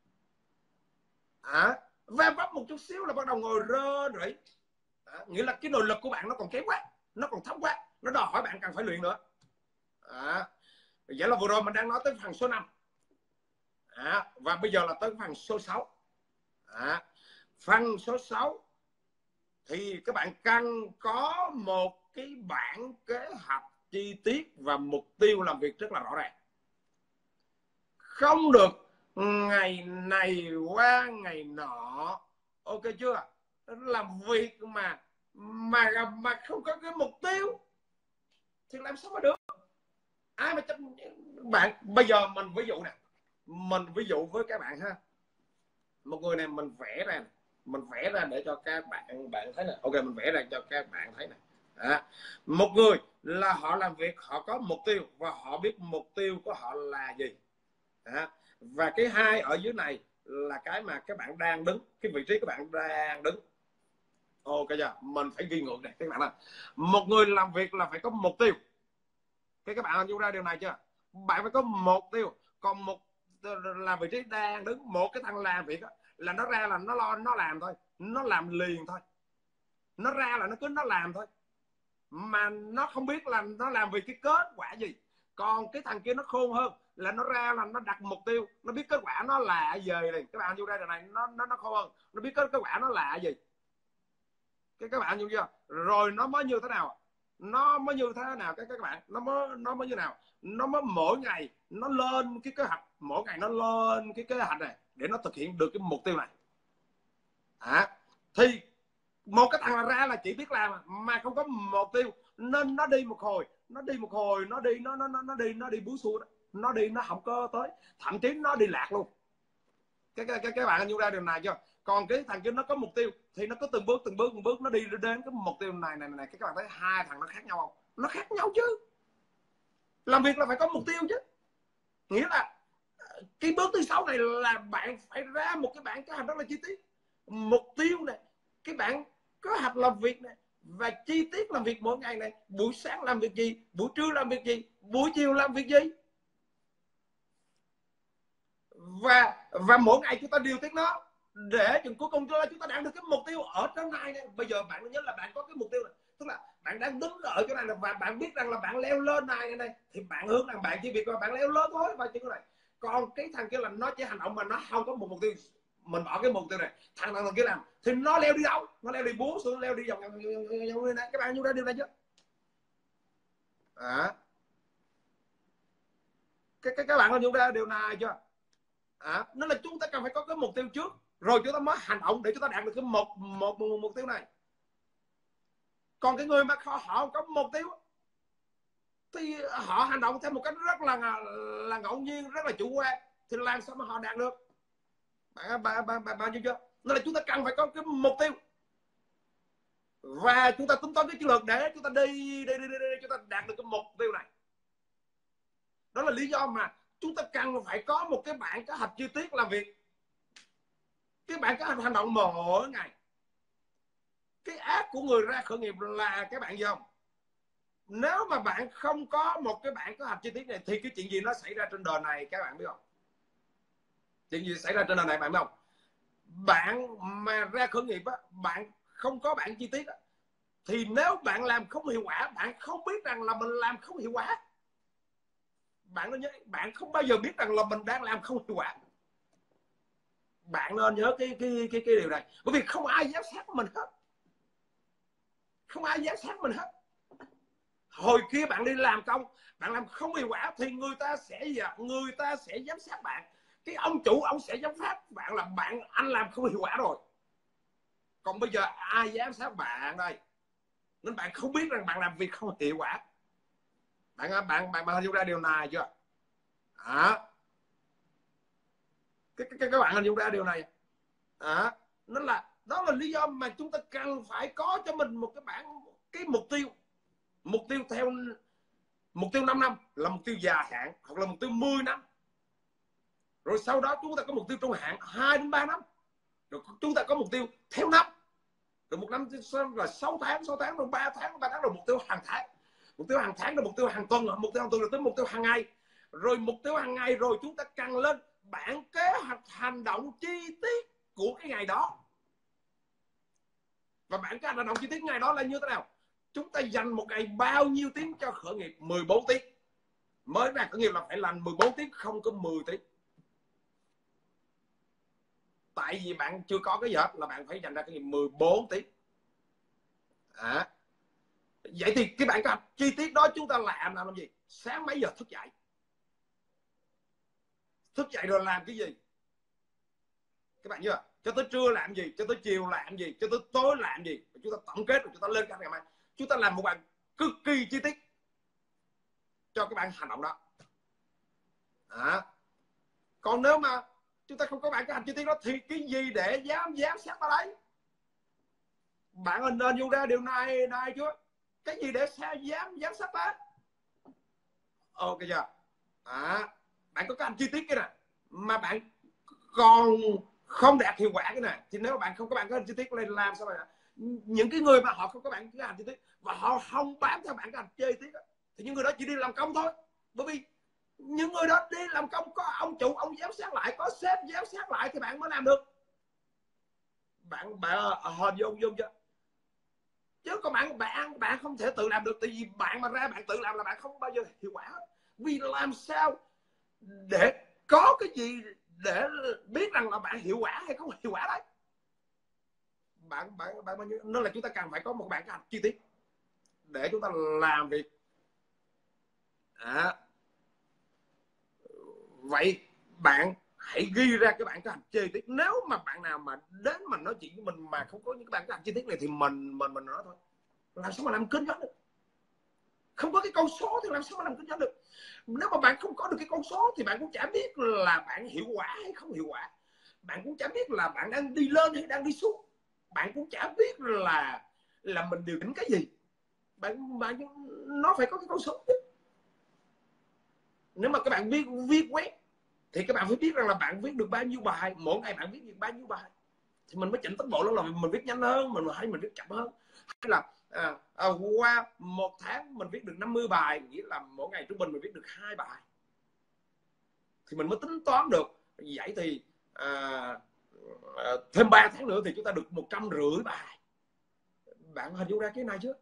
à, va vấp một chút xíu là bắt đầu ngồi rơ rưỡi, à, nghĩa là cái nội lực của bạn nó còn kém quá, nó còn thấp quá, nó đòi hỏi bạn cần phải luyện nữa. À, vậy là vừa rồi mình đang nói tới phần số năm, à, và bây giờ là tới phần số sáu. À, phần số sáu thì các bạn cần có một cái bản kế hoạch chi tiết và mục tiêu làm việc rất là rõ ràng. Không được ngày này qua ngày nọ, ok chưa? Làm việc mà mà mà không có cái mục tiêu thì làm sao mà được? Ai mà chấp bạn? Bây giờ mình ví dụ nè, mình ví dụ với các bạn ha, một người này mình vẽ ra, mình vẽ ra để cho các bạn bạn thấy nè, ok mình vẽ ra cho các bạn thấy nè. À, một người là họ làm việc, họ có mục tiêu và họ biết mục tiêu của họ là gì. À, và cái hai ở dưới này là cái mà các bạn đang đứng, cái vị trí các bạn đang đứng. Ok chưa? Mình phải ghi ngược này các bạn ạ. Một người làm việc là phải có mục tiêu. Cái các bạn hiểu ra điều này chưa? Bạn phải có mục tiêu. Còn một là vị trí đang đứng, một cái thằng làm việc đó, là nó ra là nó lo nó làm thôi, nó làm liền thôi, nó ra là nó cứ nó làm thôi, mà nó không biết là nó làm vì cái kết quả gì. Còn cái thằng kia nó khôn hơn, là nó ra là nó đặt mục tiêu, nó biết kết quả nó là gì này. Các bạn vô ra điều này, nó nó nó khôn hơn, nó biết kết quả nó là gì. Cái các bạn hiểu chưa? Rồi nó mới như thế nào? Nó mới như thế nào các các bạn? Nó mới nó mới như nào? Nó mới mỗi ngày nó lên cái kế hoạch, mỗi ngày nó lên cái kế hoạch này để nó thực hiện được cái mục tiêu này. À, thì một cái thằng ra là chỉ biết làm mà không có mục tiêu, nên nó đi một hồi, nó đi một hồi, nó đi nó nó nó đi nó đi bú xua đó, nó đi nó không có tới, thậm chí nó đi lạc luôn. Cái cái các bạn nhận ra điều này chưa? Còn cái thằng kia nó có mục tiêu thì nó có từng bước từng bước từng bước nó đi đến cái mục tiêu này này này. Các bạn thấy hai thằng nó khác nhau không? Nó khác nhau chứ. Làm việc là phải có mục tiêu chứ. Nghĩa là cái bước thứ sáu này là bạn phải ra một cái bản kế hoạch rất là chi tiết. Mục tiêu này, cái bản kế hoạch làm việc này, và chi tiết làm việc mỗi ngày này. Buổi sáng làm việc gì, buổi trưa làm việc gì, buổi chiều làm việc gì, và và mỗi ngày chúng ta điều tiết nó để chừng cuối cùng chúng ta đạt được cái mục tiêu ở trên này này. Bây giờ bạn nhớ là bạn có cái mục tiêu này, tức là bạn đang đứng ở chỗ này và bạn biết rằng là bạn leo lên này này, này. Thì bạn hướng rằng bạn chỉ việc là bạn leo lên thôi và chừng này. Còn cái thằng kia là nó chỉ hành động mà nó không có một mục tiêu. Mình bỏ cái mục tiêu này, thằng thằng kia làm thì nó leo đi đâu? Nó leo đi búa xuống, leo đi vòng vòng vòng này. Các bạn nhớ ra điều này chứ? À, cái các bạn có nhớ ra điều này chưa? À, nên là chúng ta cần phải có cái mục tiêu trước, rồi chúng ta mới hành động để chúng ta đạt được cái một một, một mục tiêu này. Còn cái người mà họ không có mục tiêu thì họ hành động theo một cách rất là là ngẫu nhiên, rất là chủ quan, thì làm sao mà họ đạt được? Bạn bạn bạn bạn bao nhiêu chưa? Nên là chúng ta cần phải có cái mục tiêu và chúng ta tính toán cái chiến lược để chúng ta đi đi, đi, đi, đi chúng ta đạt được cái mục tiêu này. Đó là lý do mà chúng ta cần phải có một cái bản kế hoạch chi tiết làm việc, cái bản kế hoạch hành động mỗi ngày. Cái ác của người ra khởi nghiệp là các bạn gì không? Nếu mà bạn không có một cái bản kế hoạch chi tiết này thì cái chuyện gì nó xảy ra trên đời này các bạn biết không? Chuyện gì xảy ra trên đời này bạn biết không? Bạn mà ra khởi nghiệp á, bạn không có bản chi tiết á, thì nếu bạn làm không hiệu quả, bạn không biết rằng là mình làm không hiệu quả. Bạn nên nhớ, bạn không bao giờ biết rằng là mình đang làm không hiệu quả. Bạn nên nhớ cái cái cái cái điều này, bởi vì không ai giám sát mình hết, không ai giám sát mình hết. Hồi kia bạn đi làm công, bạn làm không hiệu quả thì người ta sẽ gì ạ? Người ta sẽ giám sát bạn. Cái ông chủ ông sẽ giám sát bạn là bạn anh làm không hiệu quả rồi. Còn bây giờ ai giám sát bạn đây? Nên bạn không biết rằng bạn làm việc không hiệu quả. Bạn bạn bạn bạn hình dung ra điều này chưa? À, cái, cái, các bạn hình dung ra điều này. À, nên là đó là lý do mà chúng ta cần phải có cho mình một cái bản cái mục tiêu. Mục tiêu theo mục tiêu năm năm là mục tiêu dài hạn, hoặc là mục tiêu mười năm. Rồi sau đó chúng ta có mục tiêu trung hạn hai đến ba năm. Rồi chúng ta có mục tiêu theo năm. Rồi một năm là sáu tháng, sáu tháng rồi ba tháng, ba tháng rồi mục tiêu hàng tháng. Mục tiêu hàng tháng là mục tiêu hàng tuần, mục tiêu hàng tuần là tới mục tiêu hàng ngày. Rồi mục tiêu hàng ngày rồi chúng ta cần lên bản kế hoạch hành động chi tiết của cái ngày đó. Và bản kế hoạch hành động chi tiết ngày đó là như thế nào? Chúng ta dành một ngày bao nhiêu tiếng cho khởi nghiệp? mười bốn tiếng. Mới ra khởi nghiệp là phải làm mười bốn tiếng, không có mười tiếng. Tại vì bạn chưa có cái gì hết là bạn phải dành ra cái gì mười bốn tiếng. À, vậy thì cái bản kế hoạch chi tiết đó chúng ta làm làm gì? Sáng mấy giờ thức dậy? Thức dậy rồi làm cái gì? Các bạn chưa? Cho tới trưa làm gì? Cho tới chiều làm gì? Cho tới tối làm gì? Chúng ta tổng kết rồi chúng ta lên cái ngày mai. Chúng ta làm một bản cực kỳ chi tiết cho cái bản hành động đó. À, còn nếu mà chúng ta không có bản kế hoạch chi tiết đó thì cái gì để dám giám sát ta đấy? Bạn nên dùng ra điều này này chưa? Cái gì để sao dám giám sát ta? Ok chưa? À, bạn có cái hành chi tiết cái này mà bạn còn không đạt hiệu quả cái này thì nếu bạn không có bạn có hành chi tiết lên làm sao mà những cái người mà họ không có bạn cái hành chi tiết và họ không bám theo bạn cái hành chi tiết thì những người đó chỉ đi làm công thôi. Bởi vì những người đó đi làm công có ông chủ ông giám sát lại, có sếp giám sát lại thì bạn mới làm được. Bạn bạn hình dung dung chưa? Chứ còn bạn bạn bạn không thể tự làm được, tại vì bạn mà ra bạn tự làm là bạn không bao giờ hiệu quả hết. Vì làm sao để có cái gì để biết rằng là bạn hiệu quả hay không hiệu quả đấy? Bạn bạn bạn nên là chúng ta cần phải có một bản kế hoạch chi tiết để chúng ta làm việc. À, vậy bạn hãy ghi ra cái bản kế hoạch chi tiết. Nếu mà bạn nào mà đến mà nói chuyện với mình mà không có những cái bản kế hoạch chi tiết này thì mình mình mình nói thôi, làm sao mà làm kinh doanh được? Không có cái con số thì làm sao mà làm kinh doanh được? Nếu mà bạn không có được cái con số thì bạn cũng chả biết là bạn hiệu quả hay không hiệu quả. Bạn cũng chả biết là bạn đang đi lên hay đang đi xuống. Bạn cũng chả biết là là mình điều chỉnh cái gì. Bạn bạn nó phải có cái con số. Nếu mà các bạn viết viết quét thì các bạn phải biết rằng là bạn viết được bao nhiêu bài, mỗi ngày bạn viết được bao nhiêu bài thì mình mới chỉnh tốc độ, là mình viết nhanh hơn, mình hay mình viết chậm hơn, hay là à, à, qua một tháng mình viết được năm mươi bài, nghĩa là mỗi ngày trung bình mình viết được hai bài thì mình mới tính toán được. Vậy thì à, à, thêm ba tháng nữa thì chúng ta được một trăm rưỡi bài. Bạn hình dung ra cái này chưa?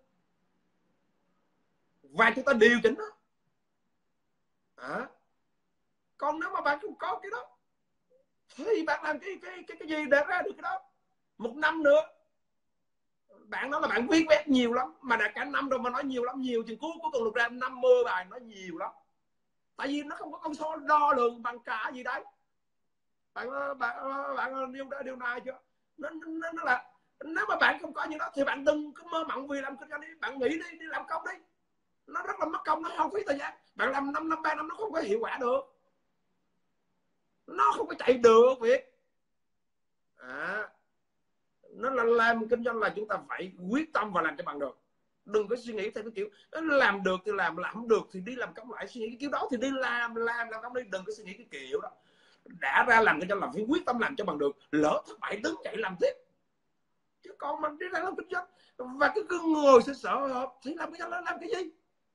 Và chúng ta điều chỉnh đó. À, còn nếu mà bạn không có cái đó thì bạn làm cái cái cái cái gì để ra được cái đó? Một năm nữa bạn nói là bạn viết vét nhiều lắm, mà đã cả năm rồi mà nói nhiều lắm, nhiều chừng cuối cuối cùng được ra năm mươi bài, nói nhiều lắm. Tại vì nó không có con số đo lường bằng cả gì đấy. Bạn bạn bạn điều điều này chưa? Nó, nó, nó là nếu mà bạn không có những đó thì bạn đừng có mơ mộng vì làm kinh doanh đi, bạn nghỉ đi, đi làm công đi. Nó rất là mất công, nó không phí thời gian. Bạn làm năm năm ba năm nó không có hiệu quả được, nó không có chạy được việc. À, nó là làm kinh doanh là chúng ta phải quyết tâm và làm cho bằng được. Đừng có suy nghĩ theo cái kiểu làm được thì làm, làm không được thì đi làm công lại. Suy nghĩ cái kiểu đó thì đi làm làm làm công đi, đừng có suy nghĩ cái kiểu đó. Đã ra làm kinh doanh là phải quyết tâm làm cho bằng được, lỡ thất bại đứng dậy làm tiếp. Chứ còn mình đi ra làm kinh doanh và cứ, cứ ngồi sẽ sợ hợp thì làm kinh doanh làm cái gì?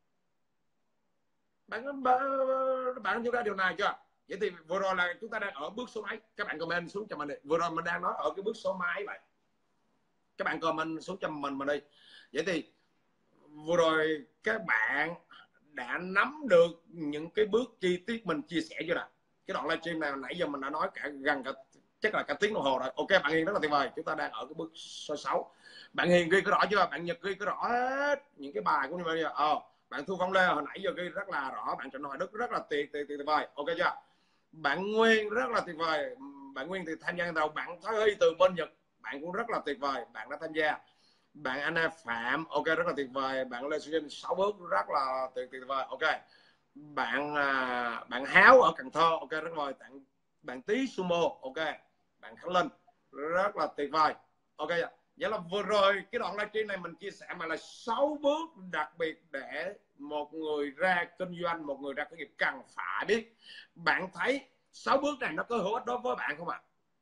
Bạn bạn, bạn đưa ra điều này chưa? Vậy thì vừa rồi là chúng ta đang ở bước số mấy? Các bạn comment xuống cho mình đi. Vừa rồi mình đang nói ở cái bước số mấy vậy? Các bạn comment xuống cho mình mà đi. Vậy thì vừa rồi các bạn đã nắm được những cái bước chi tiết mình chia sẻ chưa nào? Cái đoạn livestream này nãy giờ mình đã nói cả gần cả chắc là cả tiếng đồng hồ rồi. Ok, bạn Hiền rất là tuyệt vời. Chúng ta đang ở cái bước số sáu. Bạn Hiền ghi có rõ chưa? Bạn Nhật ghi có rõ hết những cái bài của mình bây giờ. Ờ, bạn Thu Phong Lê hồi nãy giờ ghi rất là rõ. Bạn Trịnh Hoài Đức rất là tuyệt tuyệt tuyệt vời. Ok chưa? Bạn Nguyên rất là tuyệt vời. Bạn Nguyên thì tham gia đầu. Bạn Thái Huy từ bên Nhật, bạn cũng rất là tuyệt vời. Bạn đã tham gia. Bạn Anna Phạm, ok rất là tuyệt vời. Bạn Lê Xuân sáu bước rất là tuyệt tuyệt vời. Ok. Bạn à, bạn Háo ở Cần Thơ, ok rất là vời. Bạn bạn Tí Sumo, ok. Bạn Khánh Linh rất là tuyệt vời. Ok. Vậy là vừa rồi cái đoạn livestream này mình chia sẻ mà là sáu bước đặc biệt để một người ra kinh doanh, một người ra khởi nghiệp cần phải biết. Bạn thấy sáu bước này nó có hữu ích đối với bạn không ạ?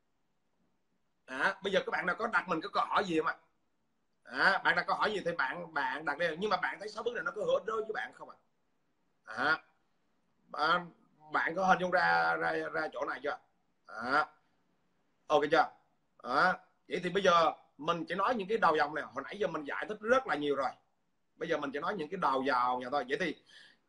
À? À, bây giờ các bạn nào có đặt mình có câu hỏi gì không ạ? À, bạn đặt câu hỏi gì thì bạn bạn đặt đi, nhưng mà bạn thấy sáu bước này nó có hữu ích đối với bạn không ạ? À? À, bạn có hình dung ra ra ra chỗ này chưa? À, ok chưa? À, vậy thì bây giờ mình chỉ nói những cái đầu dòng này. Hồi nãy giờ mình giải thích rất là nhiều rồi. Bây giờ mình chỉ nói những cái đầu dòng nhà thôi. Vậy thì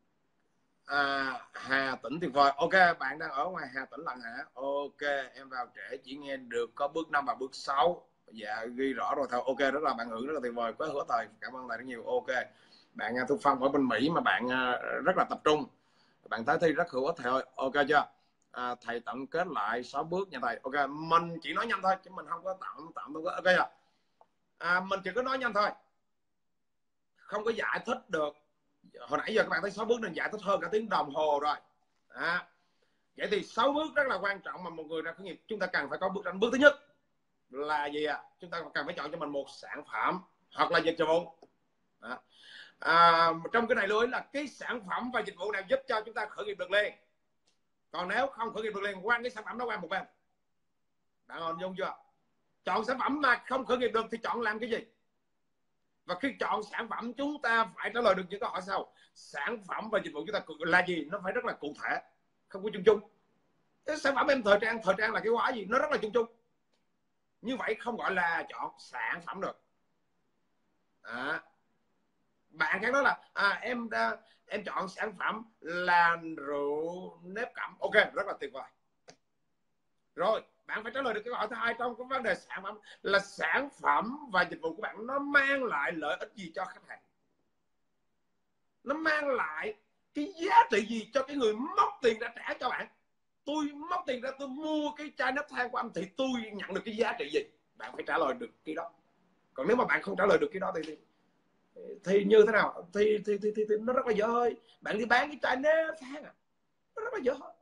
à, Hà Tĩnh tuyệt vời. Ok, bạn đang ở ngoài Hà Tĩnh lận hả? Ok, em vào trễ chỉ nghe được có bước năm và bước sáu. Dạ ghi rõ rồi thôi. Ok, rất là bạn Hưởng rất là tuyệt vời, có hứa thời. Cảm ơn thầy rất nhiều. Ok. Bạn Thu Phong ở bên Mỹ mà bạn rất là tập trung. Bạn thấy thi rất hữu ích thầy ơi. Ok chưa? À, thầy tổng kết lại sáu bước nha thầy. Ok, mình chỉ nói nhanh thôi chứ mình không có tạm tạm không có. Ok chưa? À, mình chỉ có nói nhanh thôi, không có giải thích được. Hồi nãy giờ các bạn thấy sáu bước nên giải thích hơn cả tiếng đồng hồ rồi. À, vậy thì sáu bước rất là quan trọng mà một người ra khởi nghiệp chúng ta cần phải có bước đánh. Bước thứ nhất là gì ạ? À? Chúng ta cần phải chọn cho mình một sản phẩm hoặc là dịch vụ. À, à, trong cái này lưu ý là cái sản phẩm và dịch vụ nào giúp cho chúng ta khởi nghiệp được liền. Còn nếu không khởi nghiệp được liền, quan cái sản phẩm nó qua một bên. Bạn hình dung chưa? Chọn sản phẩm mà không khởi nghiệp được thì chọn làm cái gì? Và khi chọn sản phẩm chúng ta phải trả lời được những câu hỏi sau. Sản phẩm và dịch vụ chúng ta là gì? Nó phải rất là cụ thể, không có chung chung. Cái sản phẩm em thời trang, thời trang là cái hóa gì? Nó rất là chung chung. Như vậy không gọi là chọn sản phẩm được. À, bạn khác nói là à, em em chọn sản phẩm là rượu nếp cẩm. Ok, rất là tuyệt vời. Rồi bạn phải trả lời được cái câu hỏi thứ hai trong cái vấn đề sản phẩm là sản phẩm và dịch vụ của bạn nó mang lại lợi ích gì cho khách hàng, nó mang lại cái giá trị gì cho cái người móc tiền ra trả cho bạn. Tôi móc tiền ra tôi mua cái chai nếp than của anh thì tôi nhận được cái giá trị gì? Bạn phải trả lời được cái đó. Còn nếu mà bạn không trả lời được cái đó thì thì, thì như thế nào? Thì thì, thì, thì, thì nó rất là dở hơi. Bạn đi bán cái chai nếp than à, nó rất là dở hơi.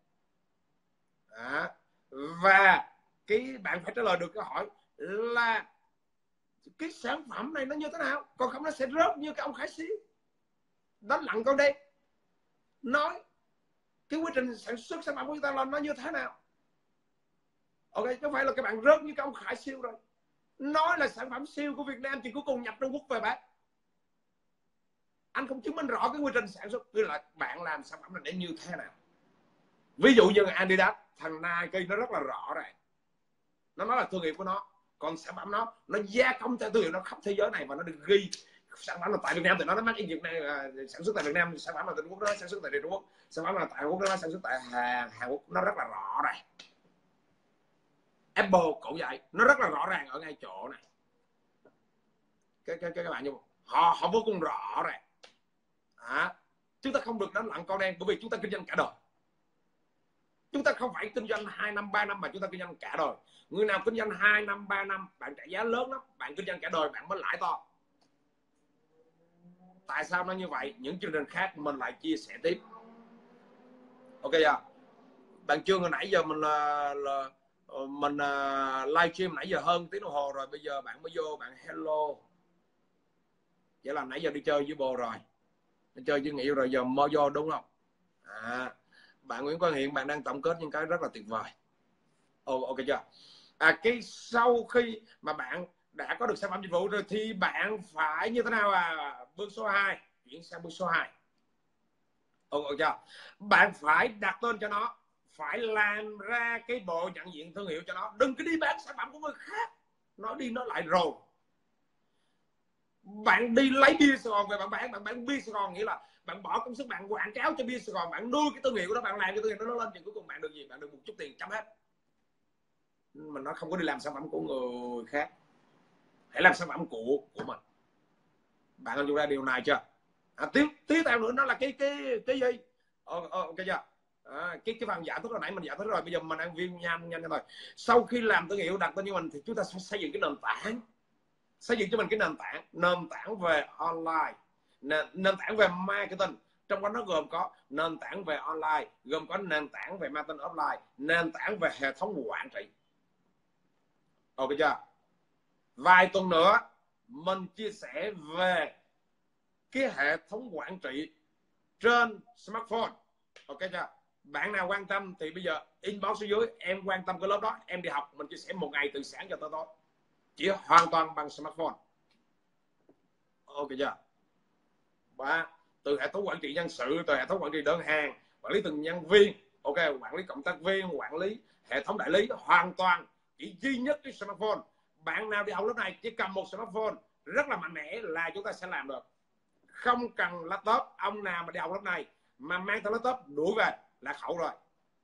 À, và cái bạn phải trả lời được câu hỏi là cái sản phẩm này nó như thế nào, còn không nó sẽ rớt như cái ông Khải Siêu đánh lặng con đen nói cái quá trình sản xuất sản phẩm của chúng ta là nó như thế nào. Ok, không phải là các bạn rớt như cái ông Khải Siêu rồi nói là sản phẩm siêu của Việt Nam thì cuối cùng nhập Trung Quốc về bán. Anh không chứng minh rõ cái quy trình sản xuất, tức là bạn làm sản phẩm này để như thế nào. Ví dụ như Adidas, thằng Nike nó rất là rõ ràng, nó nói là thương hiệu của nó, còn sản phẩm nó nó gia công theo thương hiệu nó khắp thế giới này và nó được ghi sản phẩm là tại Việt Nam thì nó nó made in Việt Nam, sản xuất tại Việt Nam. Sản phẩm là tại Trung Quốc nó sản xuất tại Trung Quốc. Sản phẩm là tại Hàn Quốc nó sản xuất tại Hàn Hàn Quốc. Nó rất là rõ ràng. Apple cũng vậy, nó rất là rõ ràng ở ngay chỗ này. Cái cái các bạn như họ họ vô cùng rõ ràng. À, chúng ta không được đánh lặng con đen, bởi vì chúng ta kinh doanh cả đời. Chúng ta không phải kinh doanh hai năm ba năm mà chúng ta kinh doanh cả đời. Người nào kinh doanh hai năm ba năm bạn trả giá lớn lắm, bạn kinh doanh cả đời bạn mới lãi to. Tại sao nó như vậy? Những chương trình khác mình lại chia sẻ tiếp. Ok chưa? Bạn Trương hồi nãy giờ mình là, là mình uh, live stream nãy giờ hơn tiếng đồng hồ rồi, bây giờ bạn mới vô bạn hello. Vậy là nãy giờ đi chơi với bồ rồi, đi chơi với người yêu rồi, giờ mơ vô đúng không? À, bạn Nguyễn Quang Hiện bạn đang tổng kết những cái rất là tuyệt vời. Oh, ok chưa? À, cái sau khi mà bạn đã có được sản phẩm dịch vụ rồi thì bạn phải như thế nào? À, bước số hai, chuyển sang bước số hai. Ok chưa? Bạn phải đặt tên cho nó, phải làm ra cái bộ nhận diện thương hiệu cho nó. Đừng cứ đi bán sản phẩm của người khác nói đi nói lại rồi. Bạn đi lấy bia Sài Gòn về bạn bán, bạn bán bia Sài Gòn nghĩa là bạn bỏ công sức, bạn quảng cáo cho bia Sài Gòn, bạn nuôi cái thương hiệu đó, bạn làm cho thương hiệu đó lên, thì cuối cùng bạn được gì? Bạn được một chút tiền chấm hết. Mà nó không có đi làm sản phẩm của người khác, hãy làm sản phẩm của của mình. Bạn hình dung ra điều này chưa? À, tiếp tiếp theo nữa nó là cái cái cái gì? Ờ, ờ, ok chưa? À, cái cái phần giả thức hồi nãy mình giải thích rồi, bây giờ mình đang viên nhanh nhanh thôi. Sau khi làm thương hiệu đặt tên như mình thì chúng ta sẽ xây dựng cái nền tảng, xây dựng cho mình cái nền tảng nền tảng về online, nền, nền tảng về marketing. Trong đó nó gồm có nền tảng về online, gồm có nền tảng về marketing offline, nền tảng về hệ thống quản trị. Ok chưa? Vài tuần nữa mình chia sẻ về cái hệ thống quản trị trên smartphone. Ok chưa? Bạn nào quan tâm thì bây giờ inbox xuống dưới, em quan tâm cái lớp đó, em đi học, mình chia sẻ một ngày từ sáng cho tới tối, chỉ hoàn toàn bằng smartphone. Ok chưa? Và từ hệ thống quản trị nhân sự, từ hệ thống quản trị đơn hàng, quản lý từng nhân viên, ok, quản lý cộng tác viên, quản lý hệ thống đại lý, hoàn toàn chỉ duy nhất cái smartphone. Bạn nào đi học lớp này chỉ cầm một smartphone rất là mạnh mẽ là chúng ta sẽ làm được, không cần laptop. Ông nào mà đi học lớp này mà mang theo laptop đuổi về là khẩu rồi.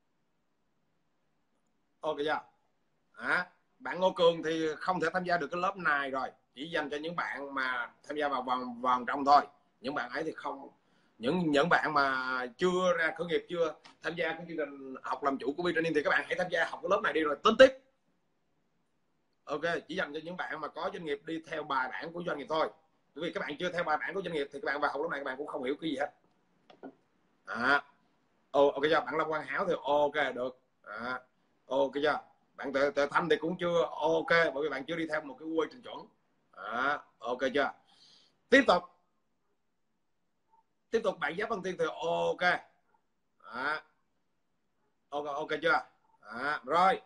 Ok chưa? À, bạn Ngô Cường thì không thể tham gia được cái lớp này rồi, chỉ dành cho những bạn mà tham gia vào vòng vòng trong thôi. Những bạn ấy thì không, những những bạn mà chưa ra khởi nghiệp, chưa tham gia cái chương trình học làm chủ của Bi-Training thì các bạn hãy tham gia học cái lớp này đi rồi tính tiếp. Ok, chỉ dành cho những bạn mà có doanh nghiệp đi theo bài bản của doanh nghiệp thôi. Bởi vì các bạn chưa theo bài bản của doanh nghiệp thì các bạn vào học lớp này các bạn cũng không hiểu cái gì hết. À, ok chưa? Bạn Long Quang Hảo thì ok được. À, ok chưa? Bạn tự, tự Thanh thì cũng chưa ok, bởi vì bạn chưa đi theo một cái quy trình chuẩn. À, ok chưa? Tiếp tục tiếp tục bạn Giáp Văn Tiên thì ok. À, ok ok chưa? À, rồi.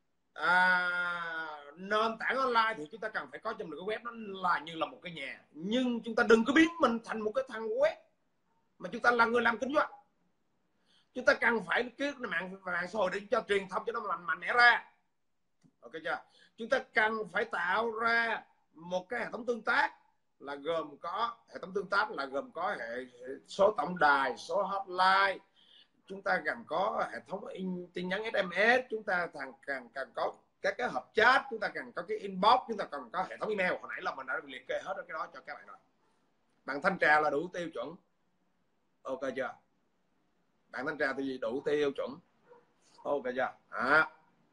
À, nền tảng online thì chúng ta cần phải có trong một cái web, nó là như là một cái nhà, nhưng chúng ta đừng có biến mình thành một cái thằng web mà chúng ta là người làm kinh doanh. Chúng ta cần phải cái mạng mạng xã hội để cho truyền thông cho nó mạnh mạnh mẽ ra. Ok chưa? Chúng ta cần phải tạo ra một cái hệ thống tương tác là gồm có hệ thống tương tác là gồm có hệ số tổng đài, số hotline, chúng ta cần có hệ thống in tin nhắn ét em ét, chúng ta cần cần cần có các cái hộp chat, chúng ta cần có cái inbox, chúng ta cần có hệ thống email. Hồi nãy là mình đã liệt kê hết cái đó cho các bạn rồi. Bạn thanh tra là đủ tiêu chuẩn. Ok chưa? Bạn thanh tra thì đủ tiêu chuẩn. Ok chưa? À,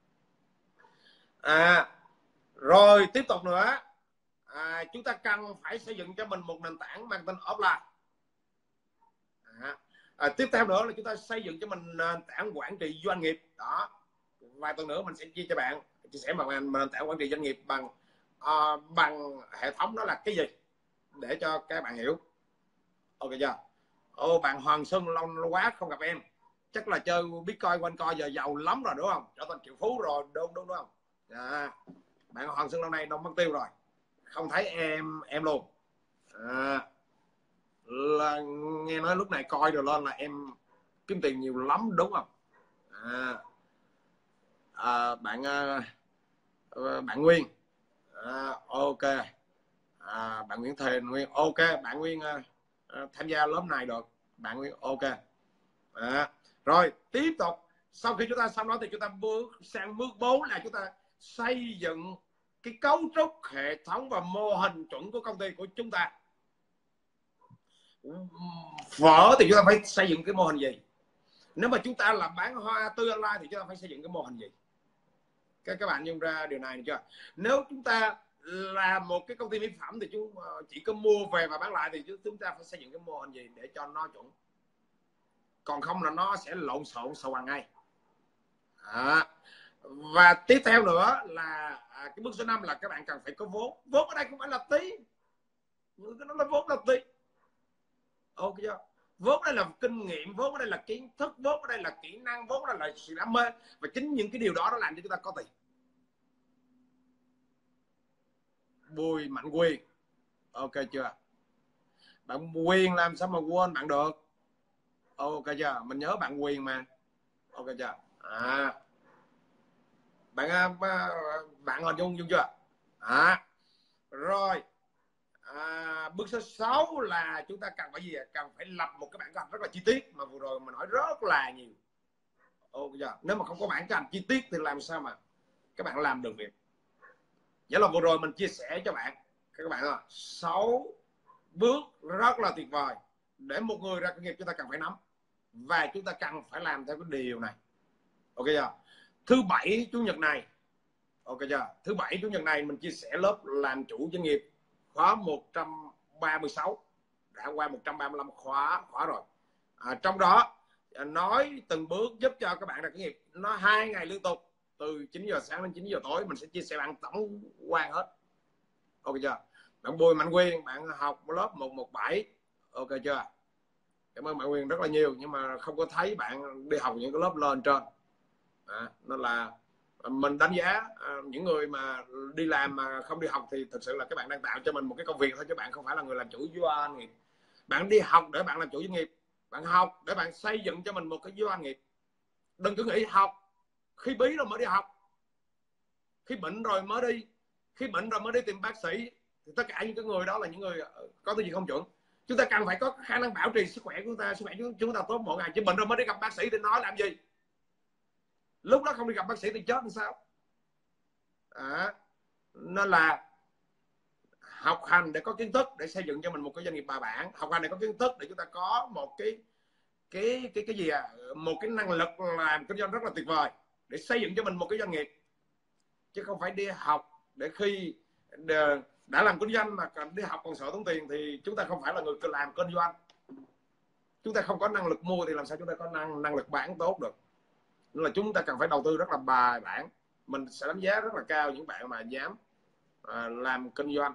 à rồi tiếp tục nữa, à, chúng ta cần phải xây dựng cho mình một nền tảng mang tên offline. À, à, tiếp theo nữa là chúng ta xây dựng cho mình nền tảng quản trị doanh nghiệp đó. Vài tuần nữa mình sẽ chia cho bạn, chia sẻ bằng nền tảng quản trị doanh nghiệp bằng uh, bằng hệ thống đó là cái gì để cho các bạn hiểu. Ok chưa? Ô, bạn Hoàng Xuân lâu quá không gặp em, chắc là chơi Bitcoin quanh co giờ giàu lắm rồi đúng không? Trở thành triệu phú rồi đúng đúng, đúng không? À, bạn Hoàng Xuân lâu nay đâu mất tiêu rồi, không thấy em em luôn. À, là nghe nói lúc này coi rồi lên là em kiếm tiền nhiều lắm đúng không? À, à, bạn bạn Nguyên, à, ok. À, bạn Nguyễn Thề Nguyên ok. Bạn Nguyên à, tham gia lớp này được. Bạn Nguyên ok. À, rồi tiếp tục, sau khi chúng ta xong đó thì chúng ta bước sang bước bốn là chúng ta xây dựng cái cấu trúc hệ thống và mô hình chuẩn của công ty của chúng ta. Phở thì chúng ta phải xây dựng cái mô hình gì? Nếu mà chúng ta là bán hoa tươi online thì chúng ta phải xây dựng cái mô hình gì? Các các bạn nhận ra điều này chưa? Nếu chúng ta là một cái công ty mỹ phẩm thì chúng chỉ có mua về và bán lại thì chúng ta phải xây dựng cái mô hình gì để cho nó chuẩn, còn không là nó sẽ lộn xộn sầu bằng ngay. À, và tiếp theo nữa là à, cái bước số năm là các bạn cần phải có vốn. Vốn ở đây không phải là tí, nó là vốn là tí. Ok chưa? Vốn đây là kinh nghiệm, vốn ở đây là kiến thức, vốn ở đây là kỹ năng, vốn ở đây là sự đam mê, và chính những cái điều đó nó làm cho chúng ta có tiền. Bùi Mạnh Quyền, ok chưa? Bạn Quyền làm sao mà quên bạn được? Ok chưa? Mình nhớ bạn Quyền mà. Ok chưa? À, bạn bạn hình dung chưa? À, rồi À, bước số sáu là chúng ta cần phải gì? Cần phải lập một cái bảng kế hoạch rất là chi tiết, mà vừa rồi mình nói rất là nhiều. Ồ, giờ nếu mà không có bảng kế hoạch chi tiết thì làm sao mà các bạn làm được việc? Vậy là vừa rồi mình chia sẻ cho bạn các bạn là sáu bước rất là tuyệt vời để một người ra khởi nghiệp chúng ta cần phải nắm, và chúng ta cần phải làm theo cái điều này. Ok chưa? Thứ bảy chủ nhật này, ok chưa? Thứ bảy chủ nhật này mình chia sẻ lớp làm chủ doanh nghiệp khóa một trăm ba mươi sáu, đã qua một trăm ba mươi lăm khóa khóa rồi. À, trong đó nói từng bước giúp cho các bạn ra khởi nghiệp, nó hai ngày liên tục từ chín giờ sáng đến chín giờ tối. Mình sẽ chia sẻ bạn tổng quan hết. Ok chưa? Bạn Bùi Mạnh Quyền, bạn học lớp một một bảy, ok chưa? Cảm ơn bạn Quyền rất là nhiều, nhưng mà không có thấy bạn đi học những cái lớp lên trên. À, nên là mình đánh giá à, những người mà đi làm mà không đi học thì thực sự là các bạn đang tạo cho mình một cái công việc thôi, chứ bạn không phải là người làm chủ doanh nghiệp. Bạn đi học để bạn làm chủ doanh nghiệp, bạn học để bạn xây dựng cho mình một cái doanh nghiệp. Đừng cứ nghĩ học khi bí rồi mới đi học, khi bệnh rồi mới đi khi bệnh rồi mới đi tìm bác sĩ. Thì tất cả những cái người đó là những người có tư duy không chuẩn. Chúng ta cần phải có khả năng bảo trì sức khỏe của chúng ta, sức khỏe của chúng ta tốt mỗi ngày, chứ bệnh rồi mới đi gặp bác sĩ thì nói làm gì? Lúc đó không đi gặp bác sĩ thì chết làm sao? À, nên là học hành để có kiến thức để xây dựng cho mình một cái doanh nghiệp bài bản, học hành để có kiến thức để chúng ta có một cái cái cái cái gì à một cái năng lực làm kinh doanh rất là tuyệt vời để xây dựng cho mình một cái doanh nghiệp, chứ không phải đi học để khi đã làm kinh doanh mà còn đi học còn sợ tốn tiền thì chúng ta không phải là người làm kinh doanh. Chúng ta không có năng lực mua thì làm sao chúng ta có năng năng lực bán tốt được. Nên là chúng ta cần phải đầu tư rất là bài bản. Mình sẽ đánh giá rất là cao những bạn mà dám à, làm kinh doanh,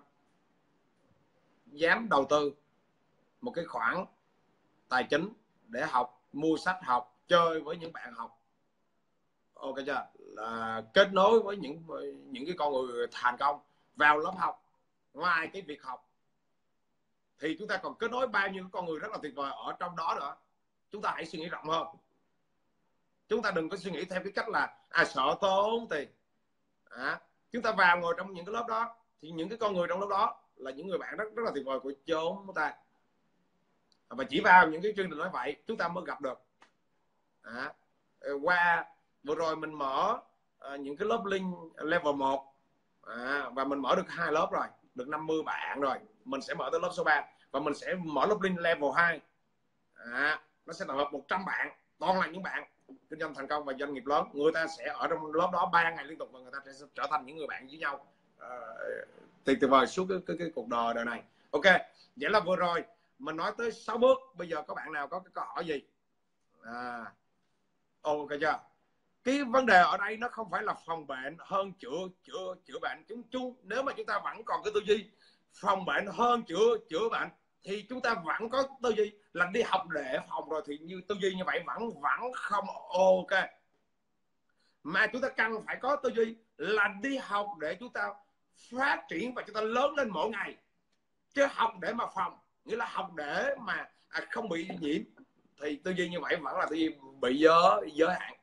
dám đầu tư một cái khoản tài chính để học, mua sách học, chơi với những bạn học, ok chưa? Là kết nối với những những cái con người thành công vào lớp học. Ngoài cái việc học thì chúng ta còn kết nối bao nhiêu con người rất là tuyệt vời ở trong đó nữa. Chúng ta hãy suy nghĩ rộng hơn. Chúng ta đừng có suy nghĩ theo cái cách là à sợ tốn tiền. À, chúng ta vào ngồi trong những cái lớp đó thì những cái con người trong lớp đó là những người bạn rất rất là tuyệt vời của chúng ta, và chỉ vào những cái chương trình nói vậy chúng ta mới gặp được. À, qua vừa rồi mình mở uh, những cái lớp link level một, à, và mình mở được hai lớp rồi, được năm mươi bạn rồi. Mình sẽ mở tới lớp số ba và mình sẽ mở lớp link level hai. À, nó sẽ tập hợp một trăm bạn, toàn là những bạn kinh doanh thành công và doanh nghiệp lớn. Người ta sẽ ở trong lớp đó ba ngày liên tục và người ta sẽ trở thành những người bạn với nhau uh, tuyệt vời suốt cái, cái, cái cuộc đời đời này. Ok, vậy là vừa rồi mình nói tới sáu bước. Bây giờ có bạn nào có cái câu hỏi gì? À, ok chưa? Cái vấn đề ở đây nó không phải là phòng bệnh hơn chữa chữa chữa bệnh. Chúng chung nếu mà chúng ta vẫn còn cái tư duy phòng bệnh hơn chữa chữa bệnh thì chúng ta vẫn có tư duy là đi học để phòng rồi, thì như tư duy như vậy vẫn vẫn không ok. Mà chúng ta cần phải có tư duy là đi học để chúng ta phát triển và chúng ta lớn lên mỗi ngày, chứ học để mà phòng nghĩa là học để mà à, không bị nhiễm, thì tư duy như vậy vẫn là tư duy bị giới giới hạn.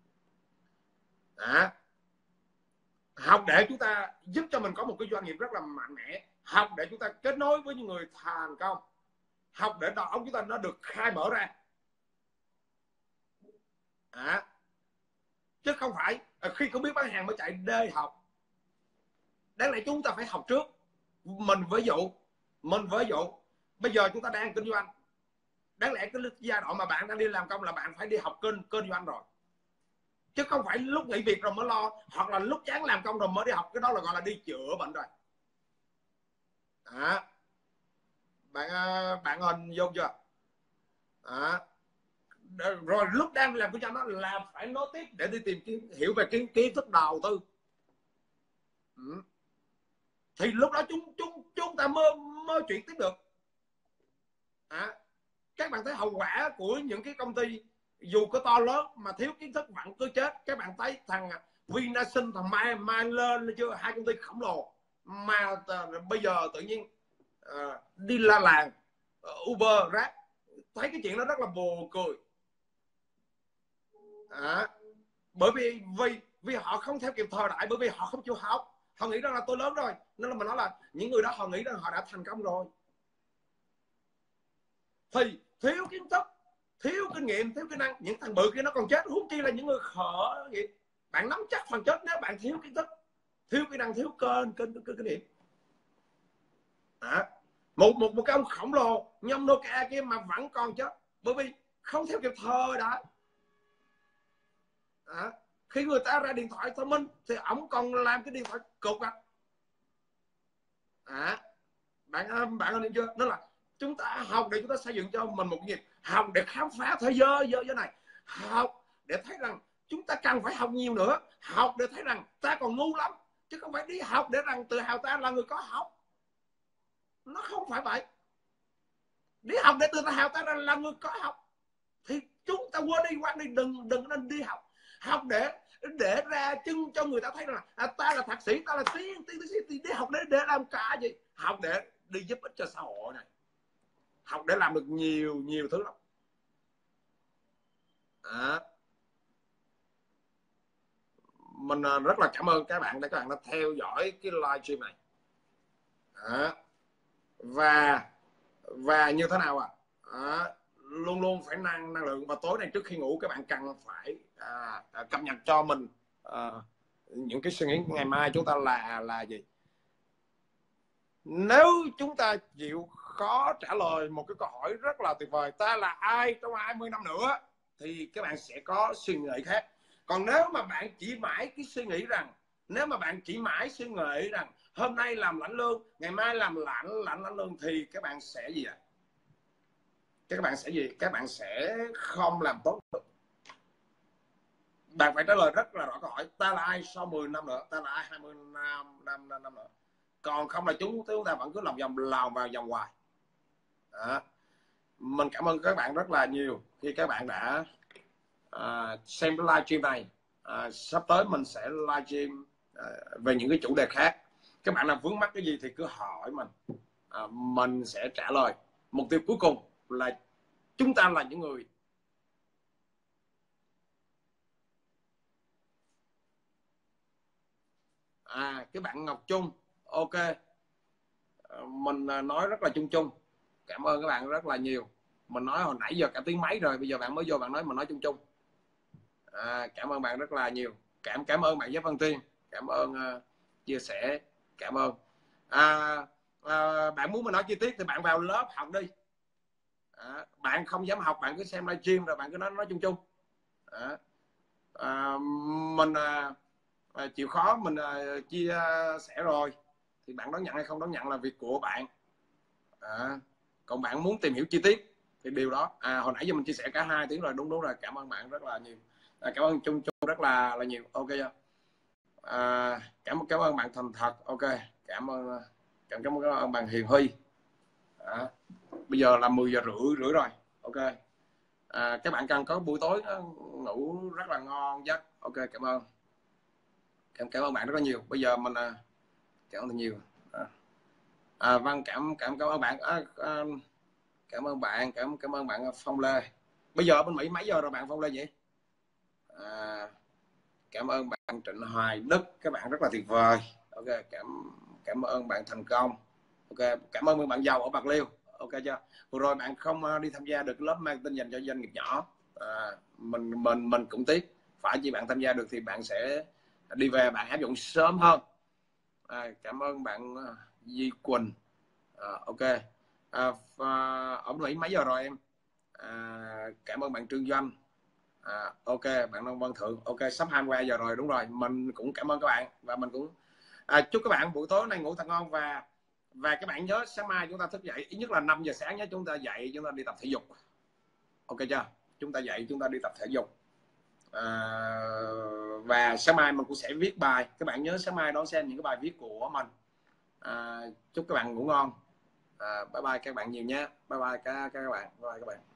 À, học để chúng ta giúp cho mình có một cái doanh nghiệp rất là mạnh mẽ, học để chúng ta kết nối với những người thành công, học để đầu óc chúng ta nó được khai mở ra. À, chứ không phải khi không biết bán hàng mới chạy đi học. Đáng lẽ chúng ta phải học trước. Mình ví dụ mình ví dụ bây giờ chúng ta đang kinh doanh, đáng lẽ cái giai đoạn mà bạn đang đi làm công là bạn phải đi học kinh kinh doanh rồi, chứ không phải lúc nghỉ việc rồi mới lo, hoặc là lúc chán làm công rồi mới đi học. Cái đó là gọi là đi chữa bệnh rồi. À, bạn bạn hình vô chưa? À, rồi lúc đang làm kinh doanh đó là phải nói tiếp để đi tìm kiếm hiểu về kiến kiến thức đầu tư. Ừ. Thì lúc đó chúng chúng chúng ta mới mới chuyển tiếp được. À, các bạn thấy hậu quả của những cái công ty dù có to lớn mà thiếu kiến thức vẫn cứ chết. Các bạn thấy thằng Vinasun, thằng Mai Mai lên chưa, hai công ty khổng lồ mà uh, bây giờ tự nhiên uh, đi la làng uh, Uber, Grab. Thấy cái chuyện đó rất là buồn cười. À, bởi vì vì vì họ không theo kịp thời đại, bởi vì họ không chịu học, họ nghĩ rằng là tôi lớn rồi, nên là mình nói là những người đó họ nghĩ rằng họ đã thành công rồi. Thì thiếu kiến thức, thiếu kinh nghiệm, thiếu kỹ năng, những thằng bự kia nó còn chết, huống chi là những người khở nghiệp. Bạn nắm chắc phần chết nếu bạn thiếu kiến thức, thiếu kỹ năng, thiếu kênh kênh kênh kinh nghiệm. À, một một một cái ông khổng lồ như ông Nokia kia mà vẫn còn chết, bởi vì không theo kịp thời đã. À, khi người ta ra điện thoại thông minh thì ông còn làm cái điện thoại cục à. À, bạn bạn hiểu chưa? Đó là chúng ta học để chúng ta xây dựng cho mình một cái gì, học để khám phá thế giới giới giới này, học để thấy rằng chúng ta cần phải học nhiều nữa, học để thấy rằng ta còn ngu lắm, chứ không phải đi học để rằng tự hào ta là người có học. Nó không phải vậy. Đi học để tự hào ta là, là người có học thì chúng ta quên đi, quên đi, đừng đừng nên đi học. Học để để ra chân cho người ta thấy rằng là à, ta là thạc sĩ, ta là tiến tiến sĩ, thì đi học để để làm cả gì? Học để đi giúp ích cho xã hội này, học để làm được nhiều nhiều thứ lắm. À, mình rất là cảm ơn các bạn đã các bạn đã theo dõi cái live stream này. À, và và như thế nào ạ? À? À, luôn luôn phải năng năng lượng, và tối nay trước khi ngủ các bạn cần phải à, cập nhật cho mình à, những cái suy nghĩ ngày mai chúng ta là là gì. Nếu chúng ta chịu khó trả lời một cái câu hỏi rất là tuyệt vời, ta là ai trong hai mươi năm nữa, thì các bạn sẽ có suy nghĩ khác. Còn nếu mà bạn chỉ mãi cái suy nghĩ rằng nếu mà bạn chỉ mãi suy nghĩ rằng hôm nay làm lãnh lương, ngày mai làm lãnh lãnh lãnh lương, thì các bạn sẽ gì ạ? À? Các bạn sẽ gì? Các bạn sẽ không làm tốt được. Bạn phải trả lời rất là rõ câu hỏi, ta là ai sau mười năm nữa, ta là ai hai mươi năm, năm, năm, năm nữa. Còn không là chúng chúng ta vẫn cứ lòng vòng lòng vào vòng hoài. Đó. Mình cảm ơn các bạn rất là nhiều khi các bạn đã uh, xem cái live stream này. Uh, sắp tới mình sẽ live stream uh, về những cái chủ đề khác. Các bạn nào vướng mắc cái gì thì cứ hỏi mình, uh, mình sẽ trả lời. Mục tiêu cuối cùng là chúng ta là những người à cái bạn Ngọc Trung, ok, mình nói rất là chung chung. Cảm ơn các bạn rất là nhiều. Mình nói hồi nãy giờ cả tiếng mấy rồi, bây giờ bạn mới vô bạn nói mình nói chung chung. À, cảm ơn bạn rất là nhiều. Cảm cảm ơn bạn Giáp Văn Tiên, cảm ơn uh, chia sẻ, cảm ơn. À, à, bạn muốn mình nói chi tiết thì bạn vào lớp học đi. À, bạn không dám học bạn cứ xem livestream rồi bạn cứ nói nói chung chung. À, à, mình à, à, chịu khó mình à, chia sẻ rồi, thì bạn đón nhận hay không đón nhận là việc của bạn. À, còn bạn muốn tìm hiểu chi tiết thì điều đó à hồi nãy giờ mình chia sẻ cả hai tiếng rồi, đúng đúng rồi. Cảm ơn bạn rất là nhiều. À, cảm ơn chung chung rất là là nhiều, ok chưa? À, cảm cảm ơn bạn thành thật, ok. Cảm ơn cảm cảm ơn bạn Hiền Huy. À, bây giờ là mười giờ rưỡi rưỡi rồi, ok. À, các bạn cần có buổi tối ngủ rất là ngon giấc, ok. Cảm ơn cảm cảm ơn bạn rất là nhiều. Bây giờ mình à, cảm ơn nhiều. À, à, vâng, cảm cảm cảm ơn bạn. À, à, cảm ơn bạn, cảm cảm ơn bạn Phong Lê. Bây giờ ở bên Mỹ mấy giờ rồi bạn Phong Lê vậy? À, cảm ơn bạn Trịnh Hoài Đức, các bạn rất là tuyệt vời, ok. Cảm cảm ơn bạn Thành Công, ok. Cảm ơn bạn Giàu ở Bạc Liêu, ok chưa? Vừa rồi bạn không đi tham gia được lớp marketing dành cho doanh nghiệp nhỏ, à, mình mình mình cũng tiếc. Phải chỉ bạn tham gia được thì bạn sẽ đi về bạn áp dụng sớm hơn. À, cảm ơn bạn Di Quỳnh, à, ok. À, ở Mỹ mấy giờ rồi em? À, cảm ơn bạn Trương Doanh. À, ok, bạn Nông Văn Thượng, ok, sắp hai mươi ba giờ rồi, đúng rồi. Mình cũng cảm ơn các bạn, và mình cũng à, chúc các bạn buổi tối nay ngủ thật ngon. Và và các bạn nhớ sáng mai chúng ta thức dậy ít nhất là năm giờ sáng nhé. Chúng ta dậy, chúng ta đi tập thể dục, ok chưa? Chúng ta dậy, chúng ta đi tập thể dục. À, và sáng mai mình cũng sẽ viết bài. Các bạn nhớ sáng mai đón xem những cái bài viết của mình. À, chúc các bạn ngủ ngon. À, bye bye các bạn nhiều nhé. Bye bye các các bạn. Bye bye các bạn.